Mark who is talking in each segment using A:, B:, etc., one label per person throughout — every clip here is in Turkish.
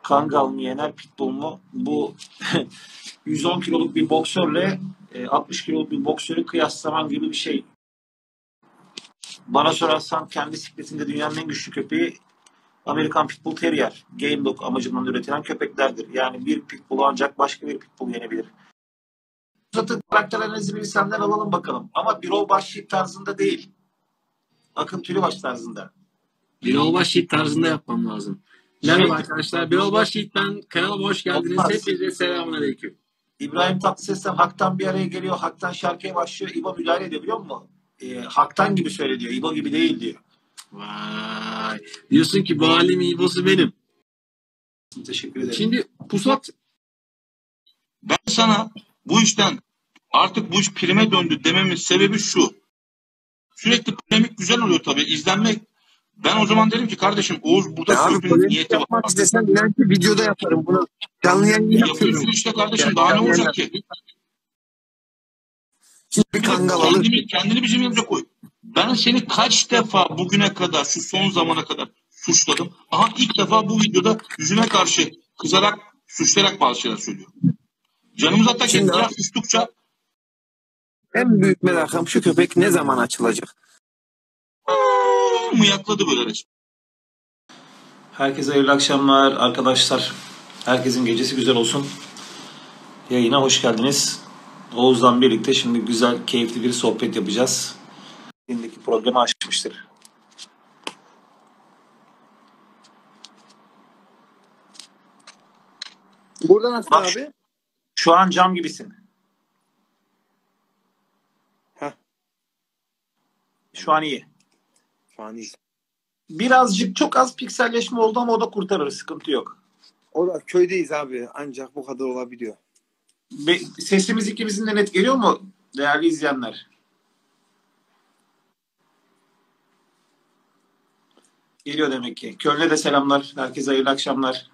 A: Kangal mı yener, pitbull mu? Bu 110 kiloluk bir boksörle 60 kiloluk bir boksörü kıyaslaman gibi bir şey. Bana sorarsan kendi sikletinde dünyanın en güçlü köpeği Amerikan Pitbull Terrier. Game Dog amacından üretilen köpeklerdir. Yani bir pitbull ancak başka bir pitbull yenebilir. Zaten karakterlerinizi bir senden alalım bakalım. Ama Birol Başyiğit tarzında değil. Akın Tülübaş tarzında.
B: Birol Başyiğit tarzında yapmam lazım. Merhaba arkadaşlar. Birol Başyiğit ben. Kanalıma hoş geldiniz. Hepinize selamünaleyküm.
A: İbrahim Tatlıses'ten Hak'tan bir araya geliyor. Hak'tan şarkıya başlıyor. İbo müdahale ediyor biliyor musun? Hak'tan gibi söyle diyor. İbo gibi değil diyor.
B: Vay. Diyorsun ki bu alemin İbo'su benim.
A: Teşekkür ederim.
B: Şimdi Pusat.
C: Ben sana bu işten artık bu iş prime döndü dememin sebebi şu. Sürekli polemik güzel oluyor tabii. İzlenmek. Ben o zaman dedim ki kardeşim Oğuz burada sözünün niyeti var.
D: Yapmak istesen inan ki videoda yaparım bunu. Canlı yayın yapıyorum.
C: Yapıyorsun işte kardeşim. Daha ne olacak ki?
D: Bir kangal alır.
C: Kendini bizim yerimize koy. Ben seni kaç defa bugüne kadar şu son zamana kadar suçladım. Aha ilk defa bu videoda yüzüne karşı kızarak suçlayarak bazı şeyler söylüyorum. Canımız hatta kendine sustukça
D: En büyük merakım şu köpek ne zaman açılacak?
C: mıyakladı böyle resmen.
A: Herkese hayırlı akşamlar arkadaşlar. Herkesin gecesi güzel olsun. Yayına hoş geldiniz. Oğuz'la birlikte şimdi güzel, keyifli bir sohbet yapacağız. Şimdiki programı açmıştır.
D: Burada nasıl
A: Bak,
D: abi?
A: Şu an cam gibisin.
D: Heh.
A: Şu an iyi.
D: Şu an iyi.
A: Birazcık çok az pikselleşme oldu ama o da kurtarır. Sıkıntı yok.
D: O da köydeyiz abi. Ancak bu kadar olabiliyor.
A: Sesimiz ikimizin de net geliyor mu değerli izleyenler? Geliyor demek ki. Köln'e de selamlar. Herkese hayırlı akşamlar.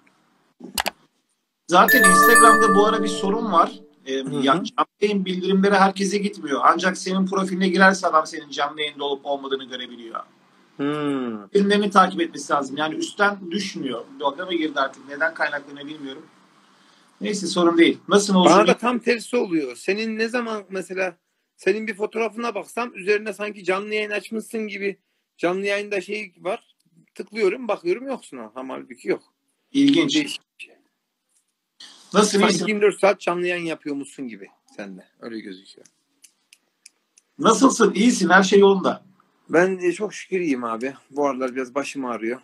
A: Zaten Instagram'da bu ara bir sorun var. Canlı yayın bildirimleri herkese gitmiyor. Ancak senin profiline girerse adam senin canlı yayında olup olmadığını görebiliyor. Bildirimlerini takip etmesi lazım. Yani üstten düşmüyor. Dalga mı girdi artık? Neden kaynaklanıyor bilmiyorum. Neyse sorun değil. Nasıl olsun?
D: Bana da tam tersi oluyor. Senin ne zaman mesela senin bir fotoğrafına baksam üzerine sanki canlı yayın açmışsın gibi canlı yayında şey var. Tıklıyorum bakıyorum yoksun ha. Halbuki yok.
A: İlginç.
D: Değişik.
A: Nasıl
D: Sanki
A: iyisin?
D: 24 saat canlı yayın yapıyormuşsun gibi sende. Öyle gözüküyor.
A: Nasılsın? İyisin. Her şey yolunda.
D: Ben çok şükür iyiyim abi. Bu aralar biraz başım ağrıyor.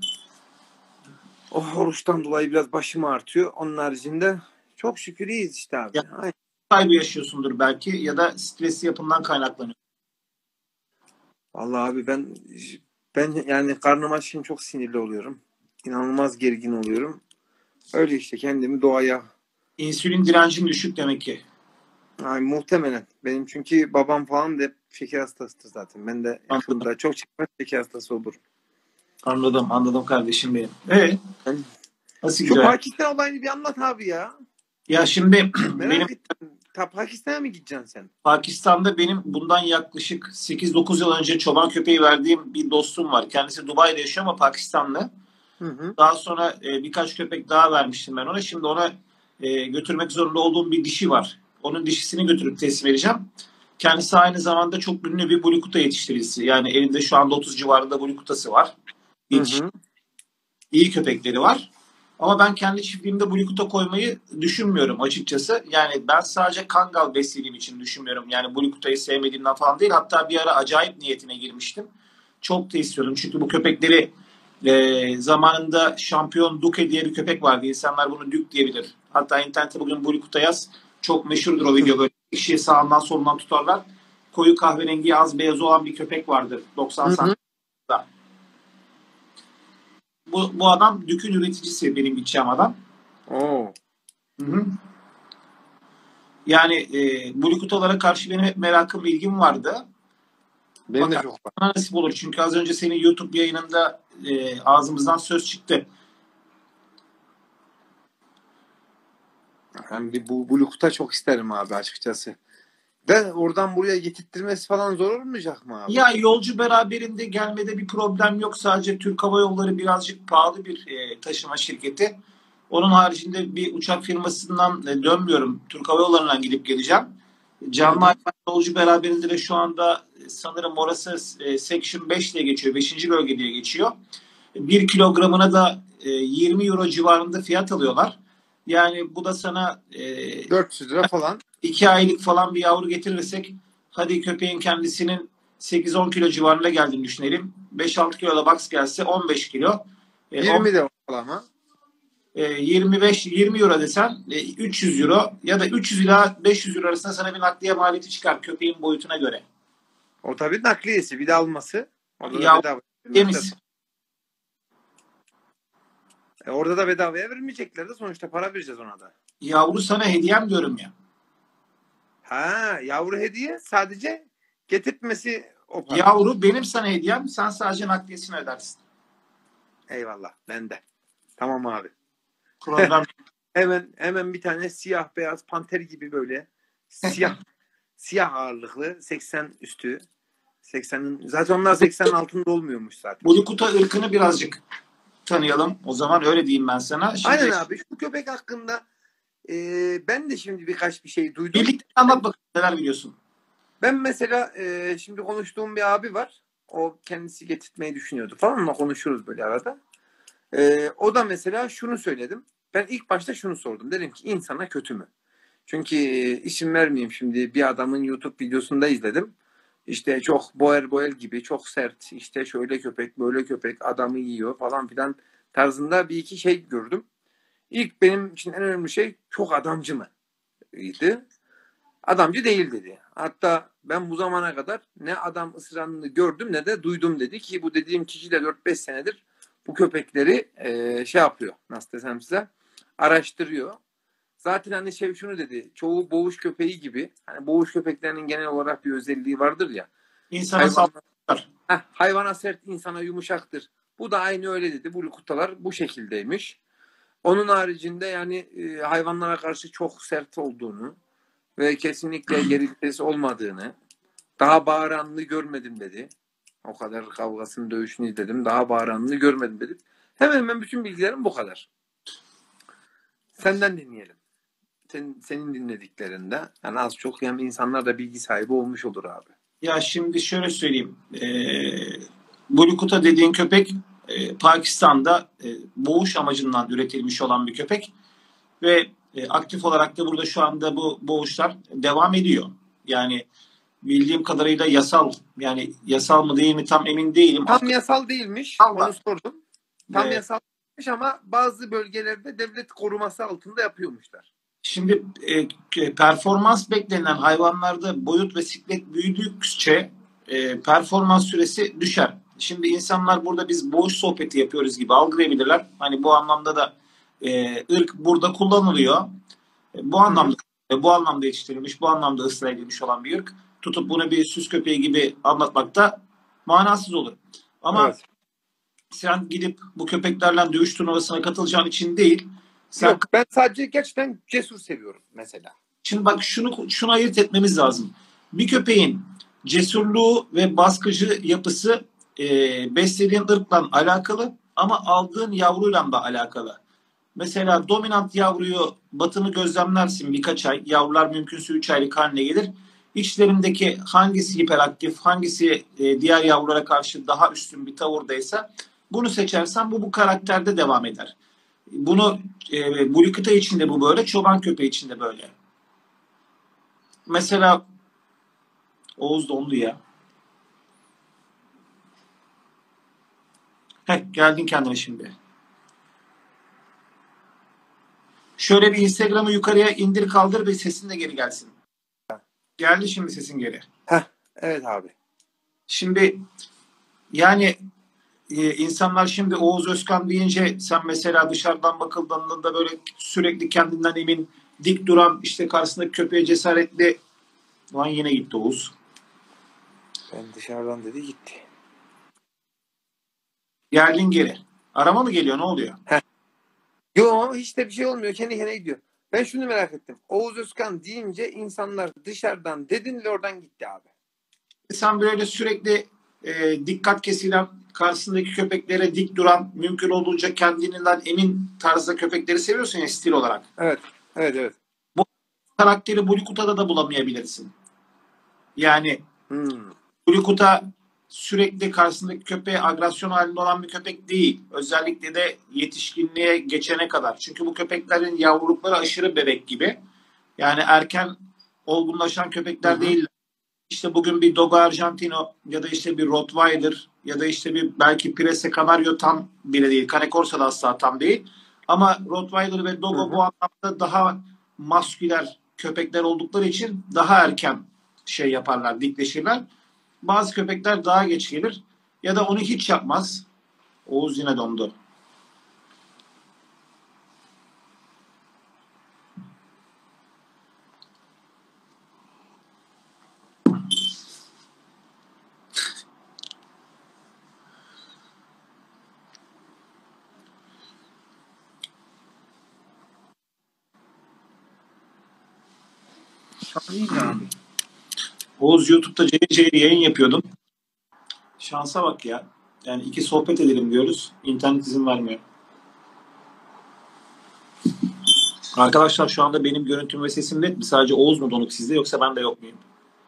D: O oruçtan dolayı biraz başım artıyor. Onun haricinde çok şükür iyiyiz işte abi.
A: Ya, kaybı yaşıyorsundur belki ya da stresli yapından kaynaklanıyor.
D: Vallahi abi ben yani karnım aç için çok sinirli oluyorum. İnanılmaz gergin oluyorum. Öyle işte kendimi doğaya.
A: İnsülin direncin düşük demek ki.
D: Yani muhtemelen. Benim çünkü babam falan da hep şeker hastasıdır zaten. Ben de yakında çok çekmez şeker hastası olurum.
A: Anladım kardeşim benim. Nasıl
D: Şu
A: gidiyor?
D: Pakistan olayını bir anlat abi ya.
A: Ya şimdi
D: Merak ettim. Pakistan'a mı gideceksin sen?
A: Pakistan'da benim bundan yaklaşık 8-9 yıl önce çoban köpeği verdiğim bir dostum var. Kendisi Dubai'de yaşıyor ama Pakistanlı. Daha sonra birkaç köpek daha vermiştim ben ona. Şimdi ona götürmek zorunda olduğum bir dişi var. Onun dişisini götürüp teslim edeceğim. Kendisi aynı zamanda çok ünlü bir Blue Kuta yetiştiricisi. Yani elinde şu anda 30 civarında Blue Kuta'sı var. İyi köpekleri var. Ama ben kendi çiftliğimde Blue Kuta koymayı düşünmüyorum açıkçası. Yani ben sadece Kangal beslediğim için düşünmüyorum. Yani Blue Kuta'yı sevmediğimden falan değil. Hatta bir ara acayip niyetine girmiştim. Çok da istiyordum. Çünkü bu köpekleri zamanında şampiyon Duke diye bir köpek vardı. İnsanlar bunu Duke diyebilir. Hatta internette bugün Blue Kuta yaz. Çok meşhurdur o video. Böyle kişiyi sağından solundan tutarlar. Koyu kahverengi az beyaz olan bir köpek vardır. 90 santimde. Bu adam Duke'ün üreticisi benim gideceğim adam. Yani Blue Kuta'lara karşı benim hep merakım, ilgim vardı.
D: Benim de çok var.
A: Nasip olur. Çünkü az önce senin YouTube yayınında ağzımızdan söz çıktı.
D: Ben bir Blue Kuta çok isterim abi açıkçası. De oradan buraya getirttirmesi falan zor olmayacak mı abi?
A: Ya yolcu beraberinde gelmede bir problem yok. Sadece Türk Hava Yolları birazcık pahalı bir taşıma şirketi. Onun haricinde bir uçak firmasından dönmüyorum. Türk Hava Yolları'ndan gidip geleceğim. Canlı hayvan yolcu beraberinde de şu anda sanırım orası Section 5 diye geçiyor. 5. bölge diye geçiyor. 1 kilogramına da 20 euro civarında fiyat alıyorlar. Yani bu da sana
D: 400 lira falan.
A: 2 aylık falan bir yavru getirirsek, hadi köpeğin kendisinin 8-10 kilo civarında geldiğini düşünelim. 5-6 kilo da box gelse 15 kilo.
D: 20 de ortalama.
A: 20 euro desen 300 euro ya da 300 ila 500 euro arasında sana bir nakliye maliyeti çıkar köpeğin boyutuna göre.
D: O tabii nakliyesi, bir de alması. Orada
A: Ya,
D: da bedava.
A: temiz.
D: Orada da bedavaya vermeyecekler de sonuçta para vereceğiz ona da.
A: Yavru sana hediyem diyorum ya.
D: Ha, yavru hediye, sadece getirtmesi o para.
A: Yavru benim sana hediyem, sen sadece nakliyesini ödersin.
D: Eyvallah, ben de. Tamam abi.
A: Problem.
D: Hemen bir tane siyah beyaz panter gibi böyle siyah ağırlıklı 80 üstü. 80'in zaten onlar 80'in altında olmuyormuş zaten.
A: Bulikuta ırkını birazcık tanıyalım. O zaman öyle diyeyim ben sana. Şimdi,
D: aynen abi. Şu köpek hakkında ben de şimdi birkaç bir şey duydum.
A: Birlikte anlat bakalım, neler biliyorsun.
D: Ben mesela şimdi konuştuğum bir abi var. O kendisi getirtmeyi düşünüyordu falan, ama konuşuruz böyle arada. O da mesela şunu söyledim. Ben ilk başta şunu sordum. Dedim ki insana kötü mü? Çünkü isim vermeyeyim şimdi, bir adamın YouTube videosunda izledim. İşte çok boel gibi, çok sert, işte şöyle köpek böyle köpek adamı yiyor falan filan tarzında bir iki şey gördüm. İlk benim için en önemli şey, çok adamcı mı? İyiydi. Adamcı değil dedi. Hatta ben bu zamana kadar ne adam ısıranını gördüm ne de duydum dedi ki, bu dediğim kişi de 4-5 senedir bu köpekleri şey yapıyor. Nasıl desem size, araştırıyor. Zaten hani şunu dedi. Çoğu boğuş köpeği gibi. Hani boğuş köpeklerinin genel olarak bir özelliği vardır ya.
A: İnsana saldırır.
D: Hayvana sert, insana yumuşaktır. Bu da aynı öyle dedi. Bu lukutalar bu şekildeymiş. Onun haricinde yani hayvanlara karşı çok sert olduğunu ve kesinlikle geri vites olmadığını, daha bağıranını görmedim dedi. O kadar kavgasını, dövüşünü izledim. Daha bağıranını görmedim dedi. Hemen bütün bilgilerim bu kadar. Senden dinleyelim. Senin dinlediklerinde yani az çok yani insanlar da bilgi sahibi olmuş olur abi.
A: Ya şimdi şöyle söyleyeyim. Bulikuta dediğin köpek Pakistan'da boğuş amacından üretilmiş olan bir köpek ve aktif olarak da burada şu anda bu boğuşlar devam ediyor. Yani bildiğim kadarıyla yasal, yani yasal mı değil mi tam emin değilim.
D: Tam yasal değilmiş.
A: Allah.
D: Onu sordum. Tam yasal değilmiş ama bazı bölgelerde devlet koruması altında yapıyormuşlar.
A: Şimdi performans beklenen hayvanlarda boyut ve siklet büyüdükçe performans süresi düşer. Şimdi insanlar burada biz boğuş sohbeti yapıyoruz gibi algılayabilirler. Hani bu anlamda da ırk burada kullanılıyor. Bu anlamda yetiştirilmiş, bu anlamda ıslah edilmiş olan bir ırk. Tutup bunu bir süs köpeği gibi anlatmak da manasız olur. Ama evet, sen gidip bu köpeklerle dövüş turnuvasına katılacağın için değil.
D: Yok, ben sadece gerçekten cesur seviyorum mesela.
A: Şimdi bak şunu ayırt etmemiz lazım. Bir köpeğin cesurluğu ve baskıcı yapısı beslediğin ırkla alakalı ama aldığın yavruyla da alakalı. Mesela dominant yavruyu batını gözlemlersin birkaç ay. Yavrular mümkünse 3 aylık haline gelir. İçlerindeki hangisi hiperaktif, hangisi diğer yavrulara karşı daha üstün bir tavırdaysa bunu seçersen bu karakterde devam eder. Bunu Bulikita için de bu böyle, çoban köpeği için de böyle. Mesela Oğuz dondu ya. Geldin kendine şimdi. Şöyle bir Instagram'ı yukarıya indir kaldır ve sesin de geri gelsin. Geldi şimdi sesin geri.
D: Evet abi.
A: Şimdi yani insanlar şimdi Oğuz Özkan deyince sen mesela dışarıdan bakıldığında böyle sürekli kendinden emin, dik duran, işte karşısındaki köpeğe cesaretli. Lan yine gitti Oğuz.
D: Ben dışarıdan dedi gitti.
A: Geldin geri. Arama mı geliyor, ne oluyor?
D: Yok, hiç de bir şey olmuyor. Kendi kendine gidiyor. Ben şunu merak ettim. Oğuz Özkan deyince insanlar dışarıdan dedin ve oradan gitti abi.
A: Sen böyle sürekli dikkat kesilen, karşısındaki köpeklere dik duran, mümkün olduğunca kendinden emin tarzda köpekleri seviyorsun ya stil olarak.
D: Evet. Evet.
A: Bu karakteri Bulikuta'da da bulamayabilirsin. Yani Bulikuta sürekli karşısındaki köpeğe agresyon halinde olan bir köpek değil. Özellikle de yetişkinliğe geçene kadar. Çünkü bu köpeklerin yavrulukları aşırı bebek gibi. Yani erken olgunlaşan köpekler değil. İşte bugün bir Dogo Argentino ya da işte bir Rottweiler ya da işte bir belki Prese Canario tam bile değil. Cane Corso da asla tam değil. Ama Rottweiler ve Dogo bu anlamda daha masküler köpekler oldukları için daha erken şey yaparlar, dikleşirler. Bazı köpekler daha geç gelir ya da onu hiç yapmaz. Oğuz yine dondu. Oğuz YouTube'da cayır yayın yapıyordum. Şansa bak ya. Yani iki sohbet edelim diyoruz. İnternet izin vermiyor. Arkadaşlar şu anda benim görüntüm ve sesim net mi? Sadece Oğuz mu donuk sizde yoksa ben de yok muyum?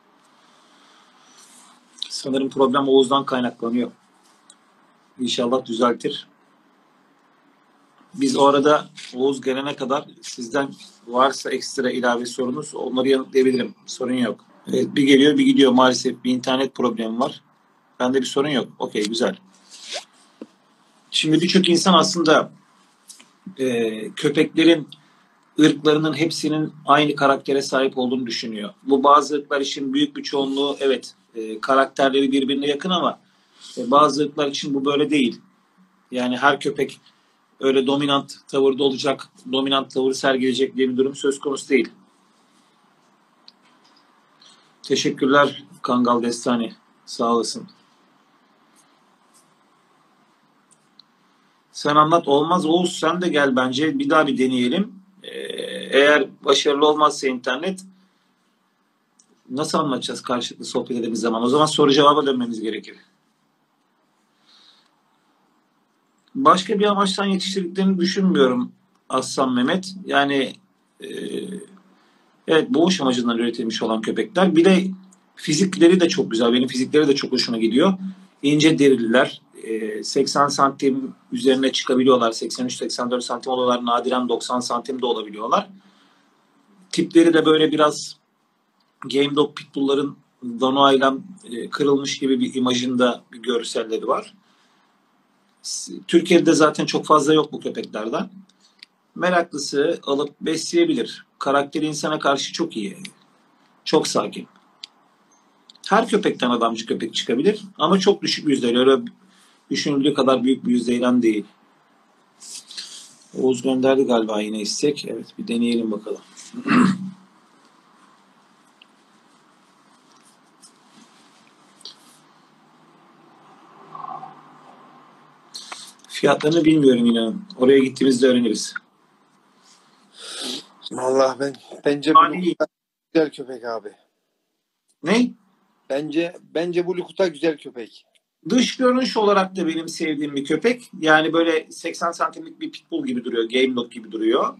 A: Sanırım problem Oğuz'dan kaynaklanıyor. İnşallah düzeltir. Biz o arada Oğuz gelene kadar sizden varsa ekstra ilave sorunuz onları yanıtlayabilirim. Sorun yok. Evet, bir geliyor bir gidiyor maalesef bir internet problemi var. Bende bir sorun yok. Okey güzel. Şimdi birçok insan aslında köpeklerin ırklarının hepsinin aynı karaktere sahip olduğunu düşünüyor. Bu bazı ırklar için büyük bir çoğunluğu evet karakterleri birbirine yakın ama bazı ırklar için bu böyle değil. Yani her köpek öyle dominant tavırda olacak, dominant tavır sergileyecek diye bir durum söz konusu değil. Teşekkürler Kangal Destani. Sağ olasın. Sen anlat. Olmaz Oğuz sen de gel bence. Bir daha bir deneyelim. Eğer başarılı olmazsa internet nasıl anlatacağız karşılıklı sohbet edeceğimiz zaman? O zaman soru cevaba dönmemiz gerekir. Başka bir amaçtan yetiştirdiklerini düşünmüyorum Aslan Mehmet. Yani evet boğuş amacından üretilmiş olan köpekler. Bir de fizikleri de çok güzel. Benim fizikleri de çok hoşuma gidiyor. İnce derililer. 80 santim üzerine çıkabiliyorlar. 83-84 santim oluyorlar. Nadiren 90 santim de olabiliyorlar. Tipleri de böyle biraz Game Dog Pitbull'ların Danoa'yla kırılmış gibi bir imajında bir görselleri var. Türkiye'de zaten çok fazla yok bu köpeklerden. Meraklısı alıp besleyebilir. Karakteri insana karşı çok iyi. Çok sakin. Her köpekten adamcı köpek çıkabilir ama çok düşük yüzdeyle. Öyle düşünüldüğü kadar büyük bir yüzdeyle değil. Oğuz gönderdi galiba yine istek. Evet bir deneyelim bakalım. Fiyatlarını bilmiyorum inanın. Oraya gittiğimizde öğreniriz.
D: Vallahi bence Bulikuta güzel köpek abi.
A: Ne?
D: Bence Bulikuta güzel köpek.
A: Dış görünüş olarak da benim sevdiğim bir köpek. Yani böyle 80 santimlik bir pitbull gibi duruyor. Game Dog gibi duruyor.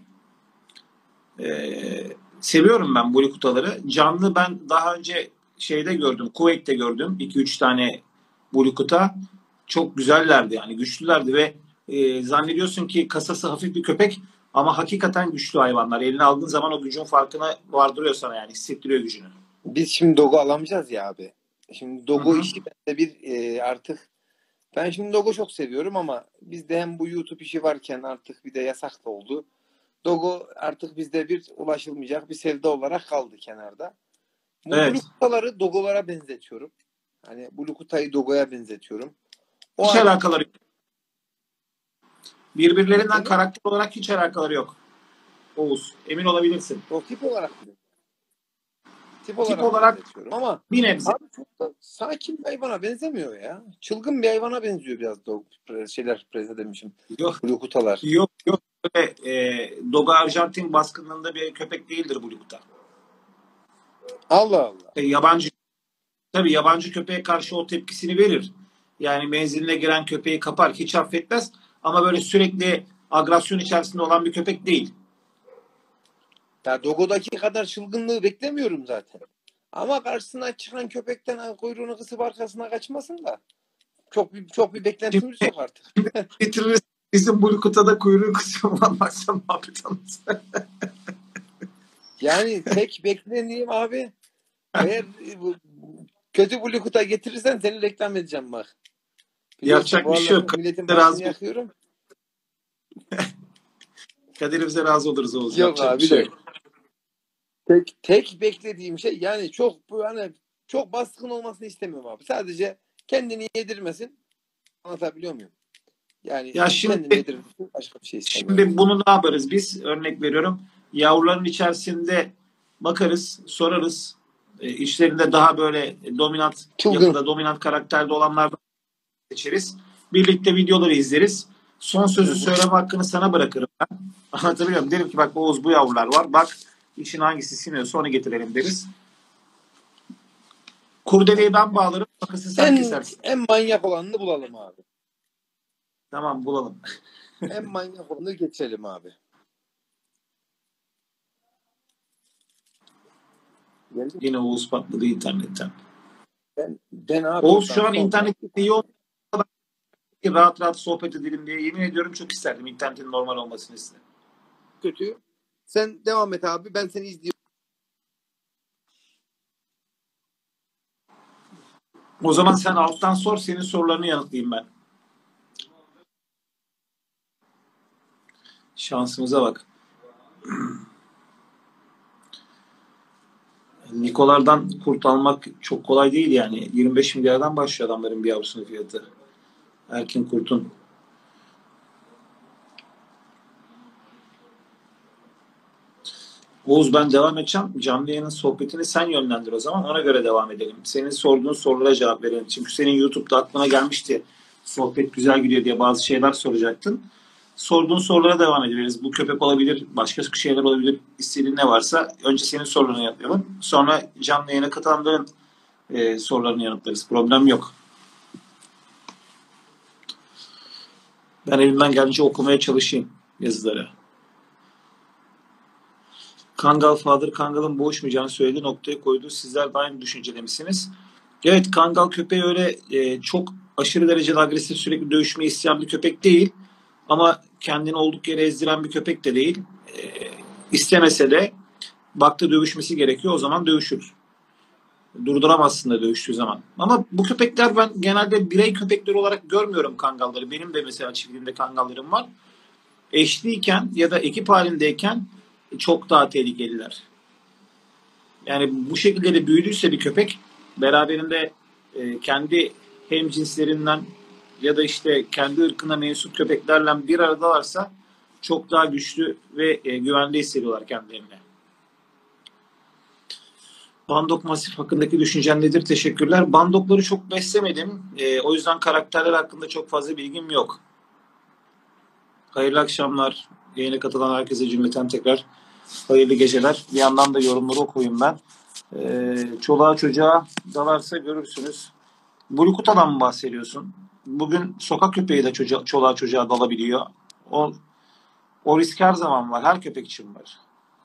A: Seviyorum ben Bulikutaları. Canlı ben daha önce şeyde gördüm. Kuveyt'te gördüm. 2-3 tane Bulikuta. Çok güzellerdi yani. Güçlülerdi ve zannediyorsun ki kasası hafif bir köpek ama hakikaten güçlü hayvanlar. Eline aldığın zaman o gücün farkına vardırıyor sana yani. Hissettiriyor gücünü.
D: Biz şimdi Dogo alamayacağız ya abi. Şimdi Dogo işi bende bir artık ben şimdi Dogo çok seviyorum ama bizde hem bu YouTube işi varken artık bir de yasak da oldu. Dogo artık bizde bir ulaşılmayacak bir sevda olarak kaldı kenarda. Bu
A: Evet.
D: Bulukutaları Dogo'lara benzetiyorum. Hani Bulukuta'yı Dogo'ya benzetiyorum.
A: Hiç alakaları yok. Birbirlerinden karakter olarak hiç alakaları yok. Oğuz. Emin olabilirsin.
D: O tip olarak mı? Tip
A: olarak
D: ama
A: bir nebze.
D: Abi çok da sakin bir hayvana benzemiyor ya. Çılgın bir hayvana benziyor biraz preze demişim.
A: Yok.
D: Bulukutalar.
A: Yok. Böyle, Dogo Arjantin baskınlığında bir köpek değildir Bulikuta.
D: Allah Allah.
A: Yabancı. tabii yabancı köpeğe karşı o tepkisini verir. Yani menziline giren köpeği kapar, hiç affetmez. Ama böyle sürekli agresyon içerisinde olan bir köpek değil.
D: Ya Dogo'daki kadar çılgınlığı beklemiyorum zaten. Ama karşısına çıkan köpekten kuyruğunu kısıp arkasına kaçmasın da. Çok bir beklentimiz yok artık.
A: Getiririz. Bizim Bulukuta'da kuyruğu kısıyor. Baksan muhabbet anlasın.
D: Yani tek beklediğim abi, eğer kötü Bluetooth'a getirirsen seni reklam edeceğim bak.
A: Yapacak bir şey yok.
D: Milletin
A: Razı
D: başını yakıyorum.
A: Kaderimize razı oluruz Oğuz.
D: Yok
A: Yapacak
D: abi
A: bir şey
D: de.
A: yok.
D: Tek beklediğim şey, yani çok baskın olmasını istemiyorum abi. Sadece kendini yedirmesin. Anlatabiliyor muyum? Yani
A: Ya
D: kendini yedirmesin, başka bir şey istemiyorum.
A: şimdi bunu ne yaparız biz? Örnek veriyorum. Yavruların içerisinde bakarız, sorarız. İçlerinde daha böyle dominant yapıda, dominant karakterde olanlardan seçeriz. Birlikte videoları izleriz. Son sözü söyleme hakkını sana bırakırım ben. Anlatabiliyor muyum? Derim ki bak Oğuz, bu yavrular var. Bak için hangisi siniyorsa onu getirelim deriz. Kurdeleyi ben bağlarım. Makası sen kesersin.
D: En manyak olanını bulalım abi.
A: Tamam, bulalım.
D: En manyak olanı geçelim abi.
A: Yine Oğuz patladı internetten.
D: Ben abi
A: Oğuz şu an internette iyi oldu. Rahat rahat sohbet edelim diye yemin ediyorum çok isterdim internetin normal olmasını istedim.
D: Kötü. Sen devam et abi. Ben seni izliyorum.
A: O zaman sen alttan sor, senin sorularını yanıtlayayım ben. Şansımıza bak. Nikolardan kurt almak çok kolay değil yani. 25 milyardan başlıyor adamların bir yavrusunun fiyatı. Erkin kurtun. Oğuz, ben devam edeceğim. Canlı yayının sohbetini sen yönlendir o zaman. Ona göre devam edelim. Senin sorduğun sorulara cevap verelim. Çünkü senin YouTube'da aklına gelmişti. Sohbet güzel gidiyor diye bazı şeyler soracaktın. Sorduğun sorulara devam ederiz. Bu köpek olabilir, başka şeyler olabilir. İstediğin ne varsa önce senin sorularını yanıtlayalım. Sonra canlı yayına katılanların sorularını yanıtlarız. Problem yok. Ben elimden geldiğince okumaya çalışayım yazıları. Kangal Father Kangal'ın boğuşmayacağını söylediği noktaya koyduğu, sizler de aynı düşüncede misiniz? Evet, Kangal köpeği öyle çok aşırı derecede agresif, sürekli dövüşmeyi isteyen bir köpek değil. Ama kendini olduk yere ezdiren bir köpek de değil. İstemese de baktı dövüşmesi gerekiyor, o zaman dövüşür. Durduramazsın da dövüştüğü zaman. Ama bu köpekler, ben genelde birey köpekleri olarak görmüyorum Kangalları. Benim de mesela çiftliğimde Kangallarım var. Eşliyken ya da ekip halindeyken çok daha tehlikeliler. Yani bu şekilde de büyüdüyse bir köpek, beraberinde kendi hemcinslerinden ya da işte kendi ırkına mensup köpeklerle bir aradalarsa çok daha güçlü ve güvende hissediyorlar kendilerini. Bandok Masif hakkındaki düşüncen nedir? Teşekkürler. Bandokları çok beslemedim. O yüzden karakterler hakkında çok fazla bilgim yok. Hayırlı akşamlar. Yayına katılan herkese cümleten tekrar hayırlı geceler. Bir yandan da yorumları okuyayım ben. Çoluğa çocuğa dalarsa görürsünüz. Bulukuta'dan mı bahsediyorsun? Bugün sokak köpeği de çoluğa çocuğa dalabiliyor. O risk her zaman var. Her köpek için var.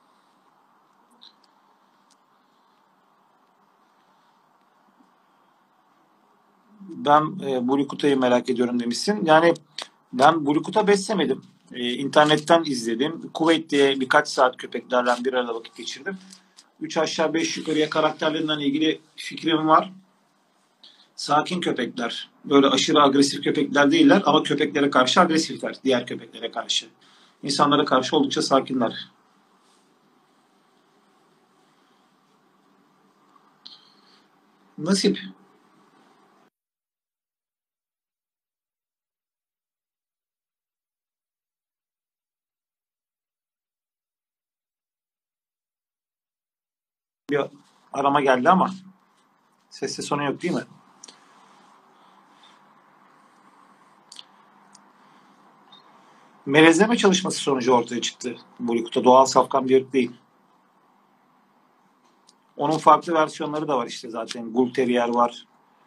A: Ben Bulukuta'yı merak ediyorum demişsin. Yani ben Bulukuta beslemedim. İnternetten izledim. Kuveyt diye birkaç saat köpeklerle bir arada vakit geçirdim. 3 aşağı 5 yukarıya karakterlerinden ilgili fikrim var. Sakin köpekler. Böyle aşırı agresif köpekler değiller ama köpeklere karşı agresifler. Diğer köpeklere karşı. İnsanlara karşı oldukça sakinler. Nasip. Bir arama geldi ama sesli sonu yok değil mi? Melezleme çalışması sonucu ortaya çıktı. Bulikuta doğal safkan bir ırk değil. Onun farklı versiyonları da var işte zaten. Bull Terrier var.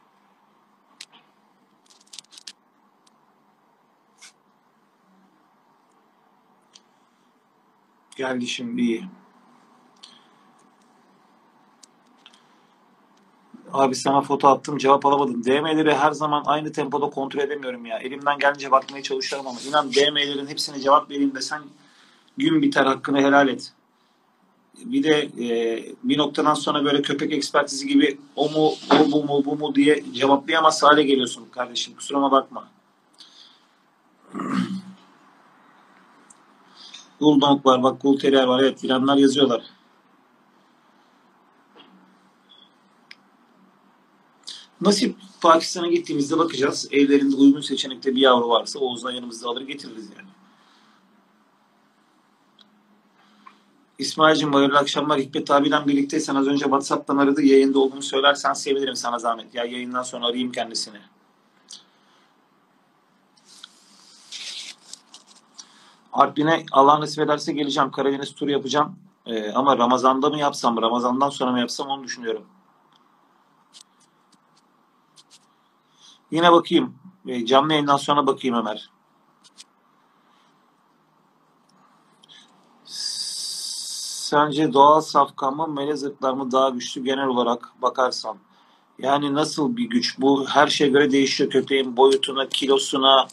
A: Geldi şimdi iyi. Abi sana foto attım, cevap alamadım. DM'leri her zaman aynı tempoda kontrol edemiyorum ya. Elimden gelince bakmaya çalışıyorum ama inan DM'lerin hepsine cevap vereyim desen gün biter, hakkını helal et. Bir de bir noktadan sonra böyle köpek ekspertizi gibi o mu, o bu mu, bu mu diye cevaplayamaz hale geliyorsun kardeşim. Kusuruma bakma. Bulldog var, bak Bull Terrier var. Evet, bilenler yazıyorlar. Nasip Pakistan'a gittiğimizde bakacağız. Evlerinde uygun seçenekte bir yavru varsa Oğuz'dan yanımızda alır getiririz yani. İsmail'cim hayırlı akşamlar. Hikmet abiyle birlikteysen az önce WhatsApp'tan aradı. Yayında olduğunu söylersen sevinirim, sana zahmet. Ya yayından sonra arayayım kendisini. Artvin'e Allah nasip ederse geleceğim. Karadeniz turu yapacağım. Ama Ramazan'da mı yapsam, Ramazan'dan sonra mı yapsam onu düşünüyorum. Yine bakayım. Canlı yayından sonra bakayım Ömer. Sence doğal safkan mı, melez ırklar mı daha güçlü genel olarak bakarsan? Yani nasıl bir güç? Bu her şeye göre değişiyor. Köpeğin boyutuna, kilosuna.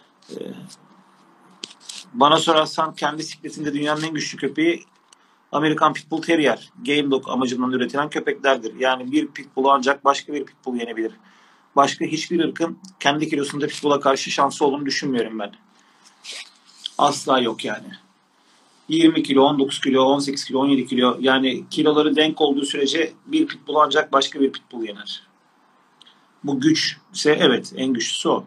A: Bana sorarsan kendi sikletinde dünyanın en güçlü köpeği Amerikan Pitbull Terrier. Game Dog amacından üretilen köpeklerdir. Yani bir Pitbull'u ancak başka bir Pitbull yenebilir. Başka hiçbir ırkın kendi kilosunda Pitbull'a karşı şansı olduğunu düşünmüyorum ben. Asla yok yani. 20 kilo, 19 kilo, 18 kilo, 17 kilo, yani kiloları denk olduğu sürece bir Pitbull ancak başka bir Pitbull yener. Bu güçse evet, en güçlüsü o.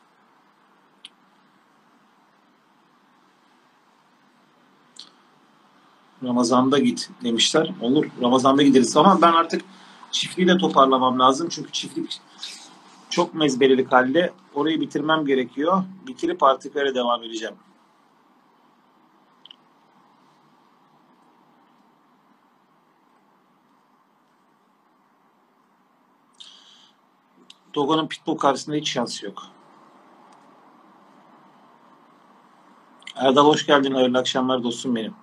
A: Ramazan'da git demişler. Olur, Ramazan'da gideriz ama ben artık çiftliği de toparlamam lazım. Çünkü çiftlik çok mezbelelik halde. Orayı bitirmem gerekiyor. Bitirip artık öyle devam edeceğim. Dogo'nun Pitbull karşısında hiç şansı yok. Erdal hoş geldin. Hayırlı akşamlar dostum benim.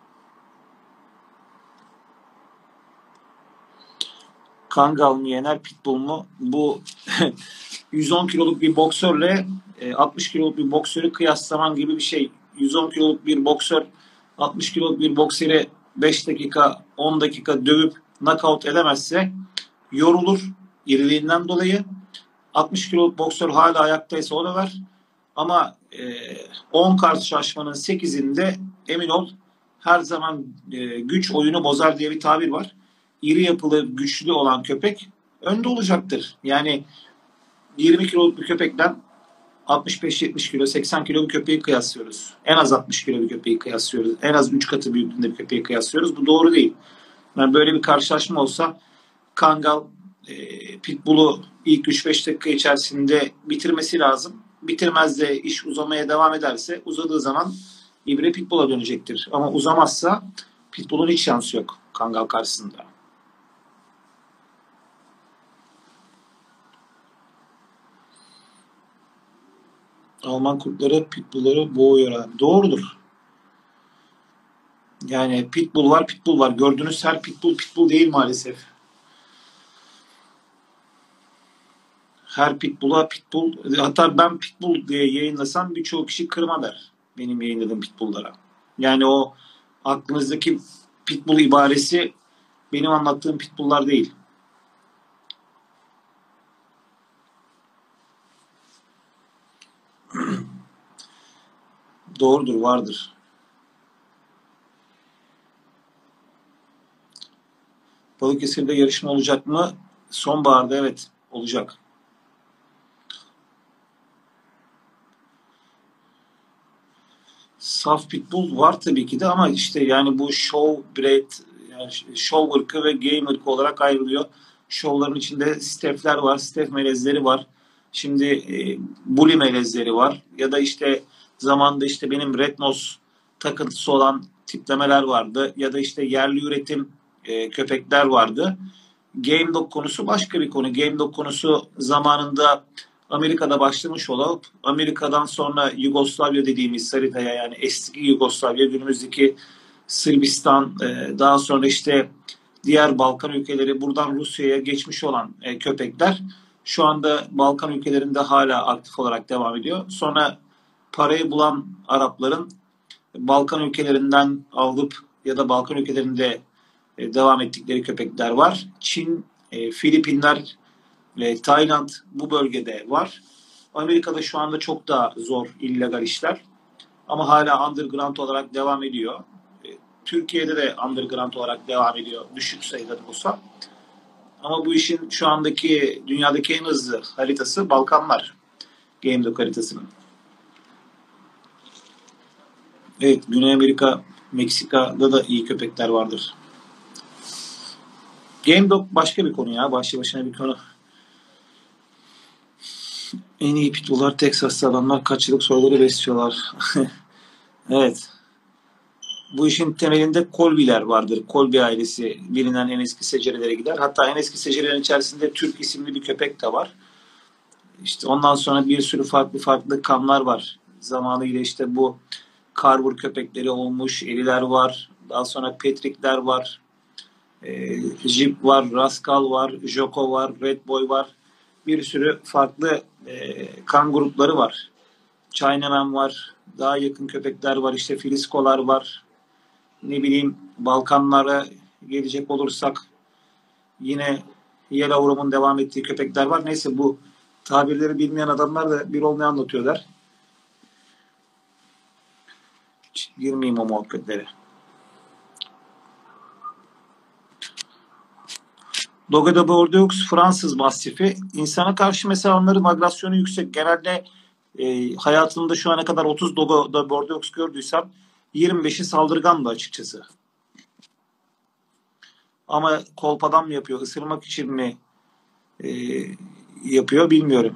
A: Kangal mı yener, Pitbull mu? Bu 110 kiloluk bir boksörle 60 kiloluk bir boksörü kıyaslaman gibi bir şey. 110 kiloluk bir boksör 60 kiloluk bir bokseri 5 dakika 10 dakika dövüp knockout edemezse yorulur iriliğinden dolayı. 60 kiloluk boksör hala ayaktaysa o da var. Ama 10 karşılaşmanın 8'inde emin ol her zaman güç oyunu bozar diye bir tabir var. İri yapılı, güçlü olan köpek önde olacaktır. Yani 20 kiloluk bir köpekten 65-70 kilo, 80 kilo bir köpeği kıyaslıyoruz. En az 60 kilo bir köpeği kıyaslıyoruz. En az 3 katı büyüklüğünde bir köpeği kıyaslıyoruz. Bu doğru değil. Yani böyle bir karşılaşma olsa Kangal Pitbull'u ilk 3-5 dakika içerisinde bitirmesi lazım. Bitirmez de iş uzamaya devam ederse uzadığı zaman ibre Pitbull'a dönecektir. Ama uzamazsa Pitbull'un hiç şansı yok Kangal karşısında. Alman kurtları Pitbull'ları boğuyor abi. Doğrudur. Yani Pitbull var, Pitbull var. Gördüğünüz her Pitbull, Pitbull değil maalesef. Her Pitbull'a Pitbull, hatta ben Pitbull diye yayınlasam birçok kişi kırma der benim yayınladığım Pitbull'lara. Yani o aklınızdaki Pitbull ibaresi benim anlattığım Pitbull'lar değil. Doğrudur, vardır. Balıkesir'de yarışma olacak mı? Sonbaharda evet olacak. Saf Pitbull var tabii ki de ama işte yani bu show bred, yani show ırkı ve game ırkı olarak ayrılıyor. Show'ların içinde Staff'ler var, Staff melezleri var. Şimdi Bully melezleri var. Ya da işte zamanda işte benim Red Nose takıntısı olan tiplemeler vardı. Ya da işte yerli üretim köpekler vardı. Game Dog konusu başka bir konu. Game Dog konusu zamanında Amerika'da başlamış olup Amerika'dan sonra Yugoslavya dediğimiz haritaya, yani eski Yugoslavya, günümüzdeki Sırbistan, daha sonra işte diğer Balkan ülkeleri, buradan Rusya'ya geçmiş olan köpekler şu anda Balkan ülkelerinde hala aktif olarak devam ediyor. Sonra parayı bulan Arapların Balkan ülkelerinden alıp ya da Balkan ülkelerinde devam ettikleri köpekler var. Çin, Filipinler, Tayland bu bölgede var. Amerika'da şu anda çok daha zor illegal işler. Ama hala underground olarak devam ediyor. Türkiye'de de underground olarak devam ediyor. Düşük sayıda da olsa. Ama bu işin şu andaki dünyadaki en hızlı haritası Balkanlar. Game Dog haritasının. Evet, Güney Amerika, Meksika'da da iyi köpekler vardır. Game Dog başka bir konu ya. Başlı başına bir konu. En iyi pitbulllar Texas'ta, adamlar kaç yıllık soyları besliyorlar. Evet. Bu işin temelinde Colby'ler vardır. Colby ailesi bilinen en eski secerelere gider. Hatta en eski secerelerin içerisinde Türk isimli bir köpek de var. İşte ondan sonra bir sürü farklı kanlar var. Zamanıyla işte bu Carver köpekleri olmuş, Eliler var. Daha sonra Patrick'ler var. Jeep var, Rascal var, Joko var, Red Boy var. Bir sürü farklı kan grupları var. Chinaman var. Daha yakın köpekler var. İşte Filiskolar var. Ne bileyim, Balkanlara gelecek olursak yine Yellow devam ettiği köpekler var. Neyse, bu tabirleri bilmeyen adamlar da bir olmayan anlatıyorlar. Hiç girmeyeyim o muhabbetlere. Dogo de Bordeaux Fransız Mastifi. İnsana karşı mesela onların agresyonu yüksek. Genelde hayatımda şu ana kadar 30 Dogo de Bordeaux gördüysem 25'i saldırgandı açıkçası. Ama kolpadan mı yapıyor, ısırmak için mi yapıyor bilmiyorum.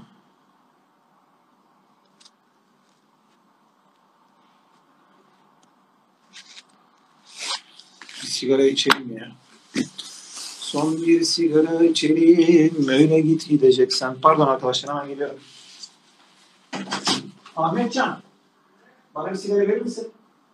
A: Bir sigara içelim ya. Son bir sigara içelim, öyle gideceksen. Pardon arkadaşlar, hemen geliyorum. Ahmetcan, bana bir sigara verir misin?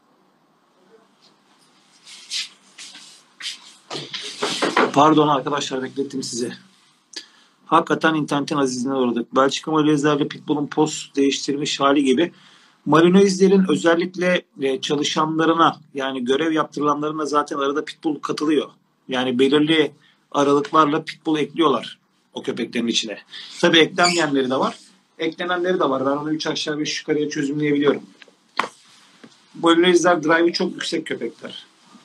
A: Pardon arkadaşlar, beklettim sizi. Hakikaten internetin azizliğine uğradık. Belçika Malinoislerle Pitbull'un poz değiştirmiş hali gibi. Malinoislerin özellikle çalışanlarına, yani görev yaptırılanlarına zaten arada Pitbull katılıyor. Yani belirli aralıklarla Pitbull ekliyorlar o köpeklerin içine. Tabii eklenmeyenleri de var. Eklenenleri de var. Ben onu 3 aşağı 5 yukarıya çözümleyebiliyorum. Malinoisler drive'ı çok yüksek köpekler.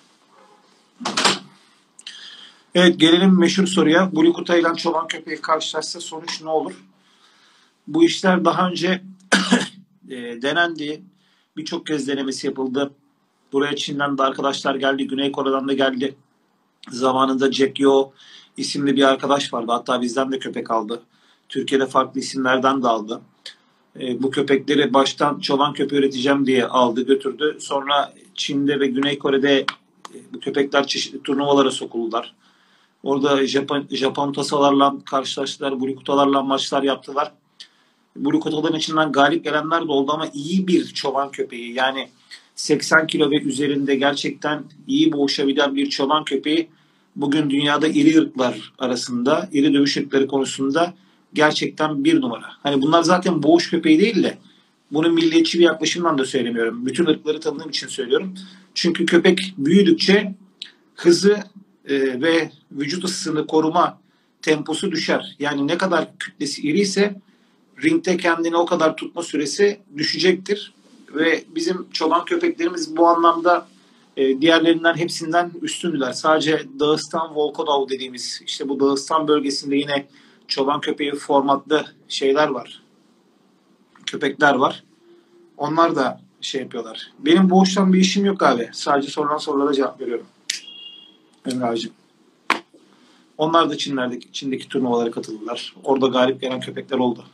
A: Evet, gelelim meşhur soruya. Blue Kuta ile çoban köpeği karşılaşsa sonuç ne olur? Bu işler daha önce denendi. Birçok kez denemesi yapıldı. Buraya Çin'den de arkadaşlar geldi. Güney Kore'den de geldi. Zamanında Jack Yo isimli bir arkadaş vardı. Hatta bizden de köpek aldı. Türkiye'de farklı isimlerden de aldı. Bu köpekleri baştan çoban köpeği üreteceğim diye aldı, götürdü. Sonra Çin'de ve Güney Kore'de bu köpekler çeşitli turnuvalara sokuldular. Orada Japon tasalarla karşılaştılar. Blue Kuta'larla maçlar yaptılar. Blue Kuta'ların içinden galip gelenler de oldu ama iyi bir çoban köpeği, yani 80 kilo ve üzerinde gerçekten iyi boğuşabilen bir çoban köpeği bugün dünyada iri ırklar arasında, iri dövüş ırkları konusunda gerçekten bir numara. Hani bunlar zaten boğuş köpeği değil de, bunu milliyetçi bir yaklaşımdan da söylemiyorum. Bütün ırkları tanıdığım için söylüyorum. Çünkü köpek büyüdükçe hızı ve vücut ısısını koruma temposu düşer. Yani ne kadar kütlesi iri ise ringde kendini o kadar tutma süresi düşecektir. Ve bizim çoban köpeklerimiz bu anlamda diğerlerinden hepsinden üstündüler. Sadece Dağıstan Volkodov dediğimiz, işte bu Dağıstan bölgesinde yine çoban köpeği formatlı şeyler var. Köpekler var. Onlar da şey yapıyorlar. Benim boğuştan bir işim yok abi. Sadece sorulan sorulara cevap veriyorum. Emre abicim. Onlar da Çin'deki turnuvalara katıldılar. Orada galip gelen köpekler oldu.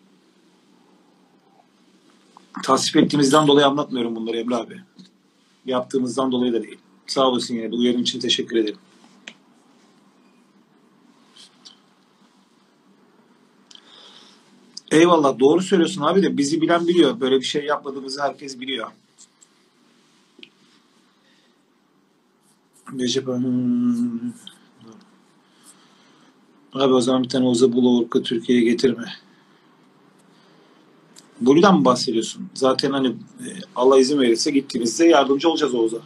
A: Tasvip ettiğimizden dolayı anlatmıyorum bunları Emre abi. Yaptığımızdan dolayı da değil. Sağ olasın yine. Bu uyarın için teşekkür ederim. Eyvallah, doğru söylüyorsun abi, de bizi bilen biliyor. Böyle bir şey yapmadığımızı herkes biliyor. Recep abi, o zaman bir tane Oza Bulu Ork'u Türkiye'ye getirme. Bulu'dan mı bahsediyorsun? Zaten hani Allah izin verirse gittiğimizde yardımcı olacağız Oğuz'a.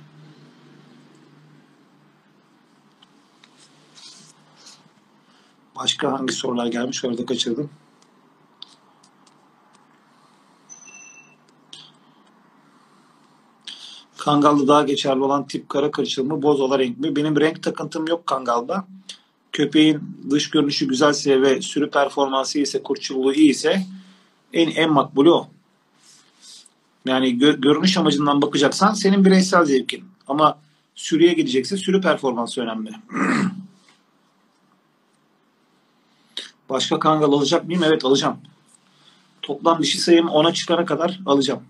A: Başka hangi sorular gelmiş? Orada kaçırdım. Kangal'da daha geçerli olan tip kara kırçıl mı, boz ola renk mi? Benim renk takıntım yok Kangal'da. Köpeğin dış görünüşü güzelse ve sürü performansı ise, kurtçulluğu iyi ise en makbulü o. Yani görünüş amacından bakacaksan senin bireysel zevkin. Ama sürüye gidecekse sürü performansı önemli. Başka Kangal alacak mıyım? Evet, alacağım. Toplam dişi sayım 10'a çıkana kadar alacağım.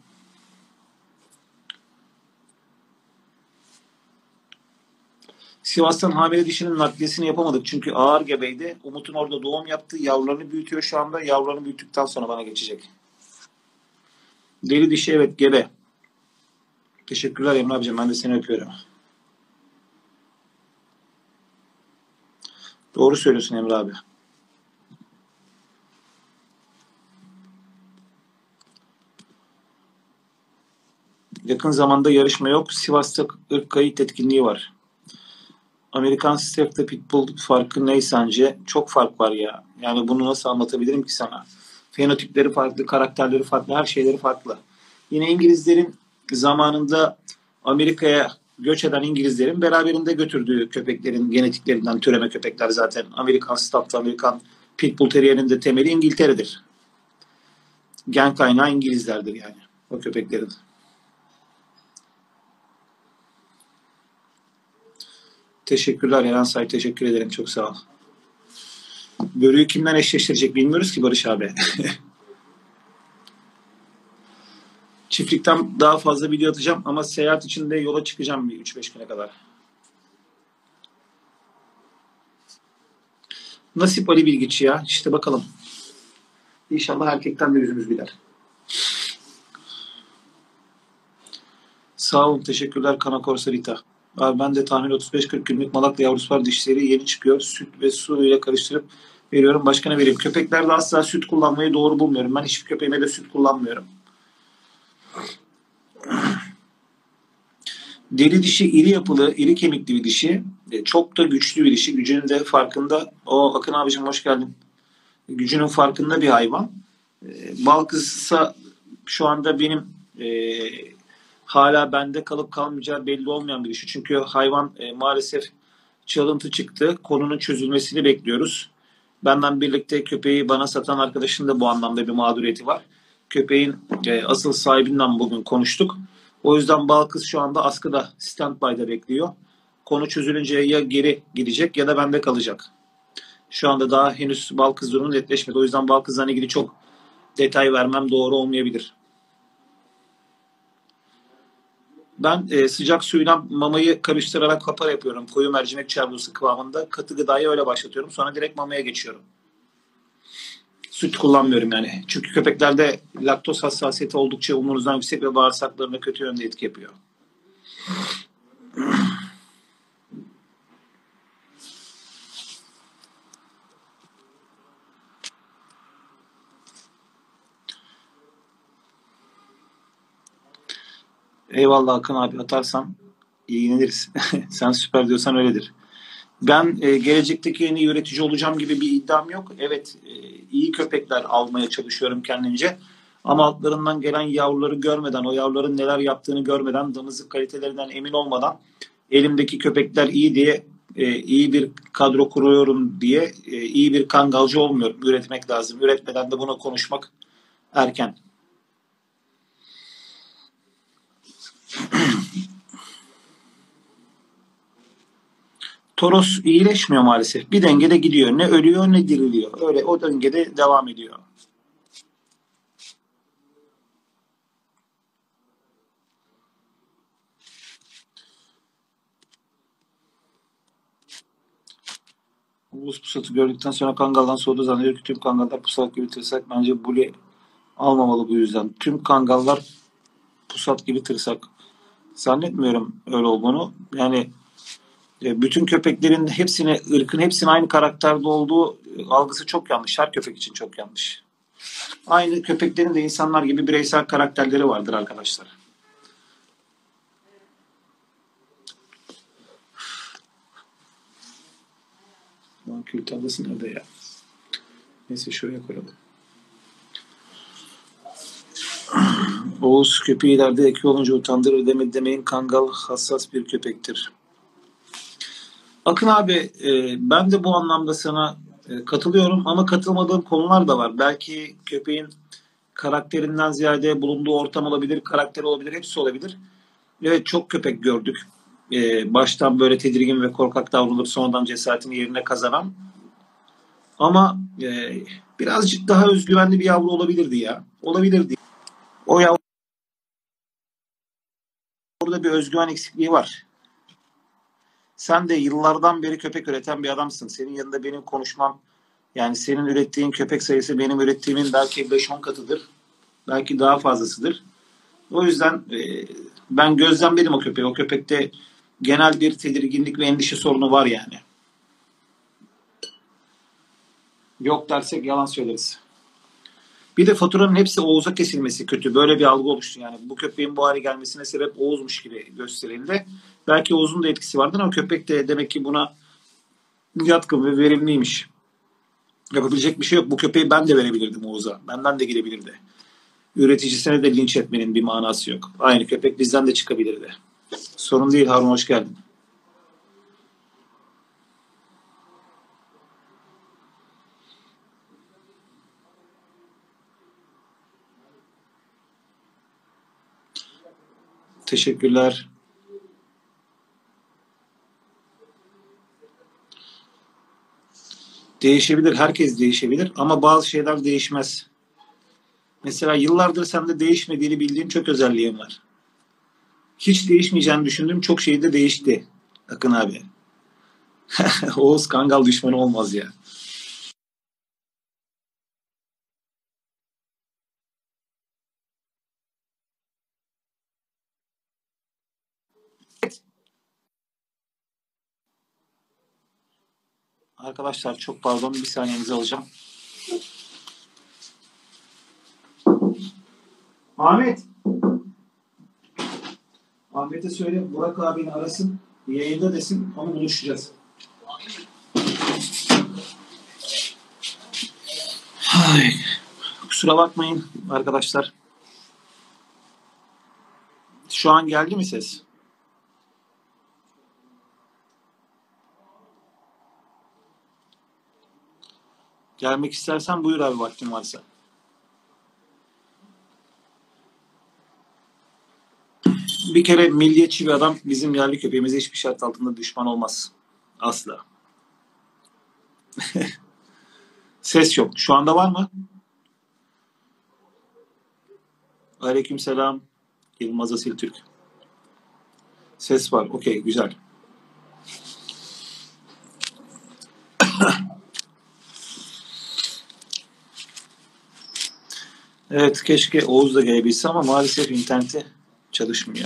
A: Sivas'tan hamile dişinin nakliyesini yapamadık. Çünkü ağır gebeydi. Umut'un orada doğum yaptı. Yavrularını büyütüyor şu anda. Yavrularını büyüttükten sonra bana geçecek. Deli dişi, evet, gebe. Teşekkürler Emre abicim. Ben de seni öpüyorum. Doğru söylüyorsun Emre abi. Yakın zamanda yarışma yok. Sivas'ta ırk kayıt etkinliği var. Amerikan Staff'ta Pitbull farkı ne sence? Çok fark var ya. Yani bunu nasıl anlatabilirim ki sana? Fenotipleri farklı, karakterleri farklı, her şeyleri farklı. Yine İngilizlerin zamanında Amerika'ya göç eden İngilizlerin beraberinde götürdüğü köpeklerin genetiklerinden türeme köpekler zaten. Amerikan Staff'ta, Amerikan Pitbull Terrier'in de temeli İngiltere'dir. Gen kaynağı İngilizlerdir yani o köpeklerin. Teşekkürler Eren Say, teşekkür ederim, çok sağ ol. Börü'yü kimden eşleştirecek bilmiyoruz ki Barış abi. Çiftlikten daha fazla video atacağım ama seyahat için de yola çıkacağım bir 3-5 güne kadar. Nasip Ali Bilgiç ya, işte bakalım. İnşallah erkekten de yüzümüz gider. Sağ olun, teşekkürler Kana Korsalita. Abi ben de tahmin 35-40 günlük Malaklı yavrusu var, dişleri yeni çıkıyor. Süt ve su ile karıştırıp veriyorum. Başkana vereyim. Köpeklerde asla süt kullanmayı doğru bulmuyorum. Ben hiçbir köpeğime de süt kullanmıyorum. Deri dişi iri yapılı, iri kemikli bir dişi. Çok da güçlü bir dişi. Gücünün de farkında. O Akın abicim hoş geldin. Gücünün farkında bir hayvan. Balkızsa şu anda benim hala bende kalıp kalmayacağı belli olmayan bir dişi. Çünkü hayvan maalesef çalıntı çıktı. Konunun çözülmesini bekliyoruz. Benden birlikte köpeği bana satan arkadaşın da bu anlamda bir mağduriyeti var. Köpeğin asıl sahibinden bugün konuştuk. O yüzden Balkız şu anda askıda, stand-by'da bekliyor. Konu çözülünce ya geri gidecek ya da bende kalacak. Şu anda daha henüz Balkız durumu netleşmedi. O yüzden Balkız'la ilgili çok detay vermem doğru olmayabilir. Ben sıcak suyla mamayı karıştırarak kapar yapıyorum. Koyu mercimek çarpısı kıvamında. Katı gıdayı öyle başlatıyorum. Sonra direkt mamaya geçiyorum. Süt kullanmıyorum yani. Çünkü köpeklerde laktoz hassasiyeti oldukça umurunuzdan yüksek ve bağırsaklarına kötü yönde etki yapıyor. Eyvallah Akın abi, atarsan ilgileniriz. Sen süper diyorsan öyledir. Ben gelecekteki yeni üretici olacağım gibi bir iddiam yok. Evet, iyi köpekler almaya çalışıyorum kendimce. Ama altlarından gelen yavruları görmeden, o yavruların neler yaptığını görmeden, damızlık kalitelerinden emin olmadan elimdeki köpekler iyi diye iyi bir kadro kuruyorum diye iyi bir kangalcı olmuyorum. Üretmek lazım. Üretmeden de buna konuşmak erken. Toros iyileşmiyor maalesef. Bir dengede gidiyor. Ne ölüyor ne diriliyor. Öyle o dengede devam ediyor. Oğuz pusatı gördükten sonra Kangal'dan soğudu zannediyor ki tüm Kangal'lar pusat gibi tırsak. Bence Bully almamalı bu yüzden. Tüm Kangal'lar pusat gibi tırsak. Zannetmiyorum öyle olduğunu. Yani bütün köpeklerin hepsine, ırkın hepsine aynı karakterde olduğu algısı çok yanlış. Her köpek için çok yanlış. Aynı köpeklerin de insanlar gibi bireysel karakterleri vardır arkadaşlar. Kül tablası nerede ya? Neyse şuraya koyalım. Oğuz köpeği ileride eki olunca utandırır demeyin, Kangal hassas bir köpektir. Akın abi ben de bu anlamda sana katılıyorum ama katılmadığım konular da var. Belki köpeğin karakterinden ziyade bulunduğu ortam olabilir, karakteri olabilir, hepsi olabilir. Evet çok köpek gördük. Baştan böyle tedirgin ve korkak davranıp sonradan cesaretini yerine kazanan. Ama birazcık daha özgüvenli bir yavru olabilirdi ya. Olabilirdi. O yavru orada bir özgüven eksikliği var. Sen de yıllardan beri köpek üreten bir adamsın. Senin yanında benim konuşmam, yani senin ürettiğin köpek sayısı benim ürettiğimin belki 5-10 katıdır. Belki daha fazlasıdır. O yüzden ben gözlemledim o köpeği. O köpekte genel bir tedirginlik ve endişe sorunu var yani. Yok dersek yalan söyleriz. Bir de faturanın hepsi Oğuz'a kesilmesi kötü. Böyle bir algı oluştu. Yani bu köpeğin bu hale gelmesine sebep Oğuz'muş gibi gösterildi. Belki Oğuz'un da etkisi vardır ama köpek de demek ki buna yatkın ve verimliymiş. Yapabilecek bir şey yok. Bu köpeği ben de verebilirdim Oğuz'a. Benden de girebilirdi. Üreticisine de linç etmenin bir manası yok. Aynı köpek bizden de çıkabilirdi. Sorun değil Harun, hoş geldin. Teşekkürler. Değişebilir, herkes değişebilir ama bazı şeyler değişmez. Mesela yıllardır sende değişmediğini bildiğim çok özelliğim var. Hiç değişmeyeceğini düşündüğüm çok şey de değişti. Akın abi. Oğuz Kangal düşmanı olmaz ya. Arkadaşlar çok pardon, bir saniyenizi alacağım. Ahmet. Ahmet'e söyle Burak abini arasın. Yayında desin, onu buluşacağız. Ay, kusura bakmayın arkadaşlar. Şu an geldi mi ses? Gelmek istersen buyur abi, vaktin varsa. Bir kere milliyetçi bir adam bizim yerli köpeğimize hiçbir şart altında düşman olmaz. Asla. Ses yok. Şu anda var mı? Aleykümselam. Yılmaz Asil Türk. Ses var. Okey, güzel. Evet, keşke Oğuz da gelebilse ama maalesef interneti çalışmıyor.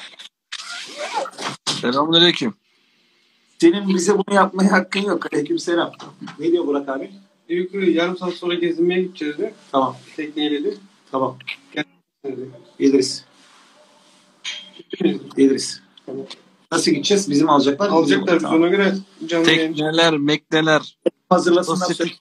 B: Selamünaleyküm.
A: Senin bize bunu yapmaya hakkın yok. Aleykümselam. Ne diyor Burak abi?
E: Yukarı yarım saat sonra gezinmeye gideceğiz de.
A: Tamam.
E: Tekneyle de.
A: Tamam.
E: Geliriz.
A: Geliriz. Geliriz.
E: Tamam.
A: Nasıl gideceğiz? Bizim alacaklar mı?
E: Alacaklar biz
A: Tamam.
E: ona göre canlı yayın.
B: Tekneler, mekneler.
A: Hazırlasınlar.
B: Sosyetik.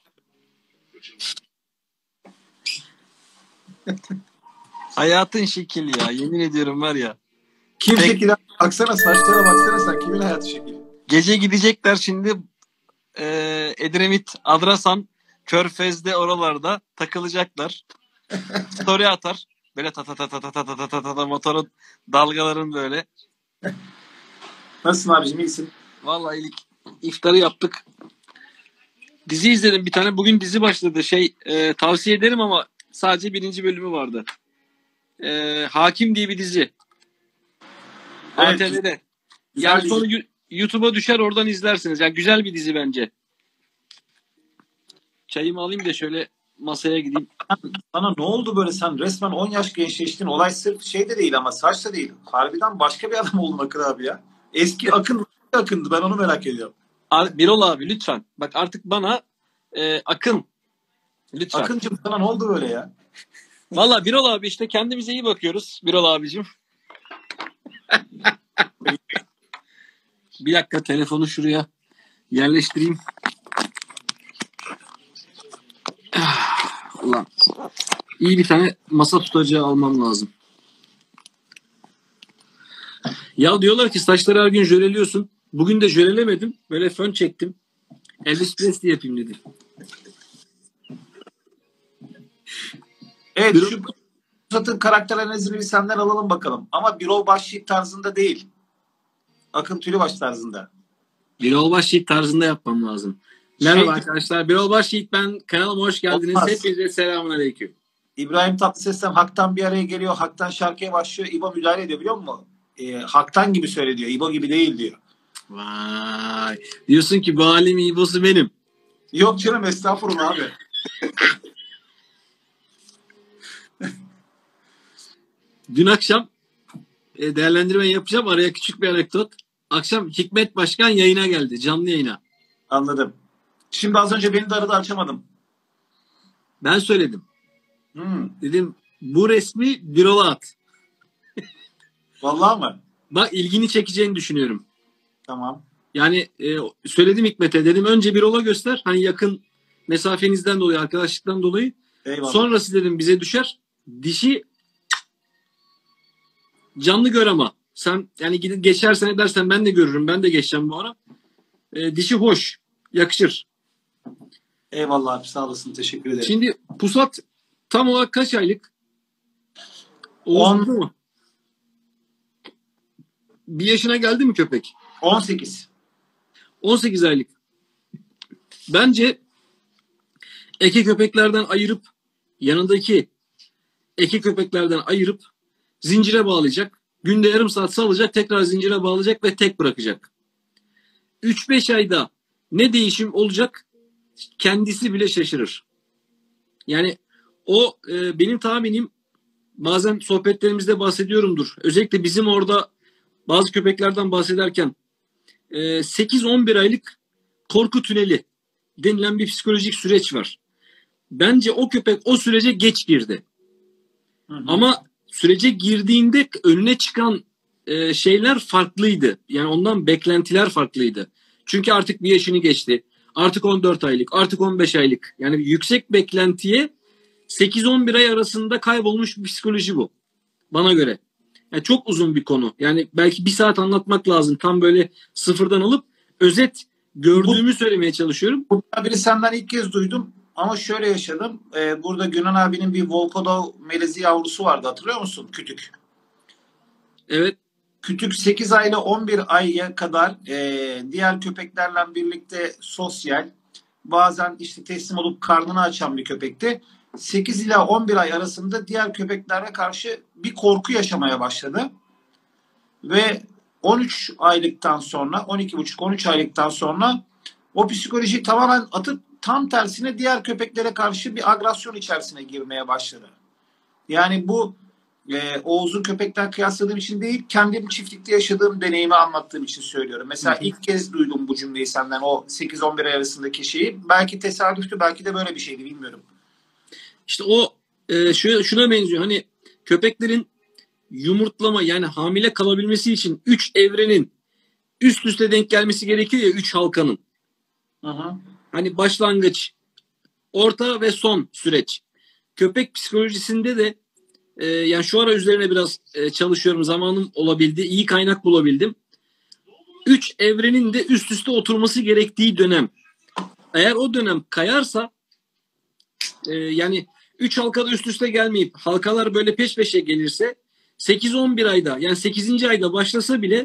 B: Hayatın şekil ya. Yemin ediyorum var ya.
A: Kim şekil? Baksana saçlara, baksana sen. Kimin hayatı şekil?
B: Gece gidecekler şimdi Edremit, Adrasan, Körfez'de oralarda takılacaklar. Story atar. Böyle ta ta ta ta ta ta ta ta ta motorun dalgaların böyle.
A: Nasılsın abicim, iyisin?
B: Vallahi ilk iftarı yaptık. Dizi izledim bir tane. Bugün dizi başladı. Tavsiye ederim ama sadece 1. bölümü vardı. Hakim diye bir dizi.
A: Evet.
B: ATV'de.
A: Güzel
B: Yani
A: dizi.
B: sonra YouTube'a düşer, oradan izlersiniz. Yani güzel bir dizi bence. çayımı alayım da şöyle masaya gideyim.
A: Sana ne oldu böyle, sen resmen 10 yaş gençleştin. Olay sırf şey de değil ama saç da değil. Harbiden başka bir adam oldun Akın abi ya. Eski Akın'dı, ben onu merak ediyorum.
B: Birol abi lütfen. Bak artık bana Akın. Lütfen.
A: Akıncım sana ne oldu böyle ya?
B: Valla Birol abi işte kendimize iyi bakıyoruz. Birol abicim. Bir dakika telefonu şuraya yerleştireyim. Ulan. İyi bir tane masa tutacağı almam lazım. Ya diyorlar ki saçları her gün jöleliyorsun. Bugün de jölelemedim. Böyle fön çektim. Elvis Presley yapayım dedim.
A: Evet, şu Pusat'ın karakter analizini bir senden alalım bakalım. Ama Birol Başyiğit tarzında değil. Akın Tülübaş tarzında.
B: Birol Başyiğit tarzında yapmam lazım. Merhaba arkadaşlar. Birol Başyiğit ben. Kanalıma hoş geldiniz.
A: Olmaz.
B: Hepinize selamünaleyküm.
A: İbrahim Tatlıses'ten Hak'tan bir araya geliyor. Hak'tan şarkıya başlıyor. İbo müdahale ediyor, biliyor musun? Hak'tan gibi söyle diyor. İbo gibi değil diyor.
B: Vay. Diyorsun ki bu alemin İbo'su benim.
A: Yok canım, estağfurullah abi.
B: Dün akşam değerlendirme yapacağım. Araya küçük bir anekdot. Akşam Hikmet Başkan yayına geldi. Canlı yayına.
A: Anladım. Şimdi az önce beni de aradı, açamadım.
B: Ben söyledim. Dedim bu resmi Birol'a at.
A: Vallahi mı?
B: Bak ilgini çekeceğini düşünüyorum.
A: Tamam.
B: Yani söyledim Hikmet'e. Dedim önce Birol'a göster. Hani yakın mesafenizden dolayı, arkadaşlıktan dolayı.
A: Eyvallah.
B: Sonrası dedim bize düşer. Dişi canlı gör ama. Sen yani gidip geçersen edersen ben de görürüm. Ben de geçeceğim bu ara. Dişi hoş. Yakışır.
A: Eyvallah abi, sağ olasın. Teşekkür ederim.
B: Şimdi Pusat tam olarak kaç aylık? Oğuz mu? Bir yaşına geldi mi köpek?
A: 18.
B: 18 aylık. Bence eke köpeklerden ayırıp yanındaki eke köpeklerden ayırıp zincire bağlayacak. Günde yarım saat salacak, tekrar zincire bağlayacak ve tek bırakacak. 3-5 ayda ne değişim olacak kendisi bile şaşırır. Yani o benim tahminim, bazen sohbetlerimizde bahsediyorumdur. Özellikle bizim orada bazı köpeklerden bahsederken 8-11 aylık korku tüneli denilen bir psikolojik süreç var. Bence o köpek o sürece geç girdi. Ama sürece girdiğinde önüne çıkan şeyler farklıydı. Yani ondan beklentiler farklıydı. Çünkü artık bir yaşını geçti. Artık 14 aylık, artık 15 aylık. Yani yüksek beklentiye 8-11 ay arasında kaybolmuş bir psikoloji bu. Bana göre. Yani çok uzun bir konu. Yani belki bir saat anlatmak lazım. Tam böyle sıfırdan alıp özet gördüğümü söylemeye çalışıyorum.
A: Bu haberi senden ilk kez duydum. Ama şöyle yaşadım. Burada Günan abinin bir Volkodo melezi yavrusu vardı, hatırlıyor musun? Kütük.
B: Evet.
A: Kütük 8 ay ile 11 aya kadar diğer köpeklerle birlikte sosyal, bazen işte teslim olup karnını açan bir köpekti. 8 ila 11 ay arasında diğer köpeklere karşı bir korku yaşamaya başladı. Ve 13 aylıktan sonra, 12,5-13 aylıktan sonra o psikolojiyi tamamen atıp tam tersine diğer köpeklere karşı bir agresyon içerisine girmeye başladı. Yani bu Oğuz'un köpekten kıyasladığım için değil, kendim çiftlikte yaşadığım deneyimi anlattığım için söylüyorum. Mesela ilk kez duydum bu cümleyi senden, o 8-11 ay arasındaki şeyi. Belki tesadüftü, belki de böyle bir şeydi, bilmiyorum.
B: İşte o şuna benziyor. Hani köpeklerin yumurtlama, yani hamile kalabilmesi için 3 evrenin üst üste denk gelmesi gerekiyor ya, 3 halkanın. Hani başlangıç, orta ve son süreç. Köpek psikolojisinde de yani şu ara üzerine biraz çalışıyorum. Zamanım olabildi. İyi kaynak bulabildim. 3 evrenin de üst üste oturması gerektiği dönem. Eğer o dönem kayarsa yani 3 halkada üst üste gelmeyip halkalar böyle peş peşe gelirse 8-11 ayda, yani 8. ayda başlasa bile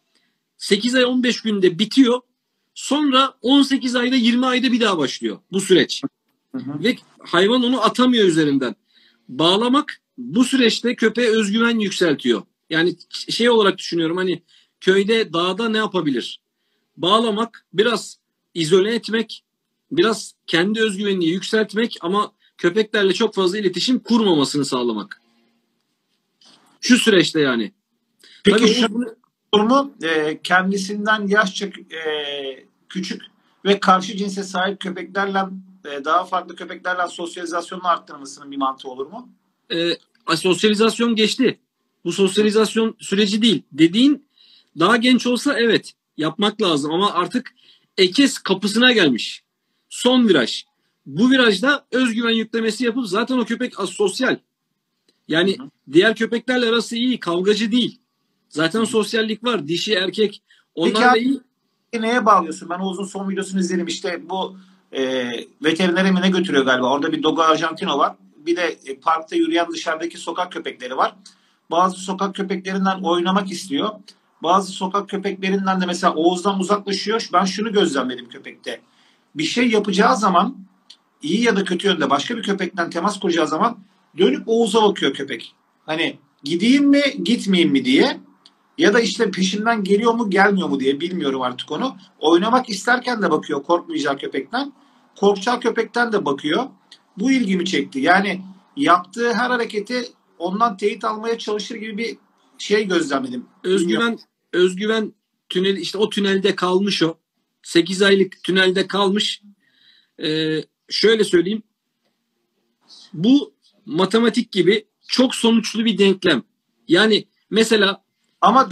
B: 8 ay 15 günde bitiyor. Sonra 18 ayda 20 ayda bir daha başlıyor bu süreç. Ve hayvan onu atamıyor üzerinden. Bağlamak bu süreçte köpeğe özgüven yükseltiyor. Yani şey olarak düşünüyorum, hani köyde, dağda ne yapabilir? Bağlamak, biraz izole etmek
F: biraz kendi özgüvenini yükseltmek ama köpeklerle çok fazla iletişim kurmamasını sağlamak. Şu süreçte yani.
A: Peki
F: Tabii
A: şu
F: bunu-
A: durumu kendisinden yaşça küçük ve karşı cinse sahip köpeklerle daha farklı köpeklerle sosyalizasyonunu arttırmasının bir mantığı olur mu?
F: sosyalizasyon geçti. Bu sosyalizasyon süreci değil. Dediğin daha genç olsa evet yapmak lazım ama artık ekes kapısına gelmiş. Son viraj. Bu virajda özgüven yüklemesi yapıp zaten o köpek asosyal. Yani diğer köpeklerle arası iyi, kavgacı değil. Zaten sosyallik var. Dişi, erkek.
A: Peki
F: Onlar da
A: abi,
F: iyi.
A: neye bağlıyorsun? Ben Oğuz'un son videosunu izledim. İşte bu veterinere mi ne götürüyor galiba? Orada bir Dogo Argentino var. Bir de parkta yürüyen dışarıdaki sokak köpekleri var. Bazı sokak köpeklerinden oynamak istiyor. Bazı sokak köpeklerinden de mesela Oğuz'dan uzaklaşıyor. Ben şunu gözlemledim köpekte. Bir şey yapacağı zaman iyi ya da kötü yönde başka bir köpekten temas kuracağı zaman dönüp Oğuz'a bakıyor köpek. Hani gideyim mi gitmeyeyim mi diye ya da işte peşinden geliyor mu gelmiyor mu diye bilmiyorum artık onu. Oynamak isterken de bakıyor korkmayacağı köpekten. Korkacağı köpekten de bakıyor. Bu ilgimi çekti. Yani yaptığı her hareketi ondan teyit almaya çalışır gibi bir şey gözlemledim.
F: Özgüven tüneli işte o tünelde kalmış o. 8 aylık tünelde kalmış. Şöyle söyleyeyim. Bu matematik gibi çok sonuçlu bir denklem. Yani mesela
A: Ama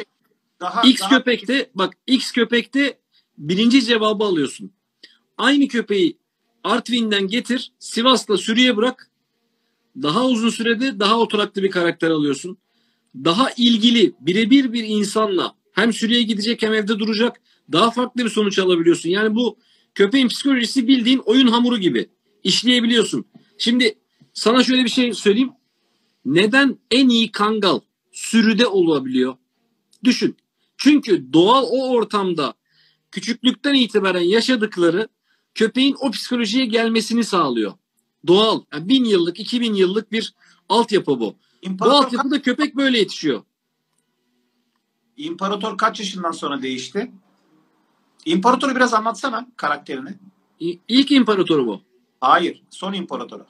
F: X köpekte birinci cevabı alıyorsun. Aynı köpeği Artvin'den getir, Sivas'ta sürüye bırak. Daha uzun sürede daha oturaklı bir karakter alıyorsun. Daha ilgili, birebir bir insanla hem sürüye gidecek hem evde duracak daha farklı bir sonuç alabiliyorsun. Yani bu köpeğin psikolojisi bildiğin oyun hamuru gibi. İşleyebiliyorsun. Şimdi sana şöyle bir şey söyleyeyim. Neden en iyi kangal sürüde olabiliyor? Düşün. Çünkü doğal o ortamda küçüklükten itibaren yaşadıkları köpeğin o psikolojiye gelmesini sağlıyor. Doğal. Yani 1000 yıllık, 2000 yıllık bir altyapı bu. Bu altyapıda köpek böyle yetişiyor.
A: İmparator kaç yaşından sonra değişti? İmparatoru biraz anlatsana karakterini.
F: İlk imparatoru bu.
A: Hayır. Son imparatoru.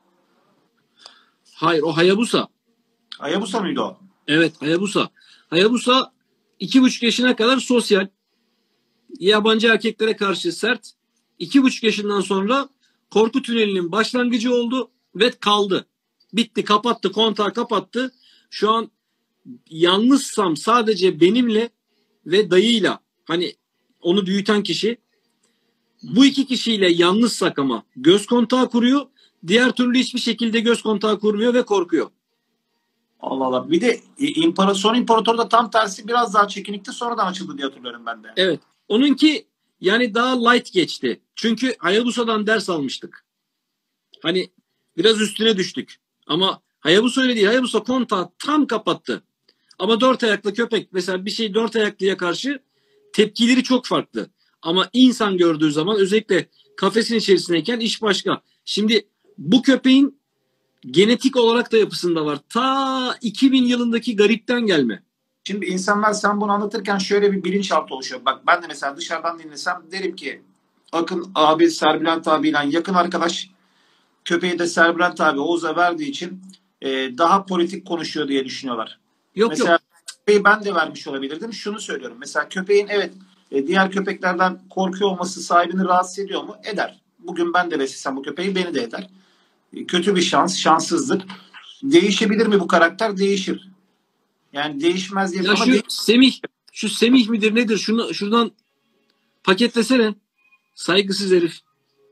F: Hayır o Hayabusa.
A: Hayabusa mıydı o?
F: Evet Hayabusa. Hayabusa 2,5 yaşına kadar sosyal. Yabancı erkeklere karşı sert. 2,5 yaşından sonra korku tünelinin başlangıcı oldu ve kaldı. Bitti, kapattı, kontağı kapattı. Şu an yalnızsam sadece benimle ve dayıyla, hani onu büyüten kişi, bu iki kişiyle yalnızsak ama göz kontağı kuruyor. Diğer türlü hiçbir şekilde göz kontağı kurmuyor ve korkuyor.
A: Allah Allah. Bir de son imparator da tam tersi biraz daha çekinikti, sonradan açıldı diye hatırlıyorum ben de.
F: Evet. Onunki yani daha light geçti. Çünkü Hayabusa'dan ders almıştık. Hani biraz üstüne düştük. Ama Hayabusa öyle değil. Hayabusa kontağı tam kapattı. Ama 4 ayaklı köpek mesela bir şey 4 ayaklıya karşı tepkileri çok farklı. Ama insan gördüğü zaman özellikle kafesin içerisindeyken iş başka. Şimdi bu köpeğin genetik olarak da yapısında var. Ta 2000 yılındaki garipten gelme.
A: Şimdi insanlar sen bunu anlatırken şöyle bir bilinçaltı oluşuyor. Bak ben de mesela dışarıdan dinlesem derim ki Akın abi Serbülent abiyle yakın arkadaş, köpeği de Serbülent abi Oğuz'a verdiği için daha politik konuşuyor diye düşünüyorlar. Mesela köpeği ben de vermiş olabilirdim. Şunu söylüyorum. Mesela köpeğin evet diğer köpeklerden korkuyor olması sahibini rahatsız ediyor mu? Eder. Bugün ben de beslesem bu köpeği beni de eder. Kötü bir şanssızlık. Değişebilir mi bu karakter? Değişir. Yani değişmez diye.
F: Ya şu Semih midir nedir? Şuradan paketlesene. Saygısız herif.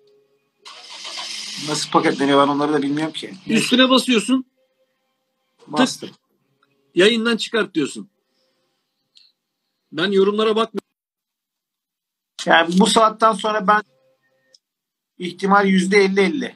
A: Nasıl paketleniyor ben onları da bilmiyorum ki.
F: Üstüne basıyorsun.
A: Bastım.
F: Yayından çıkart diyorsun. Ben yorumlara bakmıyorum.
A: Yani bu saatten sonra ben ihtimal %50-50.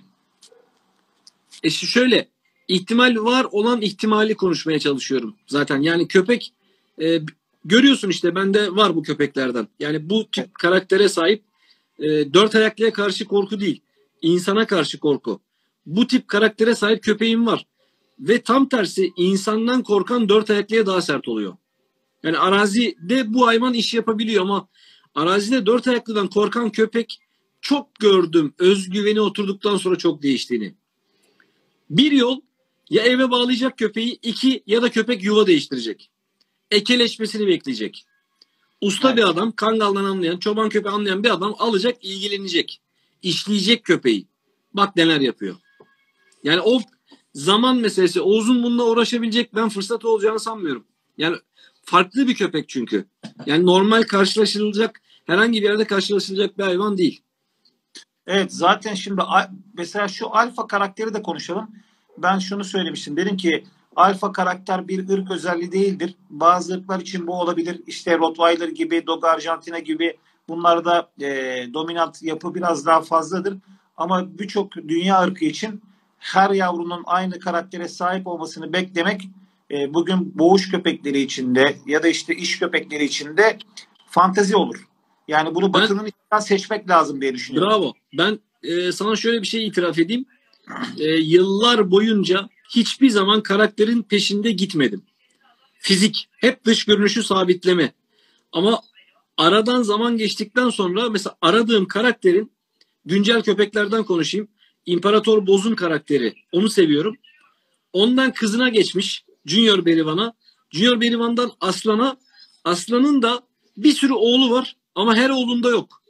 F: Şöyle ihtimal var olan ihtimali konuşmaya çalışıyorum zaten. Yani köpek görüyorsun işte bende var bu köpeklerden. Yani bu tip karaktere sahip 4 ayaklıya karşı korku değil. İnsana karşı korku. Bu tip karaktere sahip köpeğim var. Ve tam tersi insandan korkan 4 ayaklıya daha sert oluyor. Yani arazide bu hayvan iş yapabiliyor ama arazide 4 ayaklıdan korkan köpek çok gördüm özgüveni oturduktan sonra çok değiştiğini. Bir yol ya eve bağlayacak köpeği, iki ya da köpek yuva değiştirecek. Ekeleşmesini bekleyecek. Usta bir adam, kangaldan anlayan, çoban köpeği anlayan bir adam alacak, ilgilenecek. İşleyecek köpeği. Bak neler yapıyor. Yani o zaman meselesi. Oğuz'un bununla uğraşabilecek ben fırsat olacağını sanmıyorum. Yani farklı bir köpek çünkü. Yani normal karşılaşılacak, herhangi bir yerde karşılaşılacak bir hayvan değil.
A: Evet, zaten şimdi mesela şu alfa karakteri de konuşalım. Ben şunu söylemiştim. Dedim ki alfa karakter bir ırk özelliği değildir. Bazı ırklar için bu olabilir. İşte Rottweiler gibi, Dog Argentina gibi bunlarda dominant yapı biraz daha fazladır. Ama birçok dünya ırkı için her yavrunun aynı karaktere sahip olmasını beklemek bugün boğuş köpekleri içinde ya da işte iş köpekleri içinde fantezi olur. Yani bunu batının içinden seçmek lazım diye düşünüyorum.
F: Bravo. Ben sana şöyle bir şey itiraf edeyim. Yıllar boyunca hiçbir zaman karakterin peşinde gitmedim. Fizik, hep dış görünüşü sabitleme. Ama aradan zaman geçtikten sonra mesela aradığım karakterin, güncel köpeklerden konuşayım. İmparator Boz'un karakteri. Onu seviyorum. Ondan kızına geçmiş. Junior Berivan'a. Junior Berivan'dan Aslan'a. Aslan'ın da bir sürü oğlu var ama her oğlunda yok.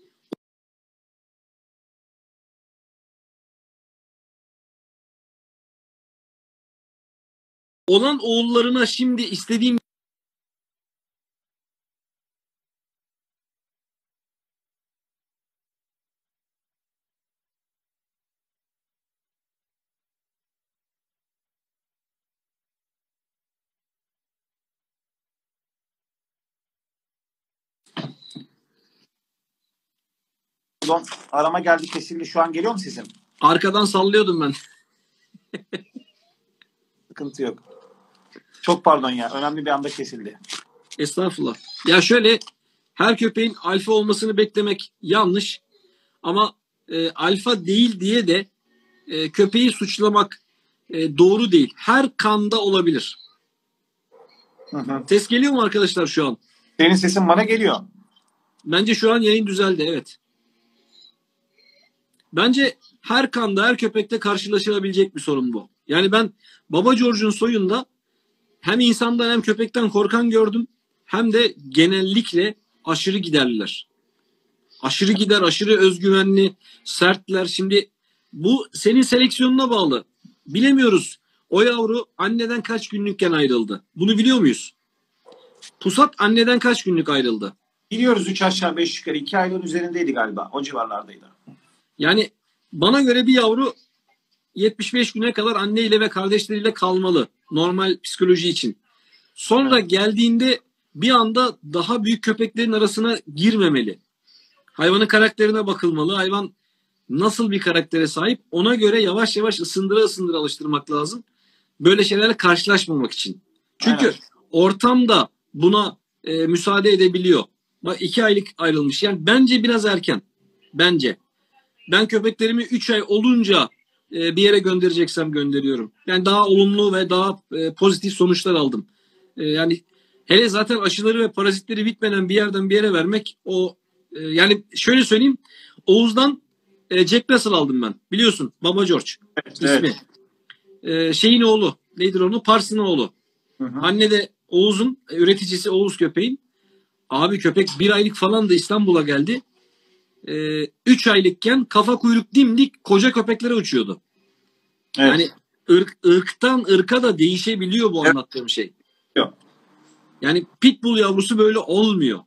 F: Olan oğullarına şimdi istediğim
A: Arama geldi, kesildi. Şu an geliyor mu sizin?
F: arkadan sallıyordum ben.
A: Sıkıntı yok. Çok pardon ya. Önemli bir anda kesildi.
F: Estağfurullah. Ya şöyle, her köpeğin alfa olmasını beklemek yanlış. Ama alfa değil diye de köpeği suçlamak doğru değil. Her kanda olabilir.
A: Hı.
F: Ses geliyor mu arkadaşlar şu an?
A: Senin sesin bana geliyor.
F: Bence şu an yayın düzeldi, evet. Bence her kanda, her köpekte karşılaşılabilecek bir sorun bu. Yani ben Baba George'un soyunda hem insandan hem köpekten korkan gördüm, hem de genellikle aşırı giderliler. Aşırı gider, aşırı özgüvenli, sertler. Şimdi bu senin seleksiyonuna bağlı. Bilemiyoruz. O yavru anneden kaç günlükken ayrıldı? Bunu biliyor muyuz? Pusat anneden kaç günlük ayrıldı?
A: Biliyoruz, 3 aşağı 5 yukarı 2 aylığın üzerindeydi galiba. O civarlardaydı.
F: Yani bana göre bir yavru 75 güne kadar anneyle ve kardeşleriyle kalmalı. Normal psikoloji için. Sonra geldiğinde bir anda daha büyük köpeklerin arasına girmemeli. Hayvanın karakterine bakılmalı. Hayvan nasıl bir karaktere sahip, ona göre yavaş yavaş ısındıra alıştırmak lazım. Böyle şeylerle karşılaşmamak için. Çünkü
A: Aynen.
F: ortamda buna müsaade edebiliyor. Bak 2 aylık ayrılmış. Yani bence biraz erken. Bence. Ben köpeklerimi 3 ay olunca bir yere göndereceksem gönderiyorum. Yani daha olumlu ve daha pozitif sonuçlar aldım. Yani hele zaten aşıları ve parazitleri bitmeden bir yerden bir yere vermek, o yani şöyle söyleyeyim, Oğuz'dan Jack Russell aldım ben. Biliyorsun, Baba George ismi.
A: Evet.
F: Şeyin oğlu. Nedir onu? Pars'ın oğlu.
A: Hı hı.
F: Anne de Oğuz'un üreticisi, Oğuz köpeğin. Abi köpek 1 aylık falan da İstanbul'a geldi. 3 aylıkken kafa kuyruk dimdik koca köpeklere uçuyordu.
A: Evet.
F: Yani ırktan ırka da değişebiliyor bu anlattığım şey.
A: Yok.
F: Yani Pitbull yavrusu böyle olmuyor.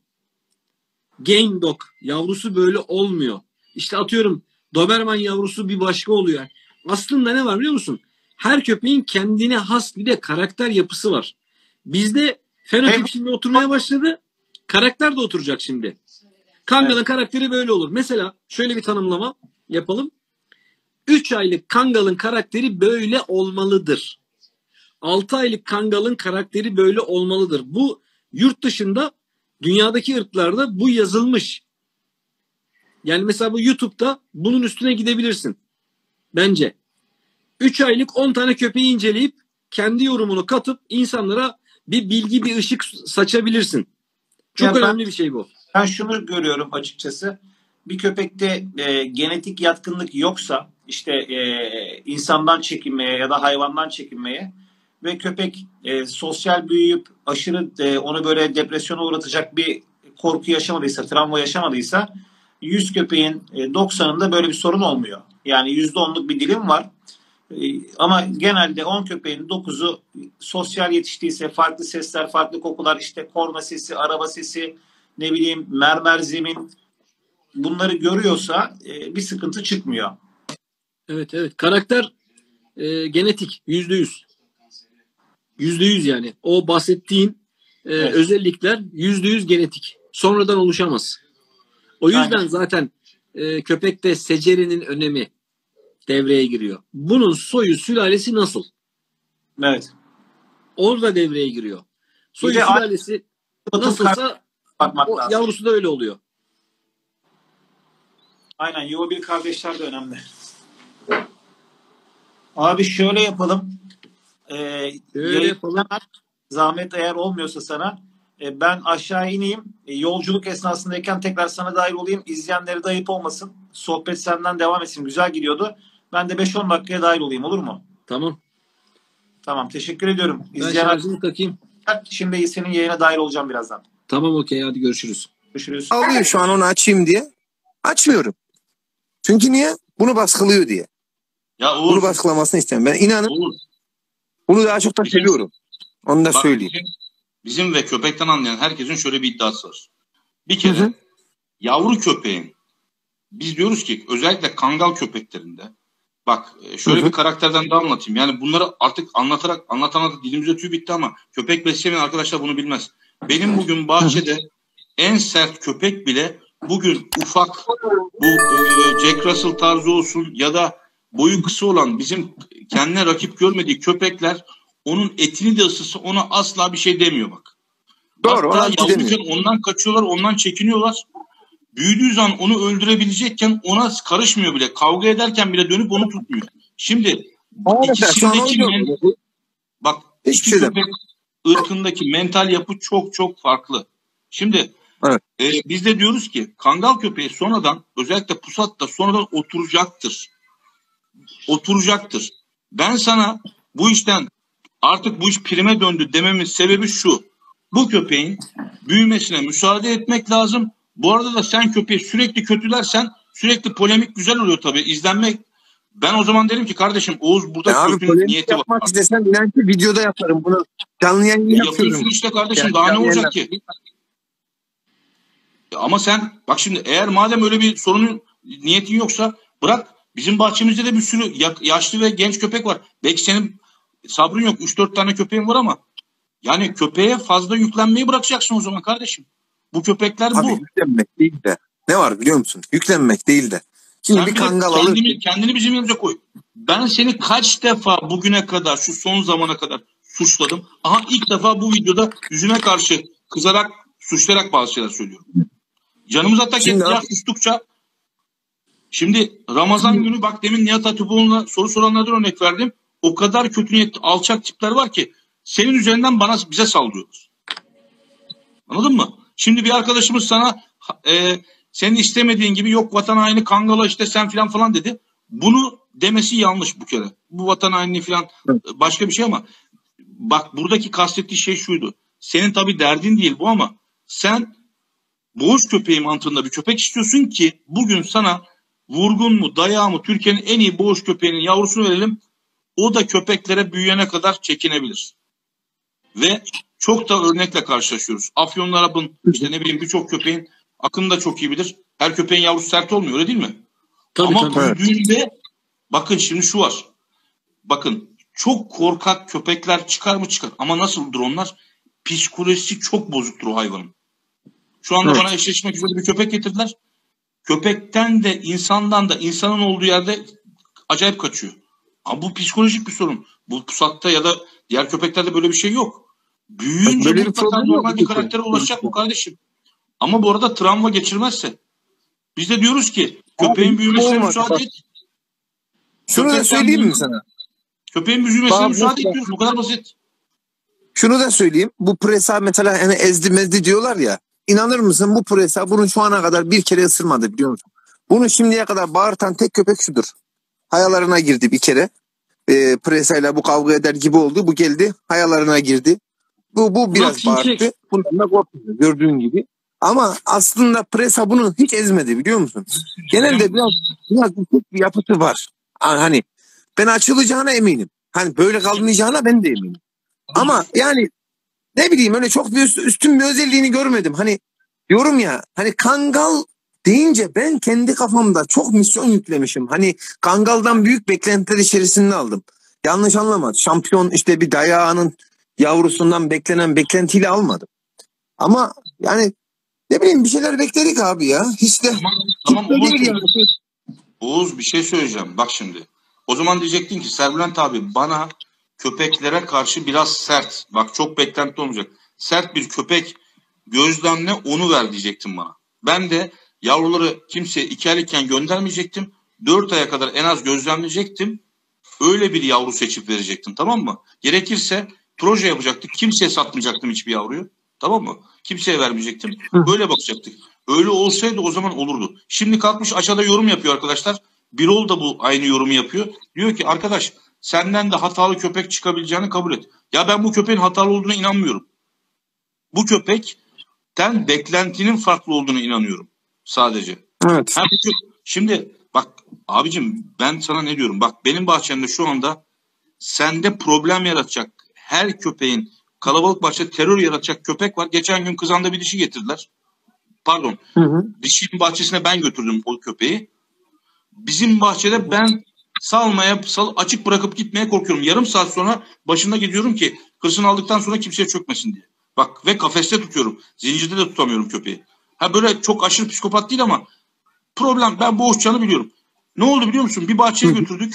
F: Game Dog yavrusu böyle olmuyor. İşte atıyorum Doberman yavrusu bir başka oluyor. Aslında ne var biliyor musun? Her köpeğin kendine has bir de karakter yapısı var. Bizde fenotip şimdi oturmaya başladı. Karakter de oturacak şimdi. Kangal'ın karakteri böyle olur. Mesela şöyle bir tanımlama yapalım. 3 aylık Kangal'ın karakteri böyle olmalıdır. 6 aylık Kangal'ın karakteri böyle olmalıdır. Bu yurt dışında, dünyadaki ırklarda bu yazılmış. Yani mesela bu YouTube'da bunun üstüne gidebilirsin. Bence. 3 aylık 10 tane köpeği inceleyip kendi yorumunu katıp insanlara bir bilgi, bir ışık saçabilirsin. Çok
A: Ya
F: önemli bir şey bu.
A: Ben şunu görüyorum açıkçası. bir köpekte genetik yatkınlık yoksa işte insandan çekinmeye ya da hayvandan çekinmeye ve köpek sosyal büyüyüp aşırı onu böyle depresyona uğratacak bir korku yaşamadıysa, travma yaşamadıysa 100 köpeğin 90'ında böyle bir sorun olmuyor. Yani %10'luk bir dilim var. Ama genelde 10 köpeğin 9'u sosyal yetiştiyse farklı sesler, farklı kokular, işte korna sesi, araba sesi, ne bileyim mermer zemin, bunları görüyorsa bir sıkıntı çıkmıyor.
F: Evet, evet. Karakter genetik. %100. %100 yani. O bahsettiğin
A: Evet.
F: özellikler %100 genetik. Sonradan oluşamaz. O yüzden
A: Aynen.
F: zaten köpekte secerinin önemi devreye giriyor. Bunun soyu, sülalesi nasıl?
A: Evet.
F: Orada devreye giriyor. Soyu,
A: Bir de
F: sülalesi nasılsa
A: bakmak
F: o
A: lazım.
F: yavrusu da öyle oluyor.
A: Aynen. Yuva bir kardeşler de önemli. Abi şöyle yapalım.
F: Şöyle yapalım.
A: Zahmet eğer olmuyorsa sana ben aşağı ineyim. Yolculuk esnasındayken tekrar sana dahil olayım. İzleyenlere de ayıp olmasın. Sohbet senden devam etsin. Güzel gidiyordu. Ben de 5-10 dakikaya dahil olayım. Olur mu?
F: Tamam.
A: Tamam. Teşekkür ediyorum.
F: Ben
A: İzleyen
F: şarjımı takayım.
A: şimdi senin yayına dahil olacağım birazdan.
F: Tamam, okey, hadi görüşürüz.
A: Görüşürüz.
G: Alıyor şu an, onu açayım diye. Açmıyorum. Çünkü niye? Bunu baskılıyor diye.
C: Ya
G: Bunu
C: Uğur,
G: baskılamasını isterim. Ben inanın
C: Uğur,
G: bunu daha çok da seviyorum. Onu da
C: bak,
G: söyleyeyim.
C: bizim ve köpekten anlayan herkesin şöyle bir iddiası var. Bir
G: Hı
C: kere
G: hı.
C: yavru köpeğin, biz diyoruz ki özellikle kangal köpeklerinde, bak şöyle
G: Hı hı.
C: bir karakterden daha anlatayım. Yani bunları artık anlatan dilimize tüy bitti ama köpek beslemeyen arkadaşlar bunu bilmez. Benim bugün bahçede en sert köpek bile bugün ufak, bu Jack Russell tarzı olsun ya da boyu kısa olan, bizim kendine rakip görmediği köpekler onun etini de ısırsa ona asla bir şey demiyor bak.
G: Doğru, ona
C: Hatta
G: bir şey demiyor.
C: yavruyken ondan kaçıyorlar, ondan çekiniyorlar. Büyüdüğü zaman onu öldürebilecekken ona karışmıyor bile. Kavga ederken bile dönüp onu tutmuyor. Şimdi
G: Şu an
C: ikisindeki
G: oynuyor.
C: bak
G: Hiçbir
C: iki
G: şey
C: köpek ırkındaki mental yapı çok çok farklı. Şimdi
G: Evet.
C: biz de diyoruz ki kangal köpeği sonradan, özellikle pusatta sonradan oturacaktır. Oturacaktır. Ben sana bu işten artık bu iş prime döndü dememin sebebi şu. Bu köpeğin büyümesine müsaade etmek lazım. Bu arada da sen köpeği sürekli kötülersen sürekli polemik güzel oluyor tabii. İzlenmek. Ben o zaman derim ki kardeşim Oğuz burada
G: Abi
C: kötü
G: polemik
C: niyeti var.
G: yapmak istesem inan ki videoda yaparım bunu. Canlı yayın
C: Yapıyorsun
G: yapıyorum.
C: işte kardeşim,
G: Yani
C: daha ne
G: canlı
C: olacak ki? Ama sen bak şimdi, eğer madem öyle bir sorunun, niyetin yoksa bırak. Bizim bahçemizde de bir sürü yaşlı ve genç köpek var. Belki senin sabrın yok. 3-4 tane köpeğin var ama yani köpeğe fazla yüklenmeyi bırakacaksın o zaman kardeşim. Bu köpekler
G: Abi
C: bu.
G: yüklenmek değil de. Ne var biliyor musun? Yüklenmek değil de. Şimdi
C: Sen
G: bir
C: bir de
G: kangal alır.
C: kendini bizim yerimize koy. Ben seni kaç defa bugüne kadar, şu son zamana kadar suçladım. Aha ilk defa bu videoda yüzüne karşı kızarak, suçlayarak bazı şeyler söylüyorum. Canımıza tak
G: Şimdi
C: etti ya
G: abi-
C: sustukça. Şimdi Ramazan günü bak, demin Nihat Hatipoğlu'na soru soranlardan örnek verdim. O kadar kötü niyetli alçak tipler var ki senin üzerinden bize saldırıyorlar. Anladın mı? Şimdi bir arkadaşımız sana senin istemediğin gibi yok vatan haini kangala işte sen filan falan dedi. Bunu demesi yanlış bu kere. Bu vatan haini filan başka bir şey ama bak buradaki kastettiği şey şuydu. Senin tabii derdin değil bu ama sen boğuş köpeği mantığında bir köpek istiyorsun ki bugün sana vurgun mu dayağı mı Türkiye'nin en iyi boğuş köpeğinin yavrusunu verelim. O da köpeklere büyüyene kadar çekinebilir. Ve çok da örnekle karşılaşıyoruz. Afyonlu Arap'ın işte ne bileyim birçok köpeğin akını da çok iyi bilir. Her köpeğin yavrusu sert olmuyor, öyle değil mi?
F: Tabii,
C: Ama
F: tabii.
C: büyüdüğünde bakın şimdi şu var. Bakın çok korkak köpekler çıkar mı çıkar. Ama nasıldır onlar? Psikolojisi çok bozuktur o hayvanın. Şu anda
G: Evet.
C: bana eşleşmek üzere bir köpek getirdiler. Köpekten de insandan da insanın olduğu yerde acayip kaçıyor. Ama bu psikolojik bir sorun. Bu pusatta ya da diğer köpeklerde böyle bir şey yok. Büyüyünce
G: Böyle bir
C: mutlaka
G: problem yok
C: normal bir
G: köpeğin.
C: karaktere ulaşacak bu kardeşim. Ama bu arada travma geçirmezse. Biz de diyoruz ki köpeğin
G: Abi,
C: büyümesine
G: olmaz.
C: müsaade
G: Bak,
C: et.
G: Şunu da
C: Köpekten
G: söyleyeyim mi
C: büyüme.
G: sana?
C: Köpeğin büyümesine
G: Bazı-
C: müsaade ediyoruz. Bu kadar basit.
G: Şunu da söyleyeyim. Bu presa mesela hani ezdi mezdi diyorlar ya. inanır mısın bu presa bunu şu ana kadar bir kere ısırmadı biliyor musun? Bunu şimdiye kadar bağırtan tek köpek şudur. Hayalarına girdi bir kere. Presayla bu kavga eder gibi oldu. Bu geldi hayalarına girdi. Bu biraz
F: Murat Şimşek.
G: bağırttı. Bundan da korktu gördüğün gibi. Ama aslında presa bunu hiç ezmedi biliyor musun? Genelde biraz bir yapısı var. Hani ben açılacağına eminim. Hani böyle kalmayacağına ben de eminim. Ama yani ne bileyim öyle çok bir üstün bir özelliğini görmedim. Hani diyorum ya hani Kangal deyince ben kendi kafamda çok misyon yüklemişim. Hani Kangal'dan büyük beklentiler içerisinde aldım. Yanlış anlama. Şampiyon işte bir dayağının yavrusundan beklenen beklentiyle almadım. Ama yani ne bileyim bir şeyler bekledik abi ya. Hiç de
C: Tamam
G: hiç de değil yani.
C: Oğuz bir şey söyleyeceğim. Bak şimdi. O zaman diyecektin ki Serbülent abi bana köpeklere karşı biraz sert. Bak çok beklenti olmayacak. Sert bir köpek gözlemle onu ver diyecektin bana. Ben de yavruları kimseye 2 aylıkken göndermeyecektim. 4 aya kadar en az gözlemleyecektim. Öyle bir yavru seçip verecektim, tamam mı? Gerekirse proje yapacaktık. Kimseye satmayacaktım hiçbir yavruyu. Tamam mı? Kimseye vermeyecektim. Böyle bakacaktık. Öyle olsaydı o zaman olurdu. Şimdi kalkmış aşağıda yorum yapıyor arkadaşlar. Birol da bu aynı yorumu yapıyor. Diyor ki arkadaş senden de hatalı köpek çıkabileceğini kabul et. Ya ben bu köpeğin hatalı olduğuna inanmıyorum. Bu köpekten beklentinin farklı olduğuna inanıyorum. Sadece.
G: Evet.
C: Şimdi bak abicim ben sana ne diyorum? Bak benim bahçemde şu anda sende problem yaratacak her köpeğin kalabalık bahçede terör yaratacak köpek var. Geçen gün Kızan'da bir dişi getirdiler. Pardon. Dişinin bahçesine ben götürdüm o köpeği. Bizim bahçede ben açık bırakıp gitmeye korkuyorum. Yarım saat sonra başında gidiyorum ki hırsını aldıktan sonra kimseye çökmesin diye. Bak ve kafeste tutuyorum. Zincirde de tutamıyorum köpeği. Ha böyle çok aşırı psikopat değil ama problem ben boğuşacağını biliyorum. Ne oldu biliyor musun? Bir bahçeye götürdük.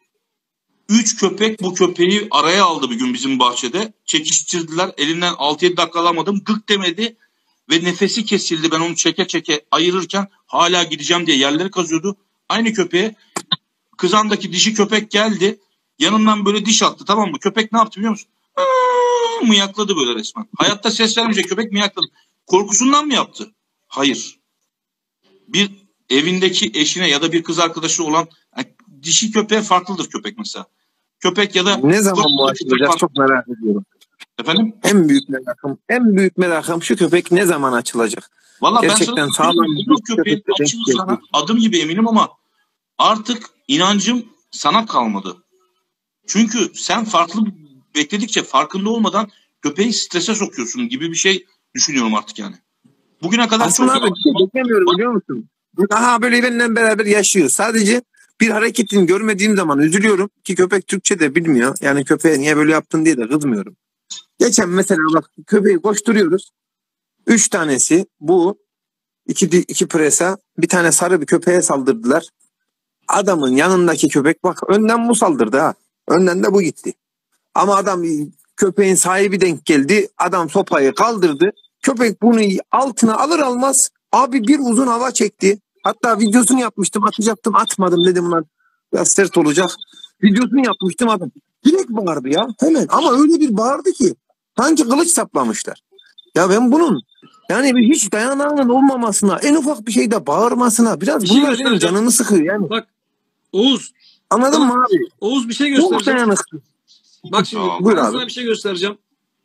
C: 3 köpek bu köpeği araya aldı bir gün bizim bahçede. Çekiştirdiler. Elinden 6-7 dakika alamadım. Gık demedi. Ve nefesi kesildi. Ben onu çeke çeke ayırırken hala gideceğim diye yerleri kazıyordu. Aynı köpeğe Kızan'daki dişi köpek geldi. Yanından böyle diş attı, tamam mı? Köpek ne yaptı biliyor musun? Miyakladı böyle resmen. Hayatta ses vermeyecek köpek miyakladı. Korkusundan mı yaptı? Hayır. Bir evindeki eşine ya da bir kız arkadaşı olan yani dişi köpeğe farklıdır köpek mesela. Köpek ya da
G: ne zaman bu açılacak çok merak ediyorum.
C: Efendim?
G: En büyük merakım şu köpek ne zaman açılacak?
C: Vallahi
G: gerçekten
C: ben
G: sağlam
C: bu köpeğin açılacağına adım gibi eminim ama artık inancım sana kalmadı. Çünkü sen farklı bekledikçe farkında olmadan köpeği strese sokuyorsun gibi bir şey düşünüyorum artık yani. Bugüne kadar
G: aslında abi bir şey beklemiyorum biliyor musun? Aha böyle benimle beraber yaşıyor. Sadece bir hareketini görmediğim zaman üzülüyorum ki köpek Türkçe de bilmiyor. Yani köpeğe niye böyle yaptın diye de kızmıyorum. Geçen mesela bak köpeği koşturuyoruz. 3 tanesi bu. 2 presa. Bir tane sarı bir köpeğe saldırdılar. Adamın yanındaki köpek bak önden bu saldırdı ha. Önden de bu gitti. Ama adam köpeğin sahibi denk geldi. Adam sopayı kaldırdı. Köpek bunu altına alır almaz abi bir uzun hava çekti. Hatta videosunu yapmıştım atacaktım atmadım dedim ulan biraz sert olacak. Videosunu yapmıştım adam. Direkt bağırdı ya hemen ama öyle bir bağırdı ki sanki kılıç saplamışlar. Ya ben bunun yani bir hiç dayanağının olmamasına en ufak bir şeyde bağırmasına biraz bunlar benim canımı sıkıyor yani.
F: Bak Oğuz.
G: Anladın mı abi?
F: Oğuz bir şey
G: Çok
F: göstereceğim.
G: dayanıksız.
F: Bak şimdi
G: Buyur
F: ben
G: abi.
F: sana bir şey göstereceğim.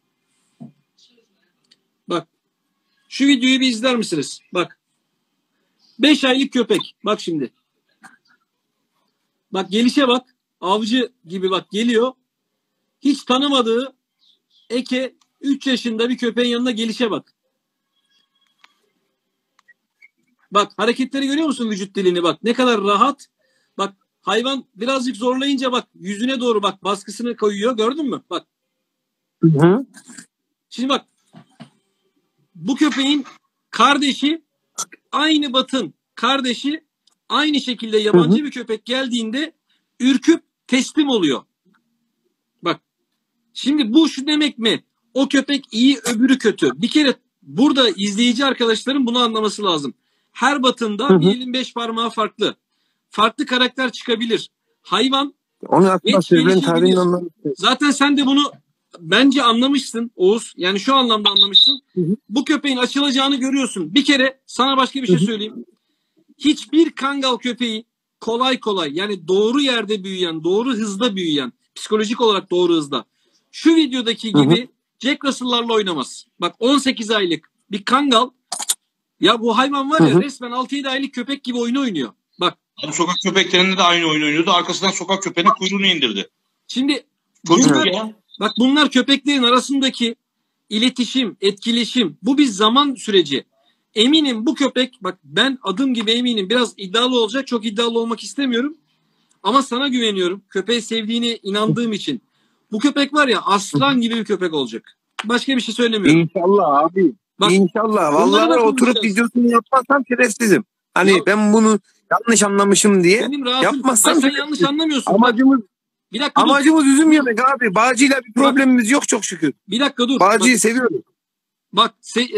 F: Bak. Şu videoyu bir izler misiniz? Bak. 5 aylık köpek. Bak şimdi. Bak gelişe bak. Avcı gibi bak geliyor. Hiç tanımadığı Eke 3 yaşında bir köpeğin yanına gelişe bak. Bak hareketleri görüyor musun vücut dilini bak. Ne kadar rahat. Bak hayvan birazcık zorlayınca bak yüzüne doğru bak baskısını koyuyor. Gördün mü? Bak.
G: Hı.
F: Şimdi bak. Bu köpeğin kardeşi aynı Batın kardeşi aynı şekilde yabancı bir köpek geldiğinde ürküp teslim oluyor. Bak. Şimdi bu şu demek mi? O köpek iyi öbürü kötü. Bir kere burada izleyici arkadaşların bunu anlaması lazım. Her Batında bir elin 5 parmağı farklı. Farklı karakter çıkabilir. Hayvan
G: onu aslında sözlerin tarihini anlamak.
F: zaten sen de bunu bence anlamışsın Oğuz. Yani şu anlamda anlamışsın.
G: Hı hı.
F: Bu köpeğin açılacağını görüyorsun. Bir kere sana başka bir şey söyleyeyim. Hiçbir Kangal köpeği kolay kolay yani doğru yerde büyüyen, doğru hızda büyüyen, psikolojik olarak doğru hızda. Şu videodaki gibi Jack Russell'larla oynamaz. Bak 18 aylık bir Kangal, ya bu hayvan var ya resmen 6-7 aylık köpek gibi oyunu oynuyor. Bak.
C: Abi sokak köpeklerinde de aynı oyun oynuyordu. Arkasından sokak köpeğinin kuyruğunu indirdi.
F: Şimdi
C: Çocuk
F: bunlar,
C: ya.
F: bak bunlar köpeklerin arasındaki iletişim, etkileşim. Bu bir zaman süreci. Eminim bu köpek, bak ben adım gibi eminim, biraz iddialı olacak. Çok iddialı olmak istemiyorum. Ama sana güveniyorum. Köpeği sevdiğine inandığım için. Bu köpek var ya aslan gibi bir köpek olacak. Başka bir şey söylemiyorum.
G: İnşallah abi.
F: Bak,
G: İnşallah.
F: bunları
G: Vallahi
F: da
G: oturup
F: konuşacağız.
G: videosunu yapmazsam şerefsizim. Hani
F: Ya-
G: ben bunu yanlış anlamışım diye
F: Benim rahatım.
G: yapmazsam
F: Bak sen
G: şerefsizim.
F: yanlış anlamıyorsun. Bak,
G: Amacımız
F: bir dakika dur.
G: amacımız üzüm yemek abi. Bağcıyla bir problemimiz yok çok şükür.
F: Bir dakika dur. Bak,
G: Bağcıyı seviyorum.
F: bak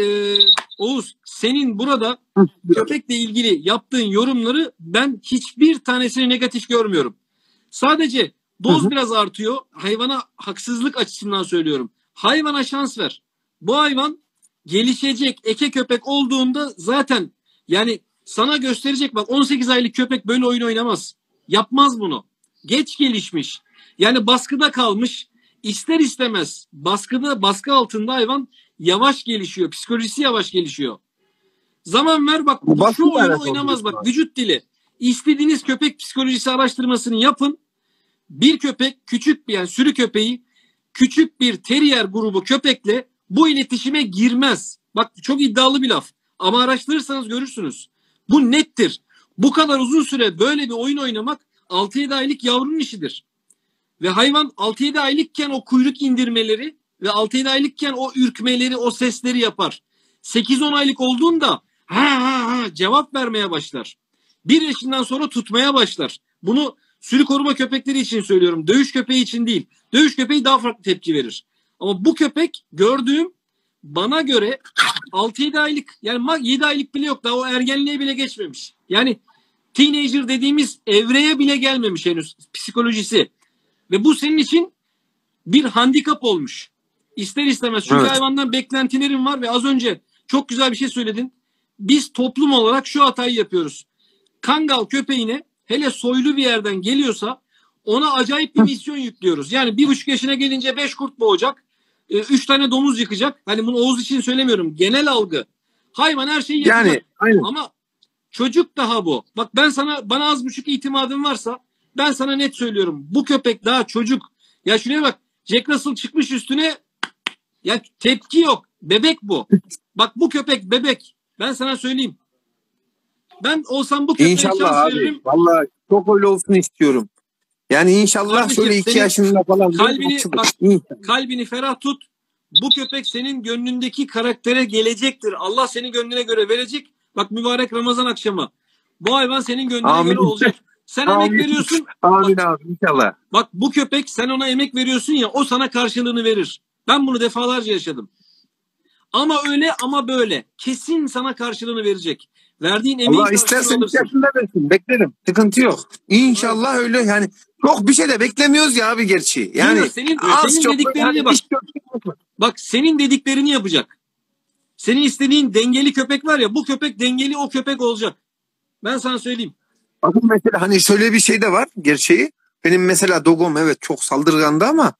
F: Oğuz, senin burada köpekle ilgili yaptığın yorumları ben hiçbir tanesini negatif görmüyorum. Sadece doz biraz artıyor. Hayvana haksızlık açısından söylüyorum. Hayvana şans ver. Bu hayvan gelişecek eke köpek olduğunda zaten yani sana gösterecek. Bak 18 aylık köpek böyle oyun oynamaz. Yapmaz bunu. Geç gelişmiş. Yani baskıda kalmış. İster istemez baskı altında hayvan yavaş gelişiyor. Psikolojisi yavaş gelişiyor. Zaman ver bak
G: Bu baskı
F: şu oyunu
G: alakalı
F: oynamaz bak
G: diyorsun
F: vücut dili. İstediğiniz köpek psikolojisi araştırmasını yapın. Bir köpek küçük bir yani sürü köpeği küçük bir terrier grubu köpekle bu iletişime girmez. Bak çok iddialı bir laf ama araştırırsanız görürsünüz. Bu nettir. Bu kadar uzun süre böyle bir oyun oynamak 6-7 aylık yavrunun işidir. Ve hayvan 6-7 aylıkken o kuyruk indirmeleri ve 6-7 aylıkken o ürkmeleri, o sesleri yapar. 8-10 aylık olduğunda cevap vermeye başlar. 1 yaşından sonra tutmaya başlar. Bunu sürü koruma köpekleri için söylüyorum. Dövüş köpeği için değil. Dövüş köpeği daha farklı tepki verir. Ama bu köpek gördüğüm bana göre 6-7 aylık yani 7 aylık bile yok. Daha o ergenliğe bile geçmemiş. Yani teenager dediğimiz evreye bile gelmemiş henüz psikolojisi. Ve bu senin için bir handikap olmuş. İster istemez. Çünkü hayvandan beklentilerin var ve az önce çok güzel bir şey söyledin. Biz toplum olarak şu hatayı yapıyoruz. Kangal köpeğine hele soylu bir yerden geliyorsa ona acayip bir misyon yüklüyoruz. Yani 1,5 yaşına gelince 5 kurt boğacak. 3 tane domuz yıkacak. Hani bunu Oğuz için söylemiyorum. Genel algı. Hayvan her şeyi yapacak.
G: Yani aynen.
F: Ama çocuk daha bu. Bak bana az buçuk itimadın varsa ben sana net söylüyorum. Bu köpek daha çocuk. Ya şuraya bak. Jack Russell çıkmış üstüne. Ya tepki yok. Bebek bu. Bak bu köpek bebek. Ben sana söyleyeyim. Ben olsam bu köpeğe
G: İnşallah
F: şans
G: abi.
F: veririm.
G: Vallahi çok öyle olsun istiyorum. Yani inşallah
F: Kardeşim,
G: şöyle 2
F: senin
G: yaşında falan.
F: kalbini
G: açılır.
F: bak,
G: İnşallah.
F: kalbini ferah tut. Bu köpek senin gönlündeki karaktere gelecektir. Allah senin gönlüne göre verecek. Bak mübarek Ramazan akşamı. Bu hayvan senin gönlüne
G: Amin.
F: göre olacak. Sen
G: Amin.
F: emek veriyorsun.
G: Amin abi inşallah.
F: Bak bu köpek sen ona emek veriyorsun ya o sana karşılığını verir. Ben bunu defalarca yaşadım. Ama öyle ama böyle. Kesin sana karşılığını verecek. Verdiğin emeğin
G: Allah
F: karşılığını
G: istersen 2
F: alırsın.
G: yaşında versin. Beklerim. Sıkıntı yok. İnşallah öyle yani. Çok bir şey de beklemiyoruz ya abi gerçi. Yani
F: Değil mi? Senin
G: az çok
F: dediklerini
G: yani
F: bak.
G: yok.
F: Bak senin dediklerini yapacak. Senin istediğin dengeli köpek var ya bu köpek dengeli o köpek olacak. Ben sana söyleyeyim.
G: Bakın mesela hani şöyle bir şey de var gerçeği. Benim mesela dogom evet çok saldırgandı ama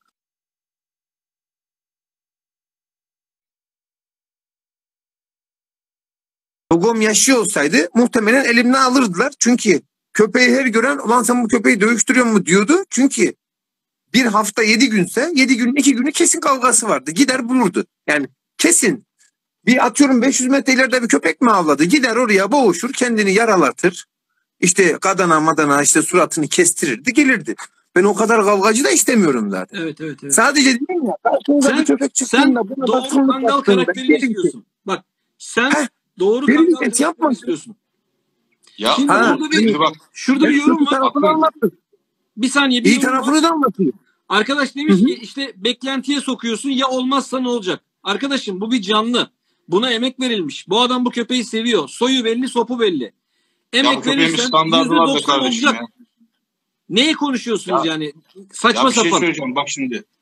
G: dogom yaşıyor olsaydı muhtemelen elimden alırdılar. Çünkü köpeği her gören ulan sen bu köpeği dövüştürüyor mu diyordu. Çünkü bir hafta 7 günse 7 günün 2 günü kesin kavgası vardı. Gider bulurdu. Yani kesin. Bir atıyorum 500 metre ileride bir köpek mi avladı? Gider oraya boğuşur kendini yaralatır. İşte kadana madana işte suratını kestirirdi gelirdi. Ben o kadar kavgacı da istemiyorum zaten.
F: Evet.
G: Sadece dedim ya karşınıza bir köpek
F: Sen
G: çıktığında buna
F: doğru
G: baskınlık
F: kangal
G: yaptığında
F: karakterini
G: derim ki
F: istiyorsun. Bak sen
G: Heh,
F: doğru
G: benim
F: kangal
G: et
F: karakterini
G: yapma.
F: istiyorsun.
C: Ya
F: Şimdi
G: Ha,
C: şimdi bak
F: şurada bir
G: ben
F: yorum
G: kötü
F: var.
G: tarafını anlattım.
F: Bir saniye bir
G: İyi
F: yorum var.
G: tarafını da anlatayım.
F: Arkadaş demiş ki işte beklentiye sokuyorsun ya olmazsa ne olacak? Arkadaşım bu bir canlı. Buna emek verilmiş. Bu adam bu köpeği seviyor. Soyu belli, sopu belli.
C: ya bu
F: Emek
C: köpeğin bir
F: verirsen
C: standardı var be
F: %90
C: kardeşim
F: olacak.
C: ya.
F: Neyi konuşuyorsunuz
C: Ya-
F: yani?
C: Ya
F: Saçma
C: bir şey
F: sapan.
C: söyleyeceğim bak şimdi.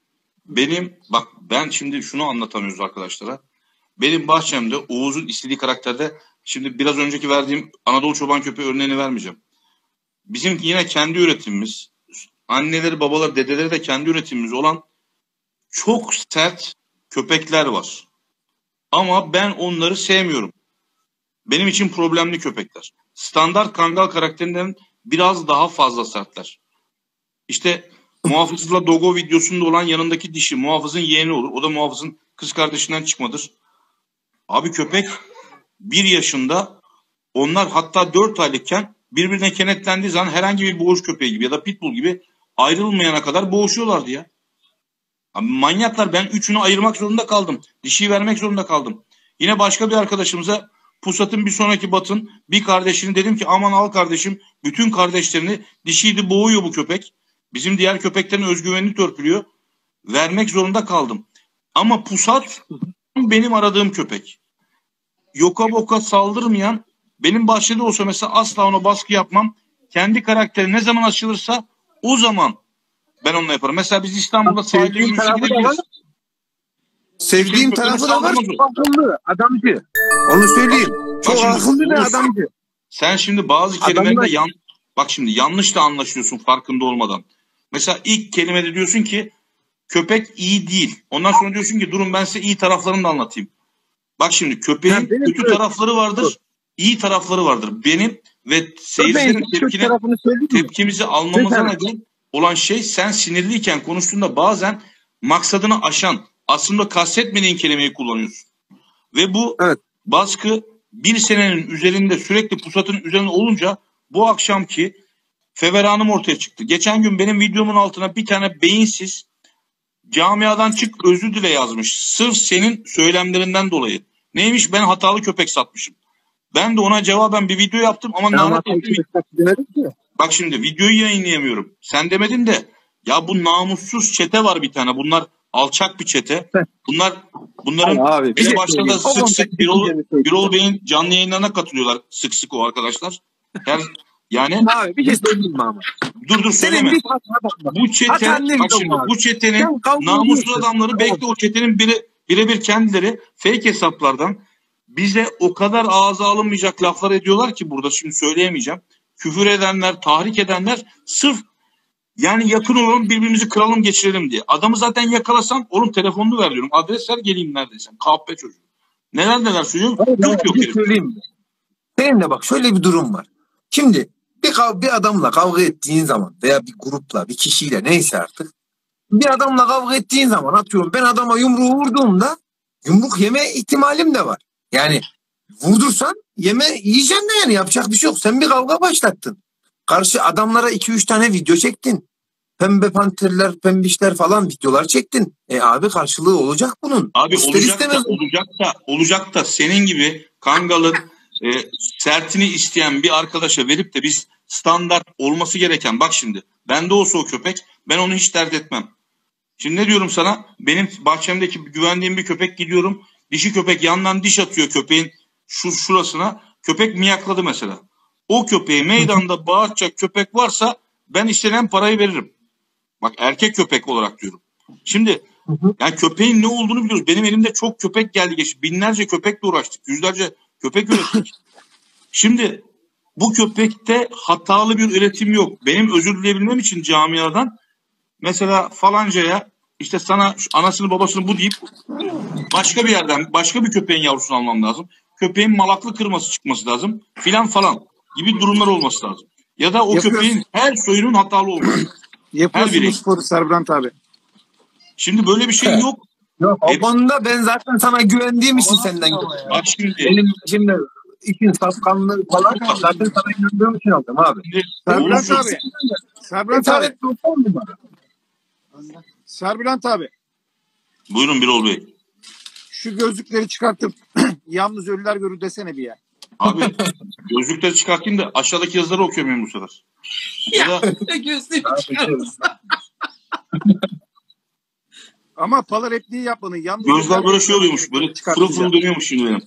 C: bak ben şimdi şunu anlatamıyoruz arkadaşlara. Benim bahçemde Oğuz'un istediği karakterde, şimdi biraz önceki verdiğim Anadolu çoban köpeği örneğini vermeyeceğim. Bizim yine kendi üretimimiz, anneleri, babaları, dedeleri de kendi üretimimiz olan çok sert köpekler var. Ama ben onları sevmiyorum. Benim için problemli köpekler. Standart Kangal karakterinden biraz daha fazla sertler. İşte Muhafız'la Dogo videosunda olan yanındaki dişi Muhafız'ın yeğeni olur. O da Muhafız'ın kız kardeşinden çıkmadır. Abi köpek 1 yaşında, onlar hatta 4 aylıkken birbirine kenetlendiği zaman herhangi bir boğuş köpeği gibi ya da pitbull gibi ayrılmayana kadar boğuşuyorlardı ya. Abi manyaklar, ben üçünü ayırmak zorunda kaldım. Dişiyi vermek zorunda kaldım. Yine başka bir arkadaşımıza, Pusat'ın bir sonraki Bat'ın bir kardeşini dedim ki aman al kardeşim, bütün kardeşlerini, dişiydi boğuyor bu köpek. Bizim diğer köpeklerin özgüvenini törpülüyor. Vermek zorunda kaldım. Ama Pusat benim aradığım köpek. Yoka boka saldırmayan, benim bahçede olsa mesela asla ona baskı yapmam. Kendi karakteri ne zaman açılırsa o zaman ben onunla yaparım. Mesela biz İstanbul'da sahilde yürüyüşe gidebiliriz.
G: Sevdiğim tarafı da var. Çok akıllı adamcı. Onu söyleyeyim. Çok akıllı bir adamcı.
C: Sen şimdi bazı kelimelerde bak şimdi yanlış da anlaşıyorsun farkında olmadan. Mesela ilk kelimede diyorsun ki köpek iyi değil. Ondan sonra diyorsun ki durun ben size iyi taraflarını da anlatayım. Bak şimdi köpeğin kötü tarafları vardır, iyi tarafları vardır. Benim ve seyircilerin tepkimizi almamıza neden olan şey, sen sinirliyken konuştuğunda bazen maksadını aşan, aslında kastetmediğin kelimeyi kullanıyorsun. Ve bu baskı 1 senenin üzerinde, sürekli Pusat'ın üzerinde olunca bu akşamki feveranım ortaya çıktı. Geçen gün benim videomun altına bir tane beyinsiz camiadan çık özür dile yazmış. Sırf senin söylemlerinden dolayı. Neymiş? Ben hatalı köpek satmışım. Ben de ona cevaben bir video yaptım ama lanet ettim. Bak şimdi videoyu yayınlayamıyorum. Sen demedin de ya bu namussuz çete var bir tane. Bunlar alçak bir çete. Bunların bir başta sık sık Birol Bey'in canlı yayınlarına katılıyorlar. Sık sık o arkadaşlar. Yani
G: abi bir şey söyleyeyim mi ama?
C: Dur söyleme. Bu çete, bak şimdi bu çetenin namuslu adamları, belki de o çetenin birebir kendileri fake hesaplardan bize o kadar ağza alınmayacak laflar ediyorlar ki burada şimdi söyleyemeyeceğim. Küfür edenler, tahrik edenler sırf yani yakın olalım, birbirimizi kıralım, geçirelim diye. Adamı zaten yakalasan oğlum telefonunu ver diyorum. Adres ver geleyim neredeyse. Kahpe çocuğu. Neler söylüyorum. Yok
G: söyleyeyim. Benim de bak şöyle bir durum var. Şimdi bir adamla kavga ettiğin zaman veya bir grupla, bir kişiyle, neyse artık, bir adamla kavga ettiğin zaman, atıyorum ben adama yumruğu vurduğumda yumruk yeme ihtimalim de var. Yani vurdursan yiyeceksin de, yani yapacak bir şey yok. Sen bir kavga başlattın. Karşı adamlara 2-3 tane video çektin. Pembe panterler, pembişler falan videolar çektin. Abi karşılığı olacak bunun.
C: Abi olacak da senin gibi Kangal'ın sertini isteyen bir arkadaşa verip de biz standart olması gereken, bak şimdi bende olsa o köpek, ben onu hiç dert etmem. Şimdi ne diyorum sana, benim bahçemdeki güvendiğim bir köpek, gidiyorum dişi köpek yandan diş atıyor köpeğin şurasına, köpek miyakladı mesela. O köpeği meydanda bağıracak köpek varsa ben istenen parayı veririm. Bak erkek köpek olarak diyorum. Şimdi yani köpeğin ne olduğunu biliyoruz. Benim elimde çok köpek geldi geçti. Binlerce köpekle uğraştık. Yüzlerce köpek ürettik. Şimdi bu köpekte hatalı bir üretim yok. Benim özür dileyebilmem için camiadan mesela falancaya işte sana anasını babasını bu deyip başka bir yerden başka bir köpeğin yavrusunu almam lazım. Köpeğin malaklı kırması çıkması lazım filan falan gibi durumlar olması lazım. Ya da o köpeğin her soyunun hatalı olması.
A: Yapıyorsun bu sporu Serbülent abi.
C: Şimdi böyle bir şey yok.
G: Yok, o konuda ben zaten sana güvendiğim için senden gidiyorum.
C: Bak şimdi.
G: Benim şimdi işin safkanlığı falan zaten sana inandığım için aldım abi.
A: Serbülent abi. Serbülent abi.
C: Buyurun Birol Bey.
A: Şu gözlükleri çıkartıp yalnız ölüler görür desene bir ya.
C: Abi gözlükleri çıkartayım da aşağıdaki yazıları okuyamıyorum bu sefer. Ya da
F: gözlüğü çıkartırsın.
A: Ama pala repliği yapmanın yalnız
C: gözler böyle şey oluyormuş. Böyle fırıl fırıl dönüyormuş şimdi benim.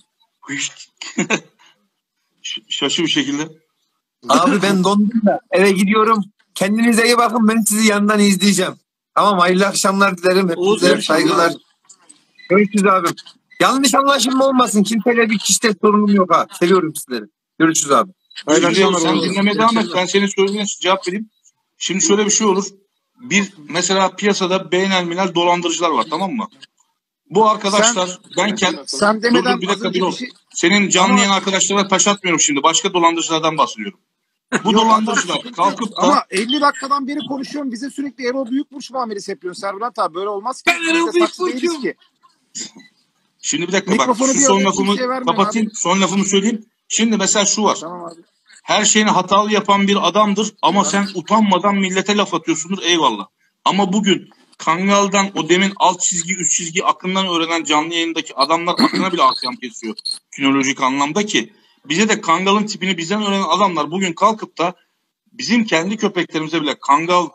C: Şaşı bir şekilde.
G: Abi ben dondum da eve gidiyorum. Kendinize iyi bakın, ben sizi yandan izleyeceğim. Tamam, hayırlı akşamlar dilerim.
F: Oğuz,
G: Hepinize
F: görüşürüz
G: saygılar.
F: abi.
G: Görüşürüz abim. Yanlış anlaşılma olmasın. Kimseyle bir kişisel sorunum yok ha. Seviyorum sizleri. Görüşürüz abi.
C: Biliyorum, sen
F: Oğuz.
C: dinlemeye devam et. Ben senin söylediğine cevap vereyim. Şimdi şöyle bir şey olur. Mesela piyasada beynelmilel dolandırıcılar var, tamam mı? Bu arkadaşlar
A: Sen demeden
C: bir
A: az
C: dakika
A: önce
C: bir
A: bir
C: ol.
A: şey...
C: Senin canlı
A: Ama-
C: yayın arkadaşlara taş atmıyorum şimdi. Başka dolandırıcılardan bahsediyorum. Bu
A: Yok,
C: dolandırıcılar
A: ama-
C: kalkıp da
A: Ama 50 dakikadan beri konuşuyorum. Bize sürekli Erol Büyükburç muamelesi yapıyorsun. Servant abi böyle olmaz ki.
F: Ben
A: Biz de
F: Erol
A: saksı
F: Büyükburç'um.
A: değiliz ki.
C: şimdi bir dakika bak,
A: Mikrofonu
C: şu
A: bir
C: son
A: araya
C: lafımı
A: kimseye vermeyin
C: kapatayım. Son lafımı söyleyeyim. Şimdi mesela şu var.
A: Tamam abi.
C: Her şeyini hatalı yapan bir adamdır ama sen utanmadan millete laf atıyorsundur, eyvallah. Ama bugün Kangal'dan o demin alt çizgi üst çizgi aklından öğrenen canlı yayındaki adamlar aklına bile ahkam kesiyor. Kinolojik anlamda ki bize de Kangal'ın tipini bizden öğrenen adamlar bugün kalkıp da bizim kendi köpeklerimize bile Kangal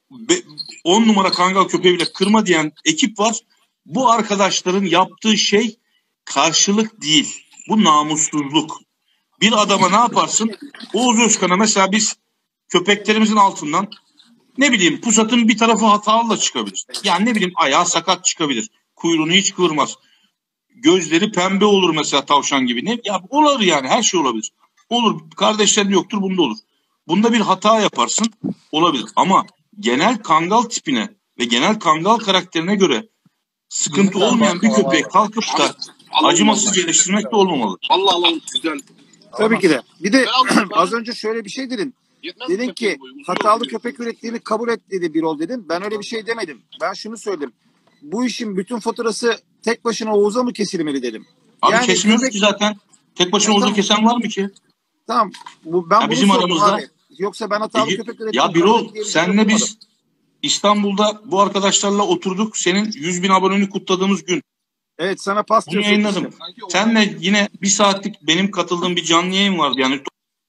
C: 10 numara Kangal köpeği bile kırma diyen ekip var. Bu arkadaşların yaptığı şey karşılık değil. Bu namussuzluk. Bir adama ne yaparsın? Oğuz Özkan'a mesela biz köpeklerimizin altından ne bileyim pusatın bir tarafı hatalı da çıkabilir. Yani ne bileyim ayağı sakat çıkabilir. Kuyruğunu hiç kıvırmaz. Gözleri pembe olur mesela tavşan gibi. Ne? Ya olur yani, her şey olabilir. Olur, kardeşlerin yoktur, bunda olur. Bunda bir hata yaparsın, olabilir. Ama genel Kangal tipine ve genel Kangal karakterine göre sıkıntı olmayan bir köpeği kalkıp da acımasızca eleştirmek de olmamalı.
B: Allah Allah güzel.
A: Tabii ki de. Bir de
B: Ben aldım.
A: az önce şöyle bir şey dedin. Dedin ki hatalı köpek ürettiğini kabul et dedi Birol dedim. Ben öyle bir şey demedim. Ben şunu söyledim. Bu işin bütün faturası tek başına Oğuz'a mı kesilmeli dedim.
C: Abi
A: Yani
C: kesmiyoruz
A: köpek-
C: ki zaten. Tek başına Oğuz'u
A: Tamam.
C: kesen var mı ki?
A: Tamam. Ben
C: Ya
A: bunu
C: bizim
A: sordum
C: aramızda-
A: abi. Yoksa ben hatalı köpek ürettim.
C: Ya Birol, senle biz İstanbul'da bu arkadaşlarla oturduk. Senin 100.000 aboneni kutladığımız gün.
A: Evet, sana pasta
C: Bunu yayınladım. Senle yine bir saatlik benim katıldığım bir canlı yayın vardı. Yani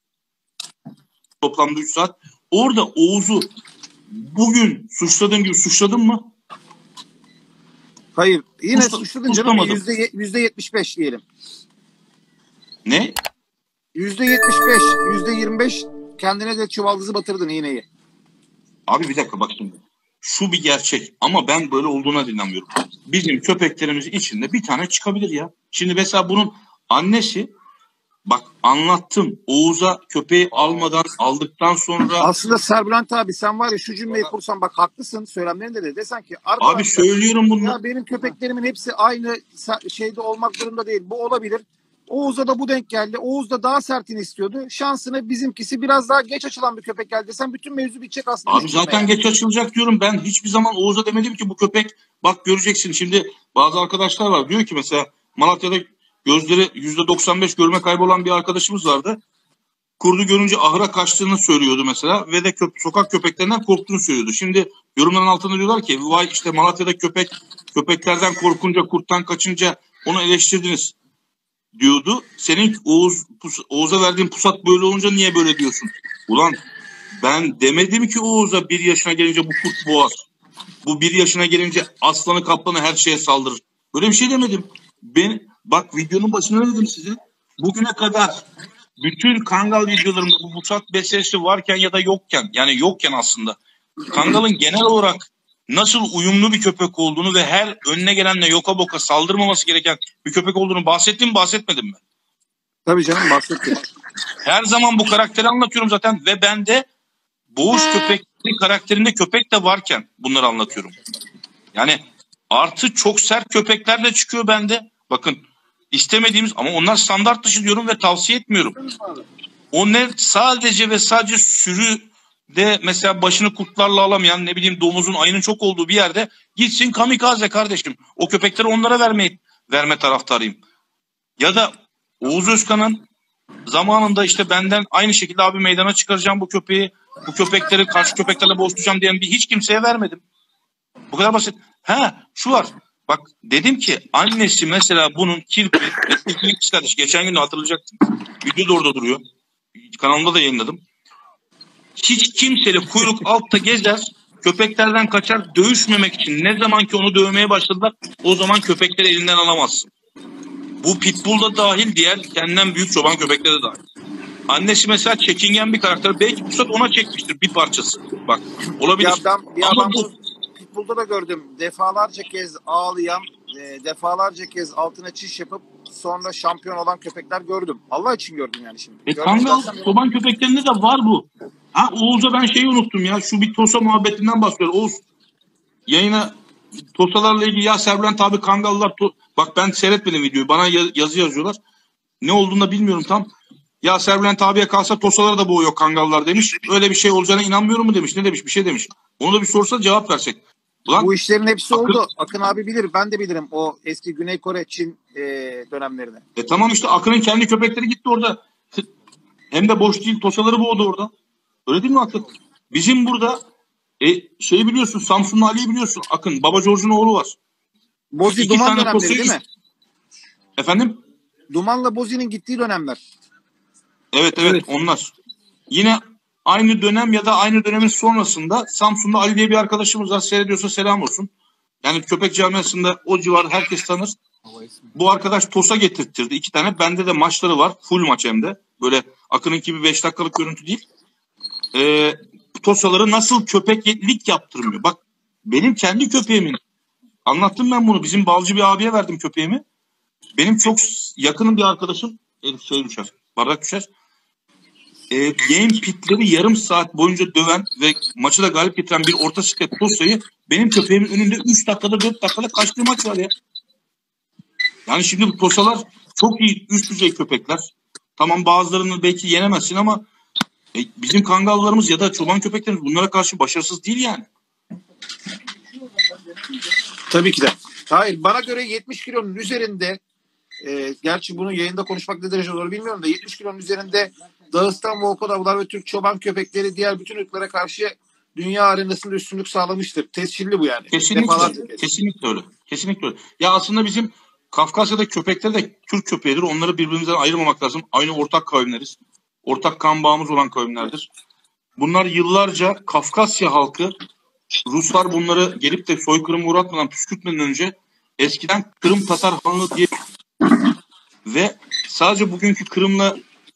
C: toplamda 3 saat. Orada Oğuz'u bugün suçladığım gibi suçladın mı?
A: Hayır. Yine
C: Usta-
A: suçladın canım.
C: ustamadım.
A: %75 diyelim.
C: Ne?
A: %75, %25 kendine de çuvaldızı batırdın iğneyi.
C: Abi bir dakika bak şimdi. Şu bir gerçek ama ben böyle olduğuna dinlemiyorum. Bizim köpeklerimizin içinde bir tane çıkabilir ya. Şimdi mesela bunun annesi, bak anlattım, Oğuz'a köpeği aldıktan sonra
A: Aslında Serbülent abi sen var ya şu cümleyi kursan bak haklısın söylemlerinde de desen ki
C: abi
A: arkadaşlar
C: söylüyorum bunu.
A: ya benim köpeklerimin hepsi aynı şeyde olmak zorunda değil. Bu olabilir. Oğuz'a da bu denk geldi. Oğuz da daha sertini istiyordu. Şansına bizimkisi biraz daha geç açılan bir köpek geldi desen bütün mevzu bitecek aslında.
C: Abi zaten geç açılacak diyorum. Ben hiçbir zaman Oğuz'a demedim ki bu köpek bak göreceksin. Şimdi bazı arkadaşlar var diyor ki mesela Malatya'da gözleri %95 görme kaybı olan bir arkadaşımız vardı. Kurdu görünce ahıra kaçtığını söylüyordu mesela ve de sokak köpeklerinden korktuğunu söylüyordu. Şimdi yorumların altında diyorlar ki vay işte Malatya'da köpeklerden korkunca, kurttan kaçınca onu eleştirdiniz diyordu. Senin Oğuz'a verdiğin pusat böyle olunca niye böyle diyorsun? Ulan ben demedim ki Oğuz'a 1 yaşına gelince bu kurt boğar. Bu 1 yaşına gelince aslanı kaplanı her şeye saldırır. Böyle bir şey demedim. Bak videonun başında ne dedim size? Bugüne kadar bütün Kangal videolarımda bu pusat meselesi varken ya da yokken, yani yokken aslında Kangal'ın genel olarak nasıl uyumlu bir köpek olduğunu ve her önüne gelenle yoka boka saldırmaması gereken bir köpek olduğunu bahsettim mi bahsetmedim mi?
A: Tabii canım bahsettim.
C: Her zaman bu karakteri anlatıyorum zaten ve ben de boğuş köpekli karakterinde köpek de varken bunları anlatıyorum. Yani artı çok sert köpekler de çıkıyor bende. Bakın istemediğimiz ama onlar standart dışı diyorum ve tavsiye etmiyorum. O ne sadece ve sadece sürüde mesela başını kurtlarla alamayan ne bileyim domuzun ayının çok olduğu bir yerde gitsin kamikaze kardeşim. O köpekleri onlara verme taraftarıyım. Ya da Oğuz Özkan'ın zamanında işte benden aynı şekilde abi meydana çıkaracağım bu köpeği, bu köpekleri karşı köpeklerle boğuşturacağım diyen hiç kimseye vermedim. Bu kadar basit. Şu var. Bak dedim ki annesi mesela bunun kirpi kız kardeş geçen gün de hatırlayacaktım. Video da orada duruyor. Kanalımda da yayınladım. Hiç kimseyle kuyruk altta gezer, köpeklerden kaçar, dövüşmemek için ne zaman ki onu dövmeye başladılar o zaman köpekleri elinden alamazsın. Bu pitbull da dahil, diğer kendinden büyük çoban köpekleri de dahil. Annesi mesela çekingen bir karakter. Belki pusat ona çekmiştir bir parçası. Bak olabilir.
A: Ya ben
C: Ama bu
A: futbolda da gördüm. Defalarca kez ağlayan, defalarca kez altına çiş yapıp sonra şampiyon olan köpekler gördüm. Allah için gördüm yani şimdi.
C: Kangal çoban köpeklerinde de var bu. Ha Oğuz'a ben şeyi unuttum ya. Şu bir Tosa muhabbetinden bahsediyor. Oğuz yayına Tosalarla ilgili ya Serbülent abi Kangallar bak ben seyretmedim videoyu. Bana yazı yazıyorlar. Ne olduğunu da bilmiyorum tam. Ya Serbülent abiye kalsa Tosaları da boğuyor Kangallar demiş. Öyle bir şey olacağına inanmıyorum mu demiş. Ne demiş? Bir şey demiş. Onu da bir sorsa cevap versek. Ulan,
A: bu işlerin hepsi oldu. Akın abi bilir. Ben de bilirim o eski Güney Kore, Çin dönemlerine.
C: Tamam işte Akın'ın kendi köpekleri gitti orada. Hem de boş değil. Tosaları boğdu orada. Öyle değil mi Akın? Bizim burada şeyi biliyorsun. Samsunlu Ali'yi biliyorsun. Akın. Baba George'un oğlu var.
A: Bozi Duman dönemleri değil mi?
C: Efendim?
A: Duman'la Bozi'nin gittiği dönemler.
C: Evet onlar. Yine aynı dönem ya da aynı dönemin sonrasında Samsun'da Ali diye bir arkadaşımız var. Seyrediyorsa selam olsun. Yani köpek camiasında o civar herkes tanır. Bu arkadaş Tosa getirttirdi. 2 tane. Bende de maçları var. Full maç hem de. Böyle Akın'ın gibi 5 dakikalık görüntü değil. Tosaları nasıl köpeklik yaptırmıyor. Bak benim kendi köpeğimin. Anlattım ben bunu. Bizim balcı bir abiye verdim köpeğimi. Benim çok yakınım bir arkadaşım. Şey düşer. Bardak düşer. Game pitleri yarım saat boyunca döven ve maçı da galip getiren bir orta siklet Tosa'yı benim köpeğimin önünde 3 dakikada 4 dakikada kaçtığı maç var ya. Yani şimdi bu Tosalar çok iyi üst düzey köpekler. Tamam bazılarını belki yenemezsin ama bizim Kangallarımız ya da çoban köpeklerimiz bunlara karşı başarısız değil yani.
A: Tabii ki de. Hayır bana göre 70 kilonun üzerinde gerçi bunu yayında konuşmak ne derece doğru bilmiyorum da 70 kilonun üzerinde Dağıstan Volkodavlar ve Türk çoban köpekleri diğer bütün ırklara karşı dünya arenasında üstünlük sağlamıştır. Tescilli bu yani.
C: Kesinlikle öyle. Kesinlikle öyle. Ya aslında bizim Kafkasya'da köpekler de Türk köpeğidir. Onları birbirimizden ayırmamak lazım. Aynı ortak kavimleriz. Ortak kan bağımız olan kavimlerdir. Bunlar yıllarca Kafkasya halkı Ruslar bunları gelip de soykırıma uğratmadan püskürtmeden önce eskiden Kırım Tatar Hanlığı diye ve sadece bugünkü Kırım'la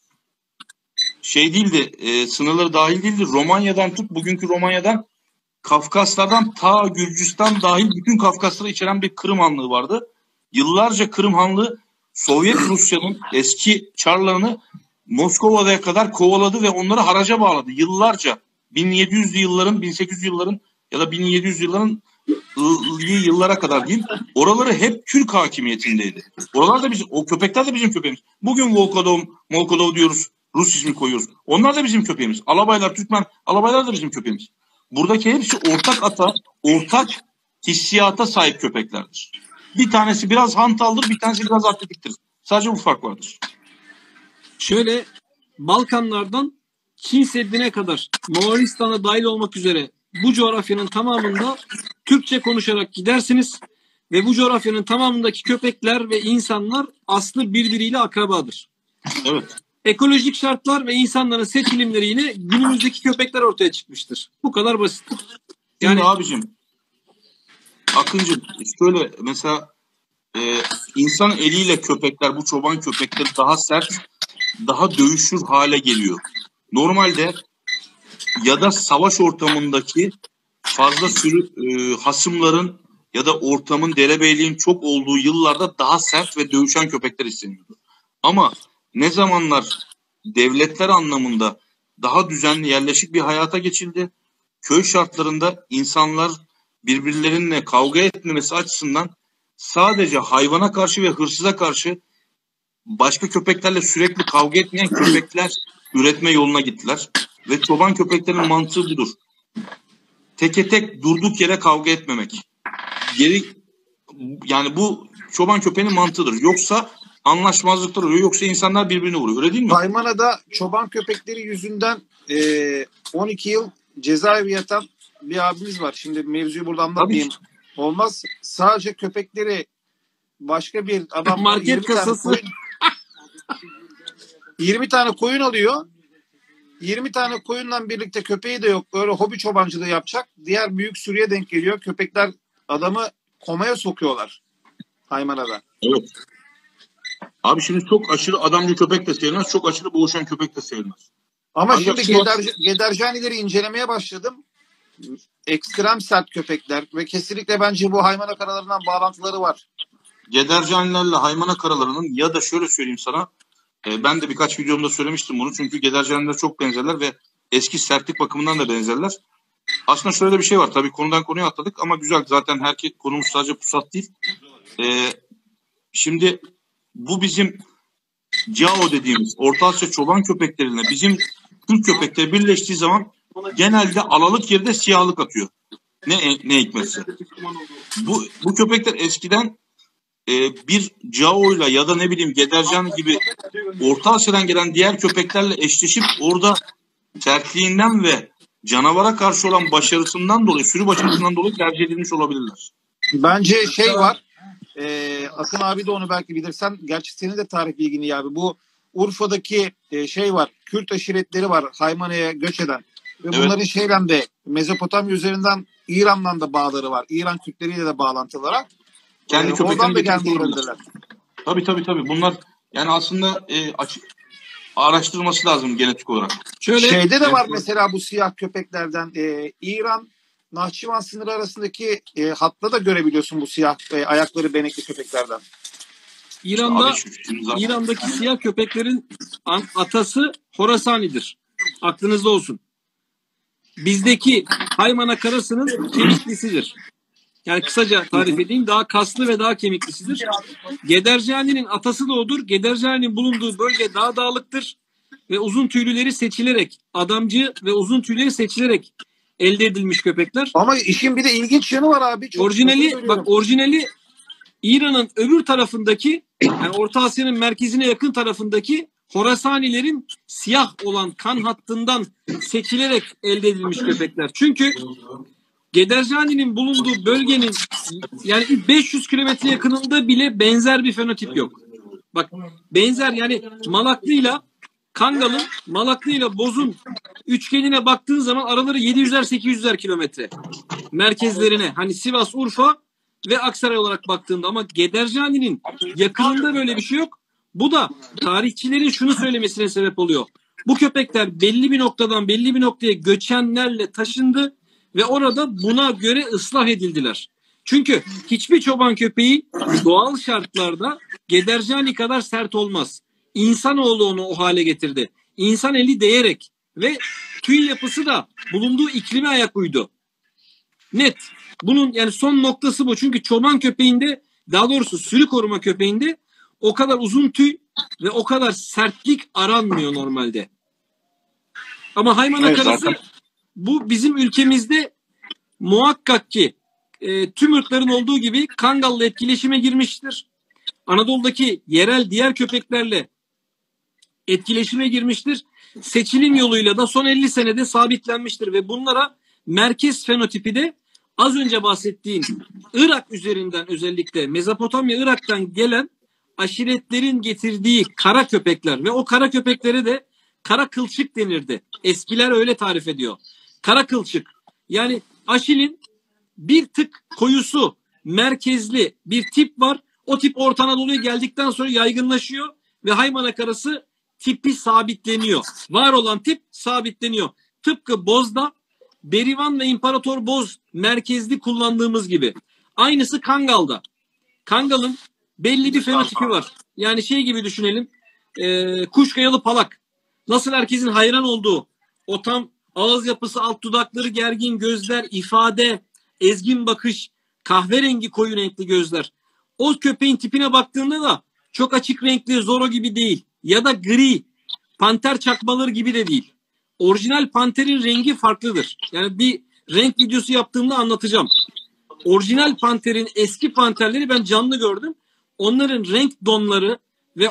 C: şey değildi, sınırları dahil değildi. Romanya'dan tut, bugünkü Romanya'dan Kafkaslardan ta Gürcistan dahil bütün Kafkasları içeren bir Kırım Hanlığı vardı. Yıllarca Kırım Hanlığı Sovyet Rusya'nın eski çarlarını Moskova'ya kadar kovaladı ve onları haraca bağladı. Yıllarca 1700'lü yılların, 1800 yılların ya da 1700 yılların yıllara kadar diyeyim. Oraları hep Türk hakimiyetindeydi. Oralar da bizim, o köpekler de bizim köpeğimiz. Bugün Volkodov diyoruz. Rus ismi koyuyoruz. Onlar da bizim köpeğimiz. Alabaylar, Türkmen, alabaylar da bizim köpeğimiz. Buradaki hepsi ortak hissiyata sahip köpeklerdir. Bir tanesi biraz hantaldır, bir tanesi biraz atletiktir. Sadece bu fark vardır.
F: Şöyle Balkanlardan Çin Seddi'ne kadar Moğolistan'a dahil olmak üzere bu coğrafyanın tamamında Türkçe konuşarak gidersiniz ve bu coğrafyanın tamamındaki köpekler ve insanlar aslı birbiriyle akrabadır.
C: Evet.
F: Ekolojik şartlar ve insanların seçilimleriyle günümüzdeki köpekler ortaya çıkmıştır. Bu kadar basit.
C: Yani abicim, Akıncım şöyle mesela insan eliyle köpekler, bu çoban köpekleri daha sert, daha dövüşür hale geliyor. Normalde ya da savaş ortamındaki fazla sürü hasımların ya da ortamın derebeyliğin çok olduğu yıllarda daha sert ve dövüşen köpekler isteniyordu. Ama ne zamanlar devletler anlamında daha düzenli yerleşik bir hayata geçildi, köy şartlarında insanlar birbirleriyle kavga etmemesi açısından sadece hayvana karşı ve hırsıza karşı başka köpeklerle sürekli kavga etmeyen köpekler üretme yoluna gittiler. Ve çoban köpeklerin mantığı budur. Teke tek durduk yere kavga etmemek. Yani bu çoban köpeğinin mantığıdır. Yoksa anlaşmazlıklar oluyor. Yoksa insanlar birbirini vuruyor. Öyle değil mi?
A: Haymana'da çoban köpekleri yüzünden 12 yıl cezaevi yatan bir abimiz var. Şimdi mevzuyu burada anlatmayayım. Olmaz. Sadece köpekleri başka bir adam
F: market kasası
A: 20 tane koyun alıyor. 20 tane koyunla birlikte köpeği de yok. Öyle hobi çobancılığı yapacak. Diğer büyük sürüye denk geliyor. Köpekler adamı komaya sokuyorlar. Haymana'da.
C: Evet. Abi şimdi çok aşırı adamcı köpek de sevilmez. Çok aşırı boğuşan köpek de sevilmez.
A: Ama ancak şimdi Gederjanileri incelemeye başladım. ekstrem sert köpekler ve kesinlikle bence bu haymana karalarından bağlantıları var.
C: Gedercanilerle haymana karalarının ya da şöyle söyleyeyim sana, ben de birkaç videomda söylemiştim bunu, çünkü gedercaniler çok benzerler ve eski sertlik bakımından da benzerler. Aslında şöyle bir şey var, tabii konudan konuya atladık ama güzel, zaten herkes konumuz sadece pusat değil. Şimdi bu bizim Cao dediğimiz Orta Asya çoban köpekleriyle bizim Türk köpekleri birleştiği zaman genelde alalık yerine siyahlık atıyor. Ne hikmetse. Bu köpekler eskiden bir Cao'yla ya da ne bileyim Gedercan gibi Orta Asya'dan gelen diğer köpeklerle eşleşip orada sertliğinden ve canavara karşı olan başarısından dolayı, sürü başarısından dolayı tercih edilmiş olabilirler.
A: Bence şey var. Akın abi de onu belki bilirsen. Gerçi senin de tarih bilgin iyi abi. Bu Urfa'daki şey var. Kürt aşiretleri var. Haymana'ya göç eden. Ve bunların şeyle de Mezopotamya üzerinden İran'dan da bağları var. İran Kürtleriyle de bağlantıları var.
C: Kendi
A: oradan da gelmiş olabilirler.
C: Tabii. Bunlar yani aslında araştırılması lazım genetik olarak.
A: Şeyde de var mesela bu siyah köpeklerden. İran Nahçıvan sınırı arasındaki hatta da görebiliyorsun bu siyah ayakları benekli köpeklerden.
F: İran'daki siyah köpeklerin atası Horasani'dir. Aklınızda olsun. Bizdeki haymana karasının kemiklisidir. Yani kısaca tarif edeyim, daha kaslı ve daha kemiklisidir. Gedercani'nin atası da odur. Gedercani'nin bulunduğu bölge daha dağlıktır ve uzun tüylüleri seçilerek, adamcı ve uzun tüyleri seçilerek elde edilmiş köpekler.
A: Ama işin bir de ilginç yanı var abi.
F: Orijinali İran'ın öbür tarafındaki, yani Orta Asya'nın merkezine yakın tarafındaki Horasanilerin siyah olan kan hattından seçilerek elde edilmiş köpekler. Çünkü Gedercani'nin bulunduğu bölgenin yani 500 kilometre yakınında bile benzer bir fenotip yok. Bak benzer, yani Malaklı'yla Kangal'ın, Malaklı'yla Boz'un üçgenine baktığın zaman araları 700'er 800'er kilometre. Merkezlerine hani Sivas, Urfa ve Aksaray olarak baktığında, ama Gedercani'nin yakınında böyle bir şey yok. Bu da tarihçilerin şunu söylemesine sebep oluyor. Bu köpekler belli bir noktadan belli bir noktaya göçenlerle taşındı ve orada buna göre ıslah edildiler. Çünkü hiçbir çoban köpeği doğal şartlarda Gedercani kadar sert olmaz. İnsanoğlu onu o hale getirdi. İnsan eli değerek ve tüy yapısı da bulunduğu iklime ayak uydu. Net. Bunun yani son noktası bu. Çünkü çoban köpeğinde, daha doğrusu sürü koruma köpeğinde o kadar uzun tüy ve o kadar sertlik aranmıyor normalde. Ama haymana karası bu bizim ülkemizde muhakkak ki tüm ırkların olduğu gibi Kangal'la etkileşime girmiştir. Anadolu'daki yerel diğer köpeklerle etkileşime girmiştir. Seçilim yoluyla da son 50 senede sabitlenmiştir ve bunlara merkez fenotipi de az önce bahsettiğim Irak üzerinden, özellikle Mezopotamya, Irak'tan gelen aşiretlerin getirdiği kara köpekler ve o kara köpeklere de kara kılçık denirdi. Eskiler öyle tarif ediyor. Kara kılçık. Yani Aşil'in bir tık koyusu, merkezli bir tip var. O tip Orta Anadolu'ya geldikten sonra yaygınlaşıyor ve haymana karası tipi sabitleniyor. Var olan tip sabitleniyor. Tıpkı Boz'da Berivan ve İmparator Boz merkezli kullandığımız gibi. Aynısı Kangal'da. Kangal'ın belli bir fenotipi var. Yani şey gibi düşünelim. Kuşkayalı palak. Nasıl herkesin hayran olduğu, o tam ağız yapısı, alt dudakları gergin, gözler, ifade, ezgin bakış, kahverengi koyu renkli gözler. O köpeğin tipine baktığında da çok açık renkli Zorro gibi değil. Ya da gri, panter çakmaları gibi de değil. Orijinal panterin rengi farklıdır. Yani bir renk videosu yaptığımda anlatacağım. Orijinal panterin, eski panterleri ben canlı gördüm. Onların renk donları ve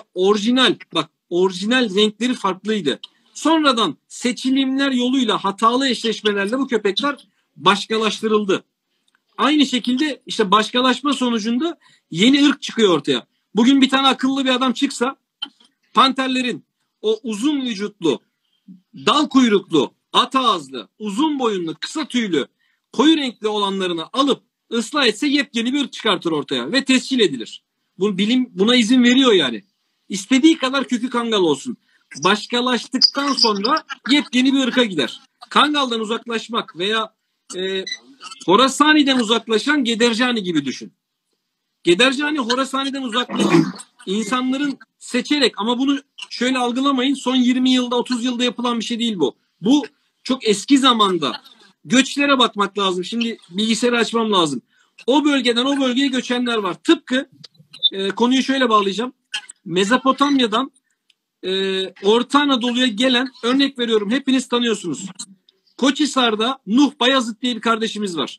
F: orijinal renkleri farklıydı. Sonradan seçilimler yoluyla, hatalı eşleşmelerle bu köpekler başkalaştırıldı. Aynı şekilde işte başkalaşma sonucunda yeni ırk çıkıyor ortaya. Bugün bir tane akıllı bir adam çıksa panterlerin o uzun vücutlu, dal kuyruklu, at ağızlı, uzun boyunlu, kısa tüylü, koyu renkli olanlarını alıp ıslah etse yepyeni bir ırk çıkartır ortaya ve tescil edilir. Bu bilim buna izin veriyor yani. İstediği kadar kökü Kangal olsun. Başkalaştıktan sonra yepyeni bir ırka gider. Kangal'dan uzaklaşmak veya Horasani'den uzaklaşan Gedercani gibi düşün. Gedercani Horasani'den uzaklaşan insanların seçerek, ama bunu şöyle algılamayın, son 20 yılda 30 yılda yapılan bir şey değil bu. Bu çok eski zamanda göçlere bakmak lazım. Şimdi bilgisayarı açmam lazım. O bölgeden o bölgeye göçenler var. Tıpkı konuyu şöyle bağlayacağım. Mezopotamya'dan Orta Anadolu'ya gelen, örnek veriyorum, hepiniz tanıyorsunuz. Koçhisar'da Nuh Bayazıt diye bir kardeşimiz var.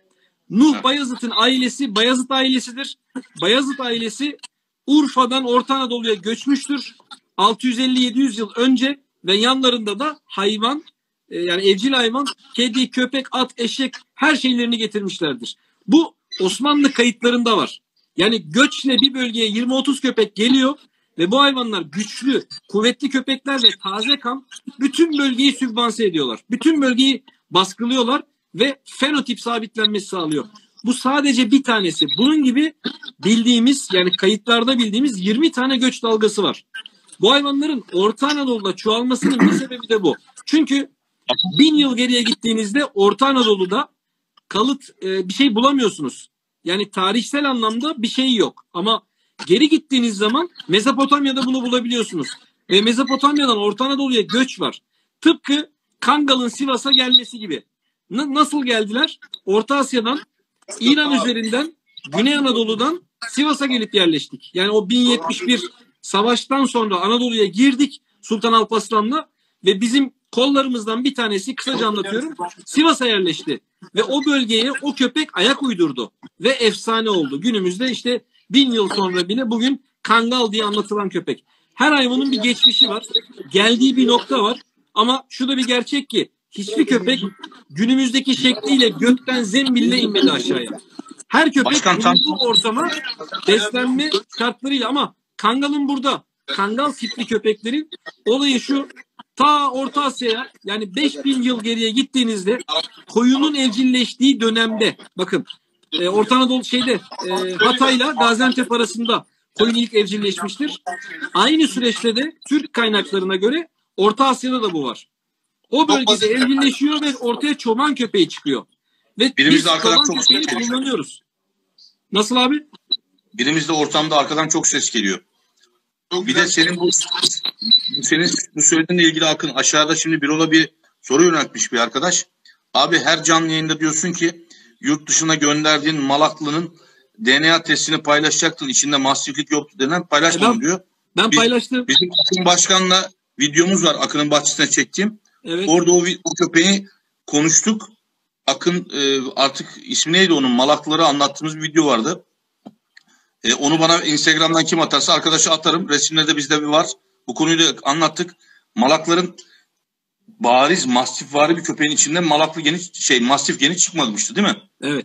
F: Nuh Bayazıt'ın ailesi Bayazıt ailesidir. Bayazıt ailesi Urfa'dan Orta Anadolu'ya göçmüştür. 650-700 yıl önce ve yanlarında da hayvan, yani evcil hayvan, kedi, köpek, at, eşek, her şeylerini getirmişlerdir. Bu Osmanlı kayıtlarında var. Yani göçle bir bölgeye 20-30 köpek geliyor ve bu hayvanlar güçlü, kuvvetli köpekler ve taze kan bütün bölgeyi sübvanse ediyorlar. Bütün bölgeyi baskılıyorlar ve fenotip sabitlenmesi sağlıyor. Bu sadece bir tanesi. Bunun gibi bildiğimiz, yani kayıtlarda bildiğimiz 20 tane göç dalgası var. Bu hayvanların Orta Anadolu'da çoğalmasının bir sebebi de bu. Çünkü 1000 yıl geriye gittiğinizde Orta Anadolu'da kalıt bir şey bulamıyorsunuz. Yani tarihsel anlamda bir şey yok. Ama geri gittiğiniz zaman Mezopotamya'da bunu bulabiliyorsunuz. Ve Mezopotamya'dan Orta Anadolu'ya göç var. Tıpkı Kangal'ın Sivas'a gelmesi gibi. Nasıl geldiler? Orta Asya'dan, İran üzerinden, Güney Anadolu'dan Sivas'a gelip yerleştik. Yani o 1071 savaştan sonra Anadolu'ya girdik Sultan Alparslan'la ve bizim kollarımızdan bir tanesi, kısaca anlatıyorum, Sivas'a yerleşti. Ve o bölgeye o köpek ayak uydurdu. Ve efsane oldu. Günümüzde işte 1000 yıl sonra bile bugün Kangal diye anlatılan köpek. Her hayvanın bir geçmişi var. Geldiği bir nokta var. Ama şu da bir gerçek ki hiçbir köpek günümüzdeki şekliyle gökten zembille inmedi aşağıya. Her köpek bulunduğu ortama beslenme şartlarıyla, ama Kangal'ın burada, Kangal tipli köpeklerin olayı şu: ta Orta Asya'ya, yani 5000 yıl geriye gittiğinizde koyunun evcilleştiği dönemde, bakın Orta Anadolu Hatay'la Gaziantep arasında koyun ilk evcilleşmiştir. Aynı süreçte de Türk kaynaklarına göre Orta Asya'da da bu var. O bölgede evcilleşiyor ve ortaya çoban köpeği çıkıyor. Ve biz çoban köpeği kullanıyoruz. Nasıl abi?
C: Birimizde ortamda arkadan çok ses geliyor. Bir de senin bu söylediğinle ilgili Akın, aşağıda şimdi Birol'a bir soru yöneltmiş bir arkadaş. Abi her canlı yayında diyorsun ki yurt dışına gönderdiğin Malaklı'nın DNA testini paylaşacaktın. İçinde mastiflik yoktu denen, paylaşmadım diyor.
F: Ben paylaştım.
C: Bizim Akın Başkan'la videomuz var, Akın'ın bahçesine çektiğim.
F: Evet.
C: Orada o köpeği konuştuk. Akın artık ismi neydi onun, Malaklıları anlattığımız bir video vardı. Onu bana Instagram'dan kim atarsa arkadaşa atarım. Resimleri de bizde var. Bu konuyu da anlattık. Malakların bariz mastifvari bir köpeğin içinden mastif geni çıkmamıştı değil mi?
F: Evet.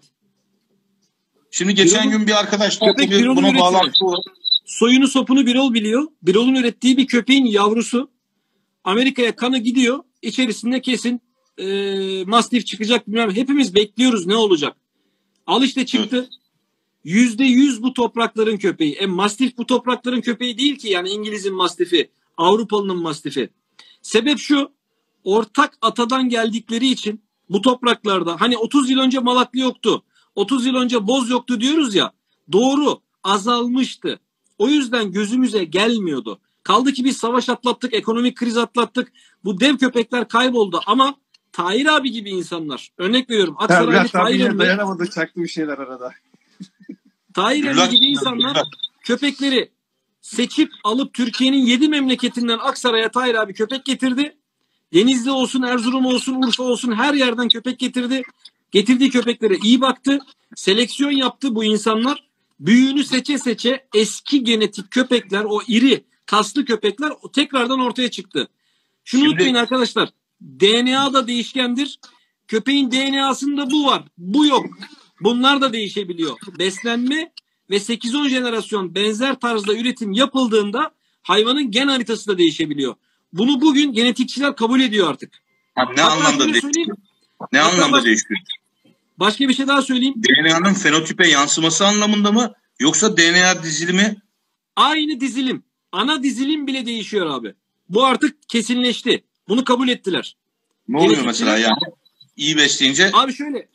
C: Şimdi geçen gün bir arkadaş
F: buna bağlantısı olarak soyunu sopunu Birol biliyor. Birol'un ürettiği bir köpeğin yavrusu Amerika'ya kanı gidiyor. İçerisinde kesin mastif çıkacak, bilmem. Hepimiz bekliyoruz ne olacak. Al işte çıktı. %100 bu toprakların köpeği. Mastif bu toprakların köpeği değil ki, yani İngiliz'in mastifi, Avrupalı'nın mastifi. Sebep şu: ortak atadan geldikleri için bu topraklarda, hani 30 yıl önce Malaklı yoktu, 30 yıl önce boz yoktu diyoruz ya, doğru, azalmıştı. O yüzden gözümüze gelmiyordu. Kaldı ki biz savaş atlattık, ekonomik kriz atlattık. Bu dev köpekler kayboldu ama Tahir abi gibi insanlar, örnek veriyorum, Aksaray'da Tahir
E: dayanamadı, çaktı bir şeyler arada.
F: Tahir abi gibi insanlar köpekleri seçip alıp Türkiye'nin 7 memleketinden Aksaray'a Tahir abi köpek getirdi. Denizli olsun, Erzurum olsun, Urfa olsun, her yerden köpek getirdi. Getirdiği köpeklere iyi baktı. Seleksiyon yaptı bu insanlar. Büyüğünü seçe seçe eski genetik köpekler, o iri kaslı köpekler tekrardan ortaya çıktı. Şunu unutmayın arkadaşlar. DNA da değişkendir. Köpeğin DNA'sında bu var, bu yok. Bunlar da değişebiliyor. Beslenme ve 8-10 jenerasyon benzer tarzda üretim yapıldığında hayvanın gen haritası da değişebiliyor. Bunu bugün genetikçiler kabul ediyor artık.
C: Ne anlamda değişiyor? Ne anlamda değişiyor?
F: Başka bir şey daha söyleyeyim.
C: DNA'nın fenotipe yansıması anlamında mı? Yoksa DNA dizilimi?
F: Aynı dizilim. Ana dizilim bile değişiyor abi. Bu artık kesinleşti. Bunu kabul ettiler.
C: Ne oluyor mesela yani? İyi besleyince?
F: Abi şöyle.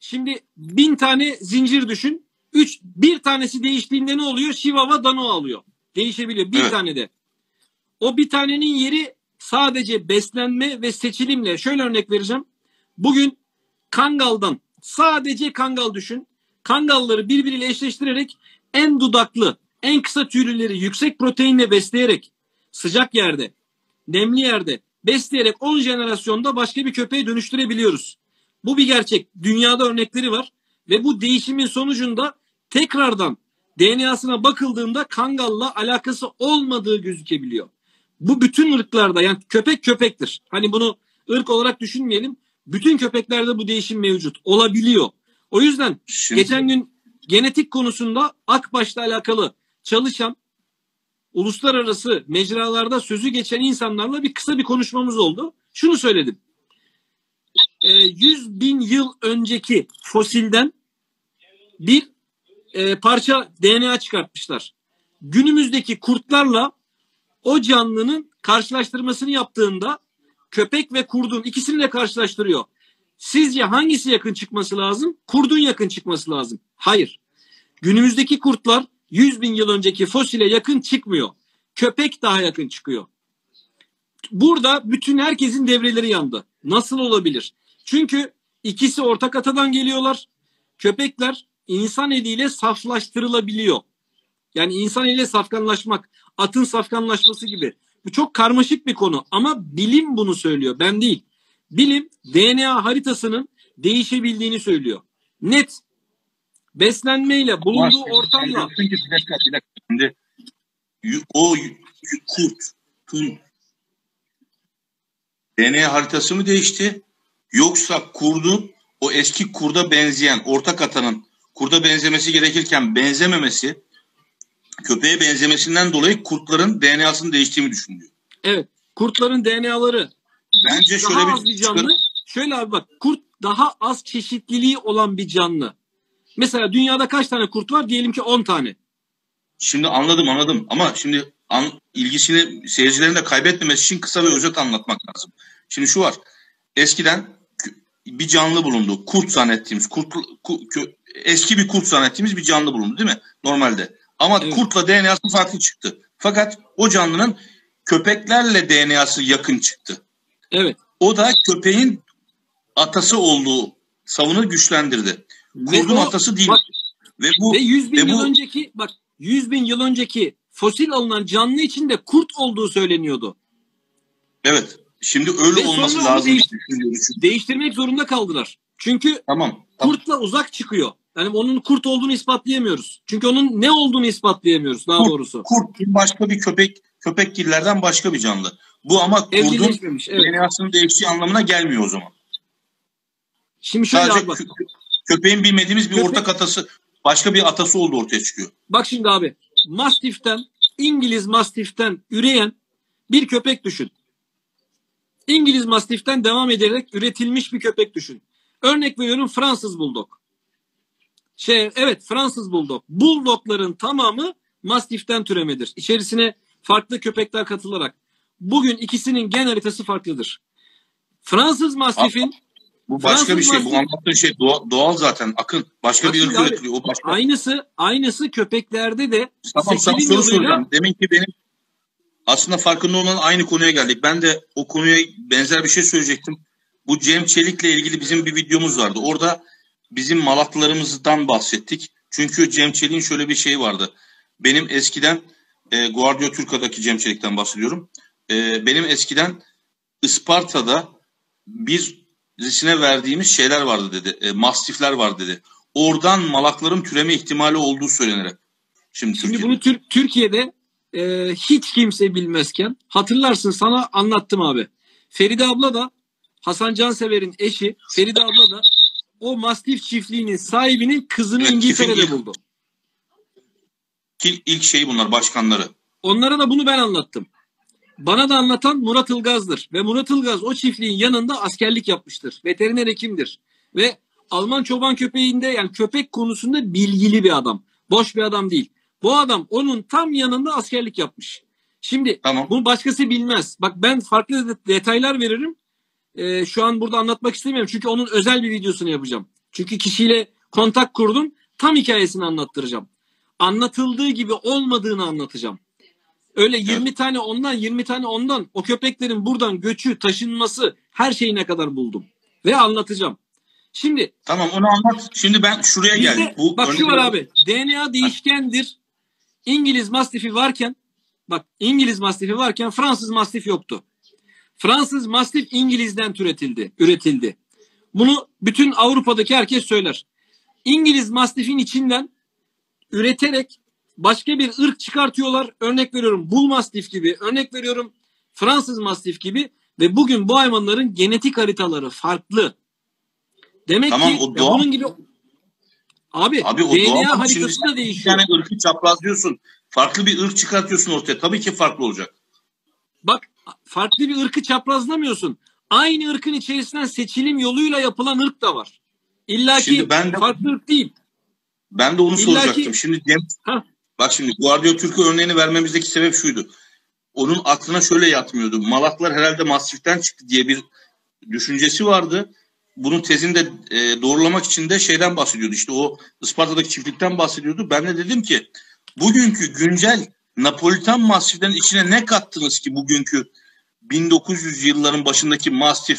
F: Şimdi 1000 tane zincir düşün. Bir tanesi değiştiğinde ne oluyor? Chihuahua Dano alıyor. Değişebiliyor. Bir
C: Evet.
F: tane de. O bir tanenin yeri sadece beslenme ve seçilimle. Şöyle örnek vereceğim. Bugün Kangal'dan sadece Kangal düşün. Kangalları birbiriyle eşleştirerek en dudaklı, en kısa tüyleri yüksek proteinle besleyerek sıcak yerde, nemli yerde besleyerek 10 jenerasyonda başka bir köpeğe dönüştürebiliyoruz. Bu bir gerçek. Dünyada örnekleri var ve bu değişimin sonucunda tekrardan DNA'sına bakıldığında Kangal'la alakası olmadığı gözükebiliyor. Bu bütün ırklarda, yani köpek köpektir. Hani bunu ırk olarak düşünmeyelim. Bütün köpeklerde bu değişim mevcut. Olabiliyor. O yüzden geçen gün genetik konusunda Akbaş'la alakalı çalışan, uluslararası mecralarda sözü geçen insanlarla kısa bir konuşmamız oldu. Şunu söyledim. 100.000 yıl önceki fosilden bir parça DNA çıkartmışlar. Günümüzdeki kurtlarla o canlının karşılaştırmasını yaptığında köpek ve kurdun ikisini de karşılaştırıyor. Sizce hangisi yakın çıkması lazım? Kurdun yakın çıkması lazım. Hayır. Günümüzdeki kurtlar 100.000 yıl önceki fosile yakın çıkmıyor. Köpek daha yakın çıkıyor. Burada bütün herkesin devreleri yandı. Nasıl olabilir? Çünkü ikisi ortak atadan geliyorlar. Köpekler insan eliyle saflaştırılabiliyor. Yani insan eliyle safkanlaşmak, atın safkanlaşması gibi. Bu çok karmaşık bir konu ama bilim bunu söylüyor. Ben değil. Bilim DNA haritasının değişebildiğini söylüyor. Net. Beslenmeyle, bulunduğu ortamla.
C: Bir dakika. Şimdi o kurtun DNA haritası mı değişti? Yoksa kurdun o eski kurda benzeyen ortak atanın kurda benzemesi gerekirken benzememesi, köpeğe benzemesinden dolayı kurtların DNA'sının değiştiğini düşünülüyor.
F: Evet. Kurtların DNA'ları
C: bence
F: daha
C: şöyle
F: az bir canlı. Şöyle abi bak, kurt daha az çeşitliliği olan bir canlı. Mesela dünyada kaç tane kurt var? Diyelim ki 10 tane.
C: Şimdi anladım ama şimdi ilgisini seyircilerin de kaybetmemesi için kısa bir özet anlatmak lazım. Şimdi şu var. Eskiden bir canlı bulundu. Kurt zannettiğimiz, eski bir kurt zannettiğimiz bir canlı bulundu değil mi? Normalde. Ama
F: evet,
C: kurtla DNA'sı farklı çıktı. Fakat o canlının köpeklerle DNA'sı yakın çıktı.
F: Evet.
C: O da köpeğin atası olduğu savını güçlendirdi. Kurdun atası değil.
F: Bak,
C: ve bu
F: ve 100.000 yıl önceki 100.000 yıl önceki fosil alınan canlı içinde kurt olduğu söyleniyordu.
C: Evet. Şimdi öyle
F: ve
C: olması
F: sonra
C: lazım.
F: Değiştirmek zorunda kaldılar. Çünkü
C: tamam.
F: kurtla uzak çıkıyor. Yani onun kurt olduğunu ispatlayamıyoruz. Çünkü onun ne olduğunu ispatlayamıyoruz daha doğrusu.
C: Kurt başka bir köpekgillerden başka bir canlı. Bu ama kurdun DNA'sının değiştiği anlamına gelmiyor o zaman.
F: Şimdi şöyle
C: sadece
F: bak.
C: Köpeğin bilmediğimiz bir ortak atası, başka bir atası olduğu ortaya çıkıyor.
F: Bak şimdi abi, İngiliz Mastif'ten üreyen bir köpek düşün. İngiliz Mastif'ten devam ederek üretilmiş bir köpek düşün. Örnek veriyorum, Fransız Bulldog. Fransız Bulldog. Bulldogların tamamı Mastif'ten türemedir. İçerisine farklı köpekler katılarak. Bugün ikisinin gen haritası farklıdır. Fransız Mastif'in
C: bu başka bir şey. Bu anlattığın şey doğal zaten. Akın. Başka bir ırk üretiliyor. O başka.
F: Aynısı köpeklerde de.
C: Tamam, sana soru soracağım. Demin ki benim aslında farkında olan aynı konuya geldik. Ben de o konuya benzer bir şey söyleyecektim. Bu Cem Çelik'le ilgili bizim bir videomuz vardı. Orada bizim Malatyalarımızdan bahsettik. Çünkü Cem Çelik'in şöyle bir şey vardı. Benim eskiden Guardia Turca'daki Cem Çelik'ten bahsediyorum. Benim eskiden Isparta'da birisine verdiğimiz şeyler vardı dedi. Mastifler vardı dedi. Oradan malakların türeme ihtimali olduğu söylenerek. Şimdi
F: bunu Türkiye'de hiç kimse bilmezken, hatırlarsın, sana anlattım abi. Feride abla da, Hasan Cansever'in eşi Feride abla da o mastif çiftliğinin sahibinin kızını İngiltere'de buldu.
C: İlk şey bunlar, başkanları.
F: Onlara da bunu ben anlattım. Bana da anlatan Murat Ilgaz'dır. Ve Murat Ilgaz o çiftliğin yanında askerlik yapmıştır. Veteriner hekimdir. Ve Alman çoban köpeğinde, yani köpek konusunda bilgili bir adam. Boş bir adam değil. Bu adam onun tam yanında askerlik yapmış. Şimdi bunu başkası bilmez. Bak, ben farklı detaylar veririm. Şu an burada anlatmak istemiyorum. Çünkü onun özel bir videosunu yapacağım. Çünkü kişiyle kontak kurdum. Tam hikayesini anlattıracağım. Anlatıldığı gibi olmadığını anlatacağım. Öyle 20 tane ondan 20 tane ondan o köpeklerin buradan göçü, taşınması her şeyine kadar buldum. Ve anlatacağım. Şimdi
C: Tamam onu anlat. Şimdi ben şuraya geldim.
F: Bak şu var abi. DNA değişkendir. İngiliz Mastifi varken Fransız Mastif yoktu. Fransız Mastif İngiliz'den üretildi. Bunu bütün Avrupa'daki herkes söyler. İngiliz Mastif'in içinden üreterek başka bir ırk çıkartıyorlar. Örnek veriyorum Bull Mastif gibi, örnek veriyorum Fransız Mastif gibi ve bugün bu hayvanların genetik haritaları farklı. Demek
C: tamam,
F: ki bunun gibi abi
C: o
F: DNA haritası da değişiyor.
C: Yani ırkı çaprazlıyorsun. Farklı bir ırk çıkartıyorsun ortaya. Tabii ki farklı olacak.
F: Bak farklı bir ırkı çaprazlamıyorsun. Aynı ırkın içerisinden seçilim yoluyla yapılan ırk da var. İlla ki farklı ırk değil.
C: Ben de onu soracaktım. Şimdi bak şimdi Guardia Türk'ü örneğini vermemizdeki sebep şuydu. Onun aklına şöyle yatmıyordu. Malaklar herhalde Mastif'ten çıktı diye bir düşüncesi vardı. Bunun tezini de doğrulamak için de şeyden bahsediyordu. İşte o Isparta'daki çiftlikten bahsediyordu. Ben de dedim ki bugünkü güncel Napolitan Mastif'lerin içine ne kattınız ki bugünkü 1900 yılların başındaki Mastif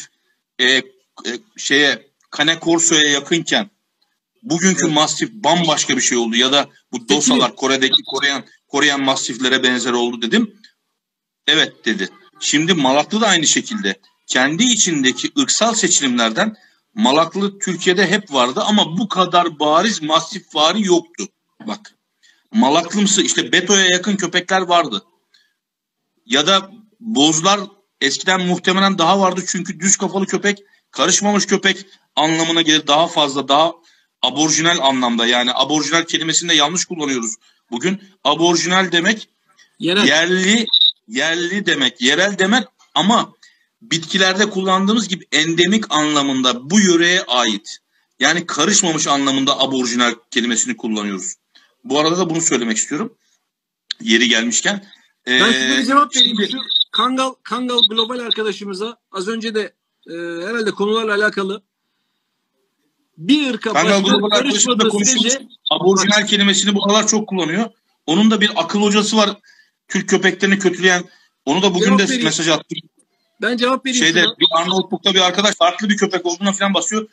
C: Cane Corso'ya yakınken bugünkü Mastif bambaşka bir şey oldu ya da bu dosalar Kore'deki Koreyan Mastiflere benzer oldu dedim. Evet dedi. Şimdi Malaklı da aynı şekilde kendi içindeki ırksal seçilimlerden Malaklı Türkiye'de hep vardı ama bu kadar bariz Mastifvari yoktu. Bak Malaklımsı işte Beto'ya yakın köpekler vardı. Ya da Bozlar eskiden muhtemelen daha vardı çünkü düz kafalı köpek karışmamış köpek anlamına gelir daha fazla daha aborjinal anlamda yani aborjinal kelimesini de yanlış kullanıyoruz. Bugün aborjinal demek yerli demek yerel demek ama bitkilerde kullandığımız gibi endemik anlamında bu yöreye ait yani karışmamış anlamında aborjinal kelimesini kullanıyoruz. Bu arada da bunu söylemek istiyorum. Yeri gelmişken.
F: Ben size bir cevap vereyim. Şu Kangal Global arkadaşımıza az önce de herhalde konularla alakalı bir ırka başka karışmadığı sürece
C: aborjinal kelimesini bu aralar çok kullanıyor. Onun da bir akıl hocası var. Türk köpeklerini kötüleyen. Onu da bugün de mesaj attım.
F: Ben cevap vereyim.
C: Bir Arnavutluk'ta bir arkadaş farklı bir köpek olduğuna falan basıyor.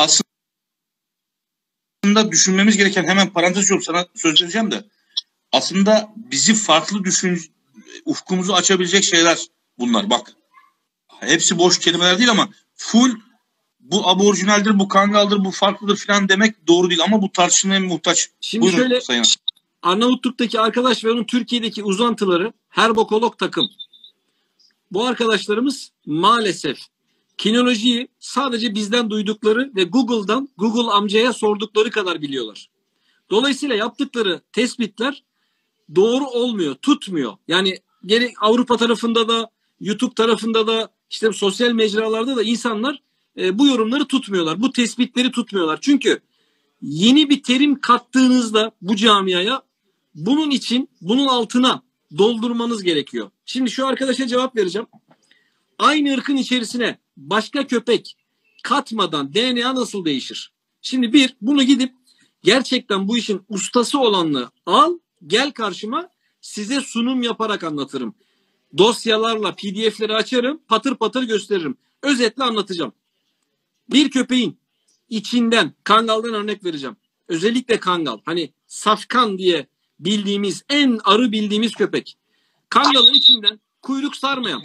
C: Aslında düşünmemiz gereken hemen parantez yok sana söz vereceğim de. Aslında bizi farklı ufkumuzu açabilecek şeyler bunlar bak. Hepsi boş kelimeler değil ama full bu aborjinaldir, bu kangaldır, bu farklıdır falan demek doğru değil ama bu tartışmaya muhtaç.
F: Şimdi buyurun, şöyle sayın. Arnavutluk'taki arkadaş ve onun Türkiye'deki uzantıları herbokolog takım. Bu arkadaşlarımız maalesef kinolojiyi sadece bizden duydukları ve Google amcaya sordukları kadar biliyorlar. Dolayısıyla yaptıkları tespitler doğru olmuyor, tutmuyor. Yani gerek Avrupa tarafında da, YouTube tarafında da, işte sosyal mecralarda da insanlar bu yorumları tutmuyorlar. Bu tespitleri tutmuyorlar. Çünkü yeni bir terim kattığınızda bu camiaya bunun altına doldurmanız gerekiyor. Şimdi şu arkadaşa cevap vereceğim. Aynı ırkın içerisine başka köpek katmadan DNA nasıl değişir? Şimdi bunu gidip gerçekten bu işin ustası olanını al, gel karşıma size sunum yaparak anlatırım. Dosyalarla PDF'leri açarım, patır patır gösteririm. Özetle anlatacağım. Bir köpeğin içinden, kangaldan örnek vereceğim. Özellikle kangal. Hani safkan diye bildiğimiz, en arı bildiğimiz köpek. Kangalın içinden kuyruk sarmayan,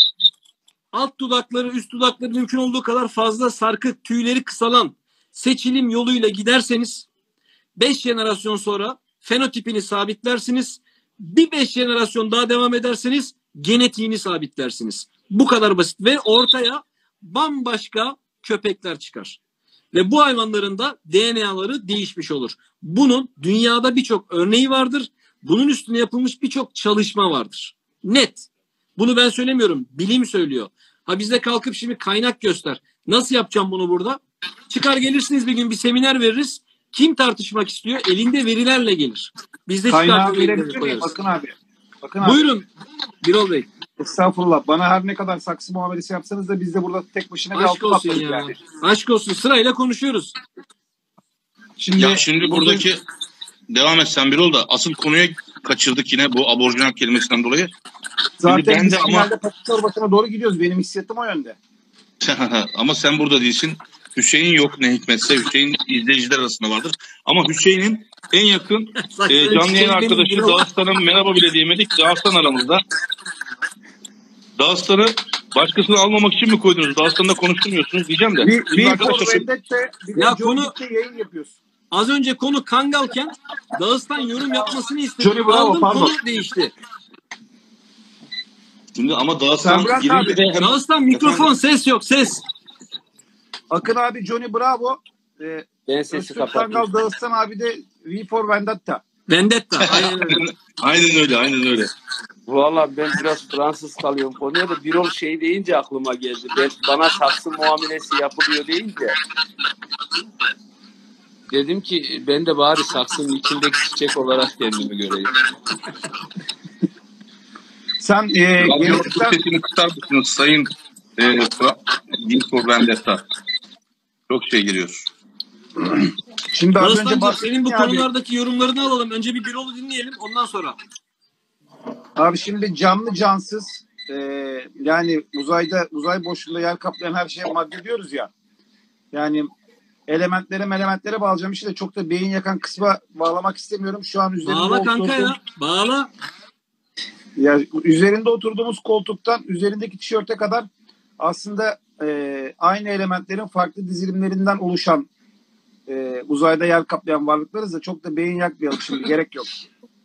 F: alt dudakları, üst dudakları mümkün olduğu kadar fazla sarkık, tüyleri kısalan seçilim yoluyla giderseniz 5 jenerasyon sonra fenotipini sabitlersiniz. Bir 5 jenerasyon daha devam ederseniz genetiğini sabitlersiniz. Bu kadar basit ve ortaya bambaşka köpekler çıkar. Ve bu hayvanların da DNA'ları değişmiş olur. Bunun dünyada birçok örneği vardır. Bunun üstüne yapılmış birçok çalışma vardır. Net. Bunu ben söylemiyorum. Bilim söylüyor. Ha bizde kalkıp şimdi kaynak göster. Nasıl yapacağım bunu burada? Çıkar gelirsiniz bir gün bir seminer veririz. Kim tartışmak istiyor? Elinde verilerle gelir. Biz de
E: kaynağı verebilir miyim? Bakın abi.
F: Buyurun Birol Bey.
E: Estağfurullah. Bana her ne kadar saksı muamelesi yapsanız da biz de burada tek başına bir
F: aşk olsun ya. Yani. Aşk olsun. Sırayla konuşuyoruz.
C: Şimdi buradaki devam et sen bir ol da asıl konuya kaçırdık yine bu aborjinal kelimesinden dolayı.
E: Zaten
C: ben
E: biz
C: de ama-
E: finalde Patrick başına doğru gidiyoruz. Benim hissiyatım o yönde.
C: Ama sen burada değilsin. Hüseyin yok ne hikmetse. Hüseyin izleyiciler arasında vardır. Ama Hüseyin'in en yakın canlı yayın arkadaşı Dağıstan'ın merhaba bile diyemedik. Dağıstan aramızda. Dağıstan'ı başkasını almamak için mi koydunuz? Dağıstan'da konuşturmuyorsunuz diyeceğim de.
E: Bir
C: arkadaşlar
F: Ya
E: konu
F: konu-
E: yayın yapıyorsun.
F: Az önce konu Kangal'ken Dağıstan yorum yapmasını istedim.
E: Johnny bravo,
F: Aldım,
E: pardon.
F: konu değişti.
C: Şimdi ama Dağıstan
E: Sen bırak
C: girince
E: abi.
C: de hemen...
F: Dağıstan mikrofon, ses yok, ses.
E: Akın abi Johnny Bravo.
D: Ben sesi
E: Öztürk
D: kapattım.
E: Kangal Dağıstan abi de V for Vendetta.
F: Vendetta. Aynen öyle.
C: Aynen öyle.
D: Valla ben biraz Fransız kalıyorum konuya da Birol şey deyince aklıma geldi. Bana saksı muamelesi yapılıyor deyince dedim ki ben de bari saksının içindeki çiçek olarak kendimi göreyim.
E: Sen
C: Radyo
E: gelecekten
C: sesini kısar mısınız Sayın Dilkor Vendetta? Çok şey giriyor.
E: şimdi az önce
F: Dağıstancığım
E: bahsettin
F: senin bu
E: ya abi.
F: konulardaki yorumlarını alalım. Önce bir Birol'u dinleyelim ondan sonra.
E: Abi şimdi canlı cansız yani uzay boşluğunda yer kaplayan her şeye madde diyoruz ya. Yani elementlere bağlayacağım işi de çok da beyin yakan kısma bağlamak istemiyorum. Şu an üzerinde
F: Bağla kanka
E: oturduğum-
F: ya. Bağla.
E: Ya üzerinde oturduğumuz koltuktan üzerindeki tişörte kadar aslında aynı elementlerin farklı dizilimlerinden oluşan uzayda yer kaplayan varlıklarız da çok da beyin yakmayalım şimdi gerek yok.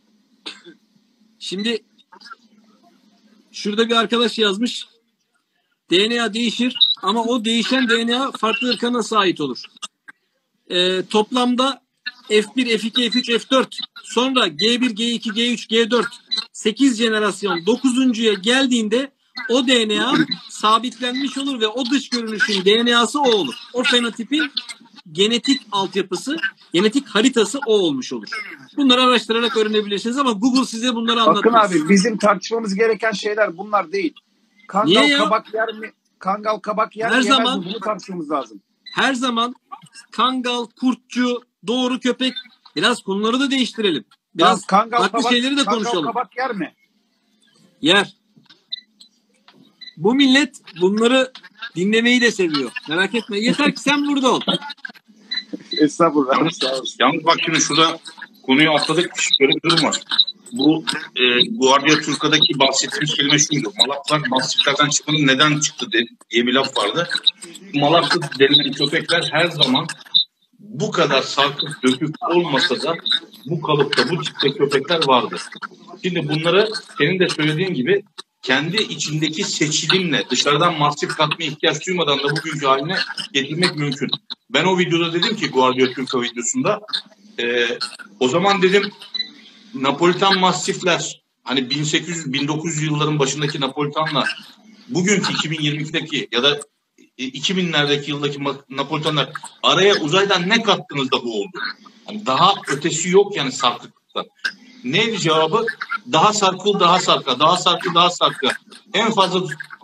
F: Şimdi şurada bir arkadaş yazmış. DNA değişir ama o değişen DNA farklı ırka nasıl ait olur? Toplamda F1, F2, F3, F4 sonra G1, G2, G3, G4 8 jenerasyon 9'uncuya geldiğinde o DNA sabitlenmiş olur ve o dış görünüşün DNA'sı o olur. O fenotipin genetik altyapısı, genetik haritası o olmuş olur. Bunları araştırarak öğrenebilirsiniz ama Google size bunları
E: Bakın
F: anlatmaz.
E: abi bizim tartışmamız gereken şeyler bunlar değil. Kangal
F: Niye ya?
E: kabak yer mi? Kangal kabak yer
F: Her
E: mi yemez
F: zaman-
E: mi? Bunu tartışmamız lazım.
F: Her zaman kangal, kurtçu, doğru köpek biraz konuları da değiştirelim. Biraz farklı şeyleri de konuşalım.
E: Kangal kabak yer mi?
F: Yer. Bu millet bunları dinlemeyi de seviyor. Merak etme. Yeter ki sen burada ol.
E: Estağfurullah. Sağ olasın.
C: Yalnız bak şimdi şurada konuyu atladık. Şöyle bir durum var. Bu Guardia Turca'daki bahsettiğimiz kelime şuydu. Malaklar mastiflerden çıkmanın neden çıktı diye bir laf vardı. Malaklı denilen köpekler her zaman bu kadar sarkıp dökük olmasa da bu kalıpta bu tipte köpekler vardı. Şimdi bunları senin de söylediğin gibi kendi içindeki seçilimle dışarıdan mastif katmaya ihtiyaç duymadan da bugünkü haline getirmek mümkün. Ben o videoda dedim ki Guardia Turca videosunda o zaman dedim Napolitan mastifler hani 1800-1900 yılların başındaki Napolitanla bugünkü 2022'deki ya da 2000'lerdeki yıldaki Napolitanlar araya uzaydan ne kattınız da bu oldu? Yani daha ötesi yok yani sarkıklıkta. Neydi cevabı? Daha sarkıl, daha sarka, daha sarkıl, daha sarka. En fazla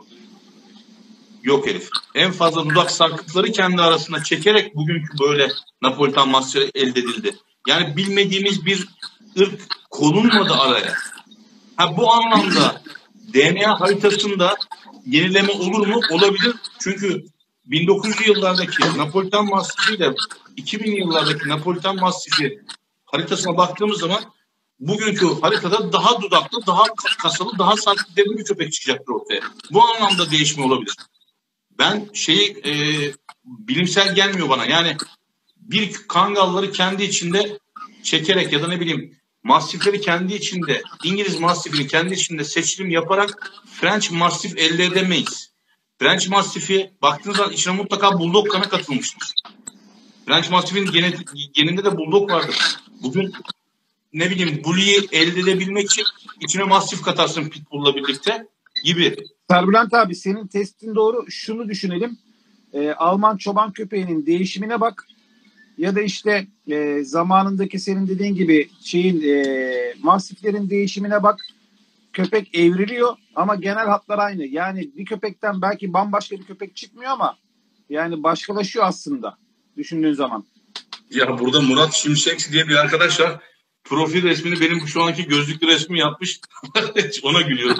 C: yok herif. En fazla dudak sarkıkları kendi arasında çekerek bugünkü böyle Napolitan mastifleri elde edildi. Yani bilmediğimiz bir ırk konulmadı araya. Bu anlamda DNA haritasında yenileme olur mu? Olabilir. Çünkü 1900'lü yıllardaki Napolitan Mastifi ile 2000'li yıllardaki Napolitan Mastifi haritasına baktığımız zaman bugünkü haritada daha dudaklı, daha kasalı, daha sarkık bir köpek çıkacaktır ortaya. Bu anlamda değişme olabilir. Ben bilimsel gelmiyor bana. Yani bir kangalları kendi içinde çekerek ya da ne bileyim mastifleri kendi içinde, İngiliz mastifini kendi içinde seçilim yaparak French mastif elde edemeyiz. French mastifi baktığınız zaman içine mutlaka bulldog kanı katılmıştır. French mastifin geninde de bulldog vardır. Bugün ne bileyim bully'yi elde edebilmek için içine mastif katarsın pitbull'la birlikte gibi.
E: Serbülent abi senin testin doğru. Şunu düşünelim. Alman çoban köpeğinin değişimine bak. Ya da işte zamanındaki senin dediğin gibi mastiflerin değişimine bak. Köpek evriliyor ama genel hatlar aynı. Yani bir köpekten belki bambaşka bir köpek çıkmıyor ama yani başkalaşıyor aslında düşündüğün zaman.
C: Ya burada Murat Şimşek diye bir arkadaş var. Profil resmini benim şu anki gözlüklü resmi yapmış. Ona gülüyorum.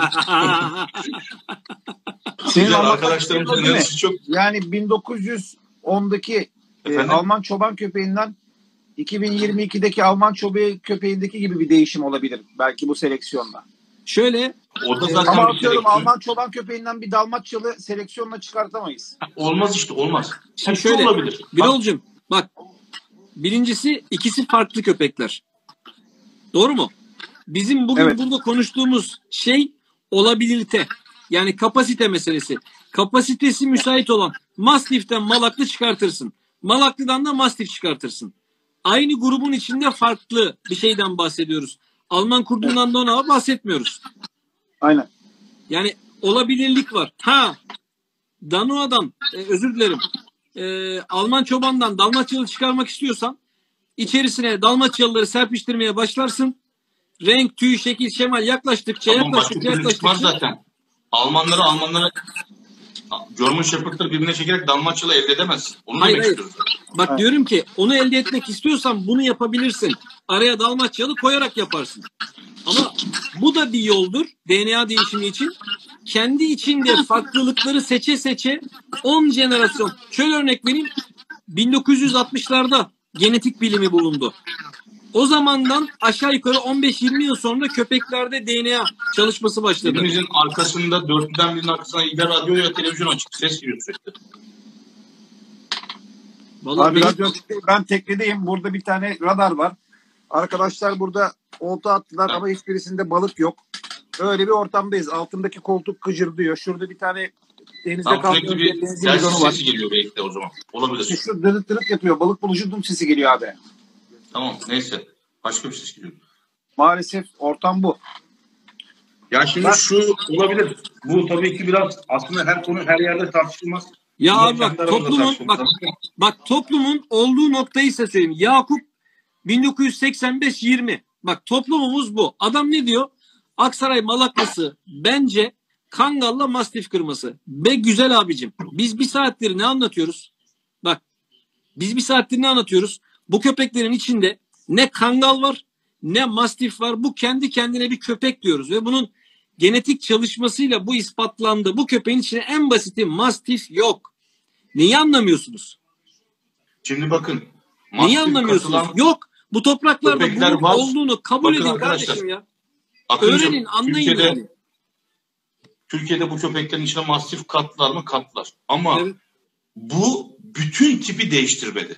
E: Senin
C: Güzel
E: anlatmak
C: arkadaşlarımızın
E: istediğin
C: yarısı çok...
E: Yani 1910'daki Alman çoban köpeğinden 2022'deki Alman çoban köpeğindeki gibi bir değişim olabilir belki bu seleksiyonla.
F: Şöyle
C: O da zaten
E: Ama
C: bir
E: atıyorum
C: seleksiyon.
E: Alman çoban köpeğinden bir Dalmaçyalı seleksiyonla çıkartamayız.
C: Olmaz işte, olmaz.
F: şimdi
C: Hepsi
F: şöyle
C: olabilir.
F: Birol'cum bak, birincisi ikisi farklı köpekler. Doğru mu? Bizim bugün
E: Evet.
F: burada konuştuğumuz şey olabilirite. Yani kapasite meselesi. Kapasitesi müsait olan Mastiff'ten Malaklı çıkartırsın. Malaklı'dan da Mastiff çıkartırsın. Aynı grubun içinde farklı bir şeyden bahsediyoruz. Alman kurdundan da ona bahsetmiyoruz.
E: Aynen.
F: Yani olabilirlik var. Ha, Danoa'dan özür dilerim. Alman çobandan Dalmaçyalı çıkarmak istiyorsan içerisine Dalmaçyalıları serpiştirmeye başlarsın. Renk, tüy, şekil, şemal yaklaştıkça
C: Tamam, başka türlü çıkmaz zaten. Almanları German Shepherd'ları birbirine çekerek Dalmaçyalı elde edemezsin. Onu
F: Hayır,
C: demek
F: hayır.
C: istiyoruz.
F: Bak
E: Evet.
F: diyorum ki onu elde etmek istiyorsan bunu yapabilirsin. Araya Dalmaçyalı koyarak yaparsın. Ama bu da bir yoldur DNA değişimi için. Kendi içinde farklılıkları seçe seçe 10 jenerasyon. Şöyle örnek vereyim. 1960'larda genetik bilimi bulundu. O zamandan aşağı yukarı 15-20 yıl sonra köpeklerde DNA çalışması başladı.
C: Birimizin arkasında, dörtlüden birinin arkasında ya radyo ya televizyon açık. Ses geliyor sürekli.
F: Vallahi
E: Abi
F: benim-
E: radyo, ben teknedeyim. Burada bir tane radar var. Arkadaşlar burada olta attılar ama hiçbirisinde balık yok. Öyle bir ortamdayız. Altındaki koltuk kıcırdıyor. Şurada bir tane denizde
C: Tam
E: kalkıyor.
C: sürekli bir
E: Benzin
C: telsiz
E: bidonu var.
C: sesi geliyor belki de o zaman. Olabilir.
E: Şu dırıt dırıt yapıyor. Balık bulucu sesi geliyor abi.
C: Tamam, neyse. Başka bir ses geliyor.
E: Maalesef ortam bu.
C: Ya şimdi
E: Ben-
C: şu olabilir. Bu tabii ki biraz aslında her konu her yerde tartışılmaz.
F: Ya
C: Bunlar
F: abi bak
C: kendi aramızda
F: toplumun
C: tartışmamız
F: bak toplumun olduğu noktayı size söyleyeyim. Yakup 1985-20. Bak toplumumuz bu. Adam ne diyor? Aksaray Malaklısı bence Kangal'la Mastiff kırması. Be güzel abicim. Biz bir saattir ne anlatıyoruz? Bak biz bir saattir ne anlatıyoruz? Bu köpeklerin içinde ne Kangal var ne Mastiff var. Bu kendi kendine bir köpek diyoruz ve bunun genetik çalışmasıyla bu ispatlandı. Bu köpeğin içine en basiti Mastiff yok. Neyi anlamıyorsunuz?
C: Şimdi bakın.
F: Neyi
C: Mastiff
F: anlamıyorsunuz?
C: katılan
F: Yok. Bu topraklarda
C: köpekler
F: bunun
C: var.
F: olduğunu kabul
C: Bakın
F: edin
C: arkadaşlar,
F: kardeşim ya.
C: Akıncım,
F: Öğrenin, anlayın yani.
C: Türkiye'de bu köpeklerin içine Mastiff kattılar mı? Kattılar. Ama
F: Evet.
C: bu bütün tipi değiştirmedi.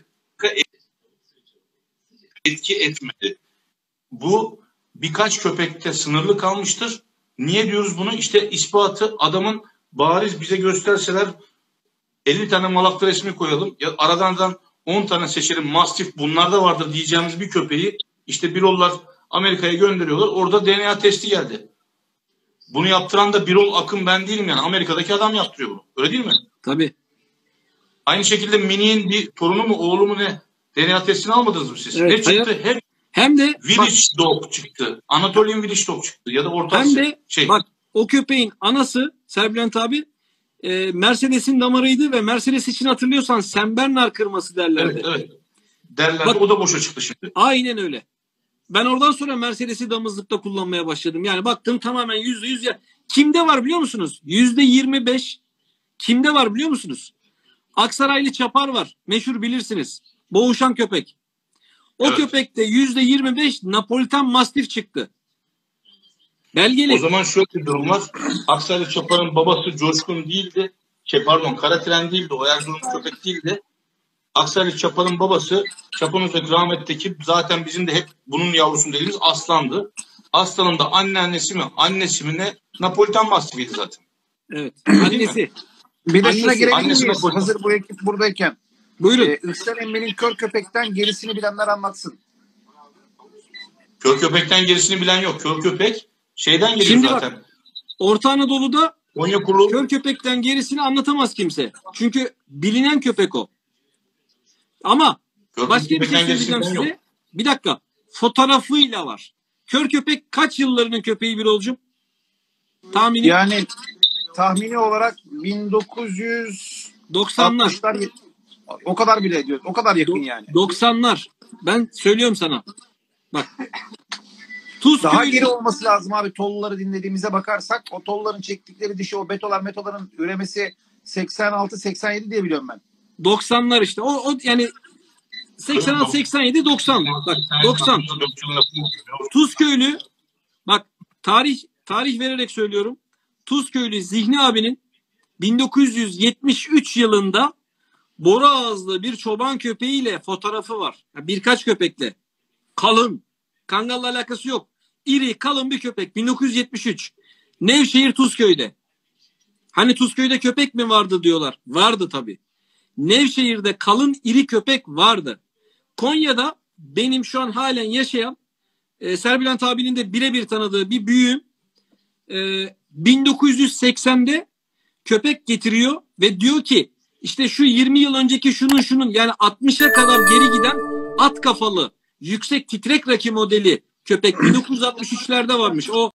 C: Etki etmedi. Bu birkaç köpekte sınırlı kalmıştır. Niye diyoruz bunu? İşte ispatı adamın bariz bize gösterseler 50 tane Malaklı resmi koyalım. Ya aradan 10 tane seçelim. Mastiff bunlarda vardır diyeceğimiz bir köpeği işte Birollar Amerika'ya gönderiyorlar. Orada DNA testi geldi. Bunu yaptıran da Birol Akın ben değilim yani. Amerika'daki adam yaptırıyor bunu. Öyle değil mi?
F: Tabii.
C: Aynı şekilde Mini'nin bir torunu mu oğlu mu ne? DNA testini almadınız mı siz?
F: Evet,
C: Ne çıktı? Hep
F: Hem de bak,
C: Village Dog çıktı. Anatolian Village Dog çıktı. Ya da Orta
F: hem
C: Asya.
F: de bak o köpeğin anası Serbülent abi Mercedes'in damarıydı ve Mercedes için hatırlıyorsan Sen Bernard kırması derlerdi.
C: Evet. Derlerdi.
F: Bak-
C: O da boşa çıktı şimdi.
F: Aynen öyle. Ben oradan sonra Mercedes'i damızlıkta kullanmaya başladım. Yani baktım tamamen %100 ya. Kimde var biliyor musunuz? %25 kimde var biliyor musunuz? Aksaraylı Çapar var. Meşhur bilirsiniz. Boğuşan köpek. O
C: Evet.
F: köpekte %25 Napolitan Mastiff çıktı. Belgeli.
C: O zaman şöyle bir durum var. Aksaraylı Çapar'ın babası Coşkun değildi. Karatren değildi. O Erzurum köpek değildi. Aksaraylı Çapar'ın babası Çapanöz'deki rahmetteki zaten bizim de hep bunun yavrusu dediğimiz Aslan'dı. Aslan'ın da annesi mi ne Napolitan Mastiff'iydi zaten.
F: Evet. Annesi.
E: Bir de
F: Annesi-
E: şuna girebilir
C: annesi
E: miyiz?
C: Napoli.
E: Hazır bu ekip buradayken.
F: Buyurun.
E: Ihsan Emre'nin kör köpekten gerisini bilenler anlatsın.
C: Kör köpekten gerisini bilen yok. Kör köpek şeyden geliyor
F: Şimdi bak-
C: zaten.
F: Orta Anadolu'da
C: Konya kurulu.
F: kör köpekten gerisini anlatamaz kimse. Çünkü bilinen köpek o. Ama
C: Kör
F: başka bir şey
C: köpekten gerisini
F: söyleyeceğim
C: bilen
F: size.
C: yok.
F: Bir dakika. Fotoğrafıyla var. Kör köpek kaç yıllarının köpeği bir olcum? Tahmini
E: Yani tahmini olarak 1960'lar
F: 90'lar.
E: O kadar bile ediyor. O kadar yakın yani.
F: 90'lar. Ben söylüyorum sana. Bak. Tuz
E: Daha
F: köyü-
E: geri olması lazım abi. Tolluları dinlediğimize bakarsak o tolların çektikleri dişi o metoların üremesi 86-87 diye biliyorum ben.
F: 90'lar işte. O yani 86, 87, 90. Bak 90. Tuzköylü, bak tarih vererek söylüyorum. Tuzköylü Zihni abinin 1973 yılında boru ağızlı bir çoban köpeğiyle fotoğrafı var. Yani birkaç köpekle. Kalın. Kangalla alakası yok. İri, kalın bir köpek. 1973. Nevşehir Tuzköy'de. Hani Tuzköy'de köpek mi vardı diyorlar. Vardı tabii. Nevşehir'de kalın iri köpek vardı. Konya'da benim şu an halen yaşayan Serbülent abinin de birebir tanıdığı bir büyüğüm 1980'de köpek getiriyor ve diyor ki işte şu 20 yıl önceki şunun yani 60'a kadar geri giden at kafalı yüksek titrek raki modeli köpek 1963'lerde varmış. O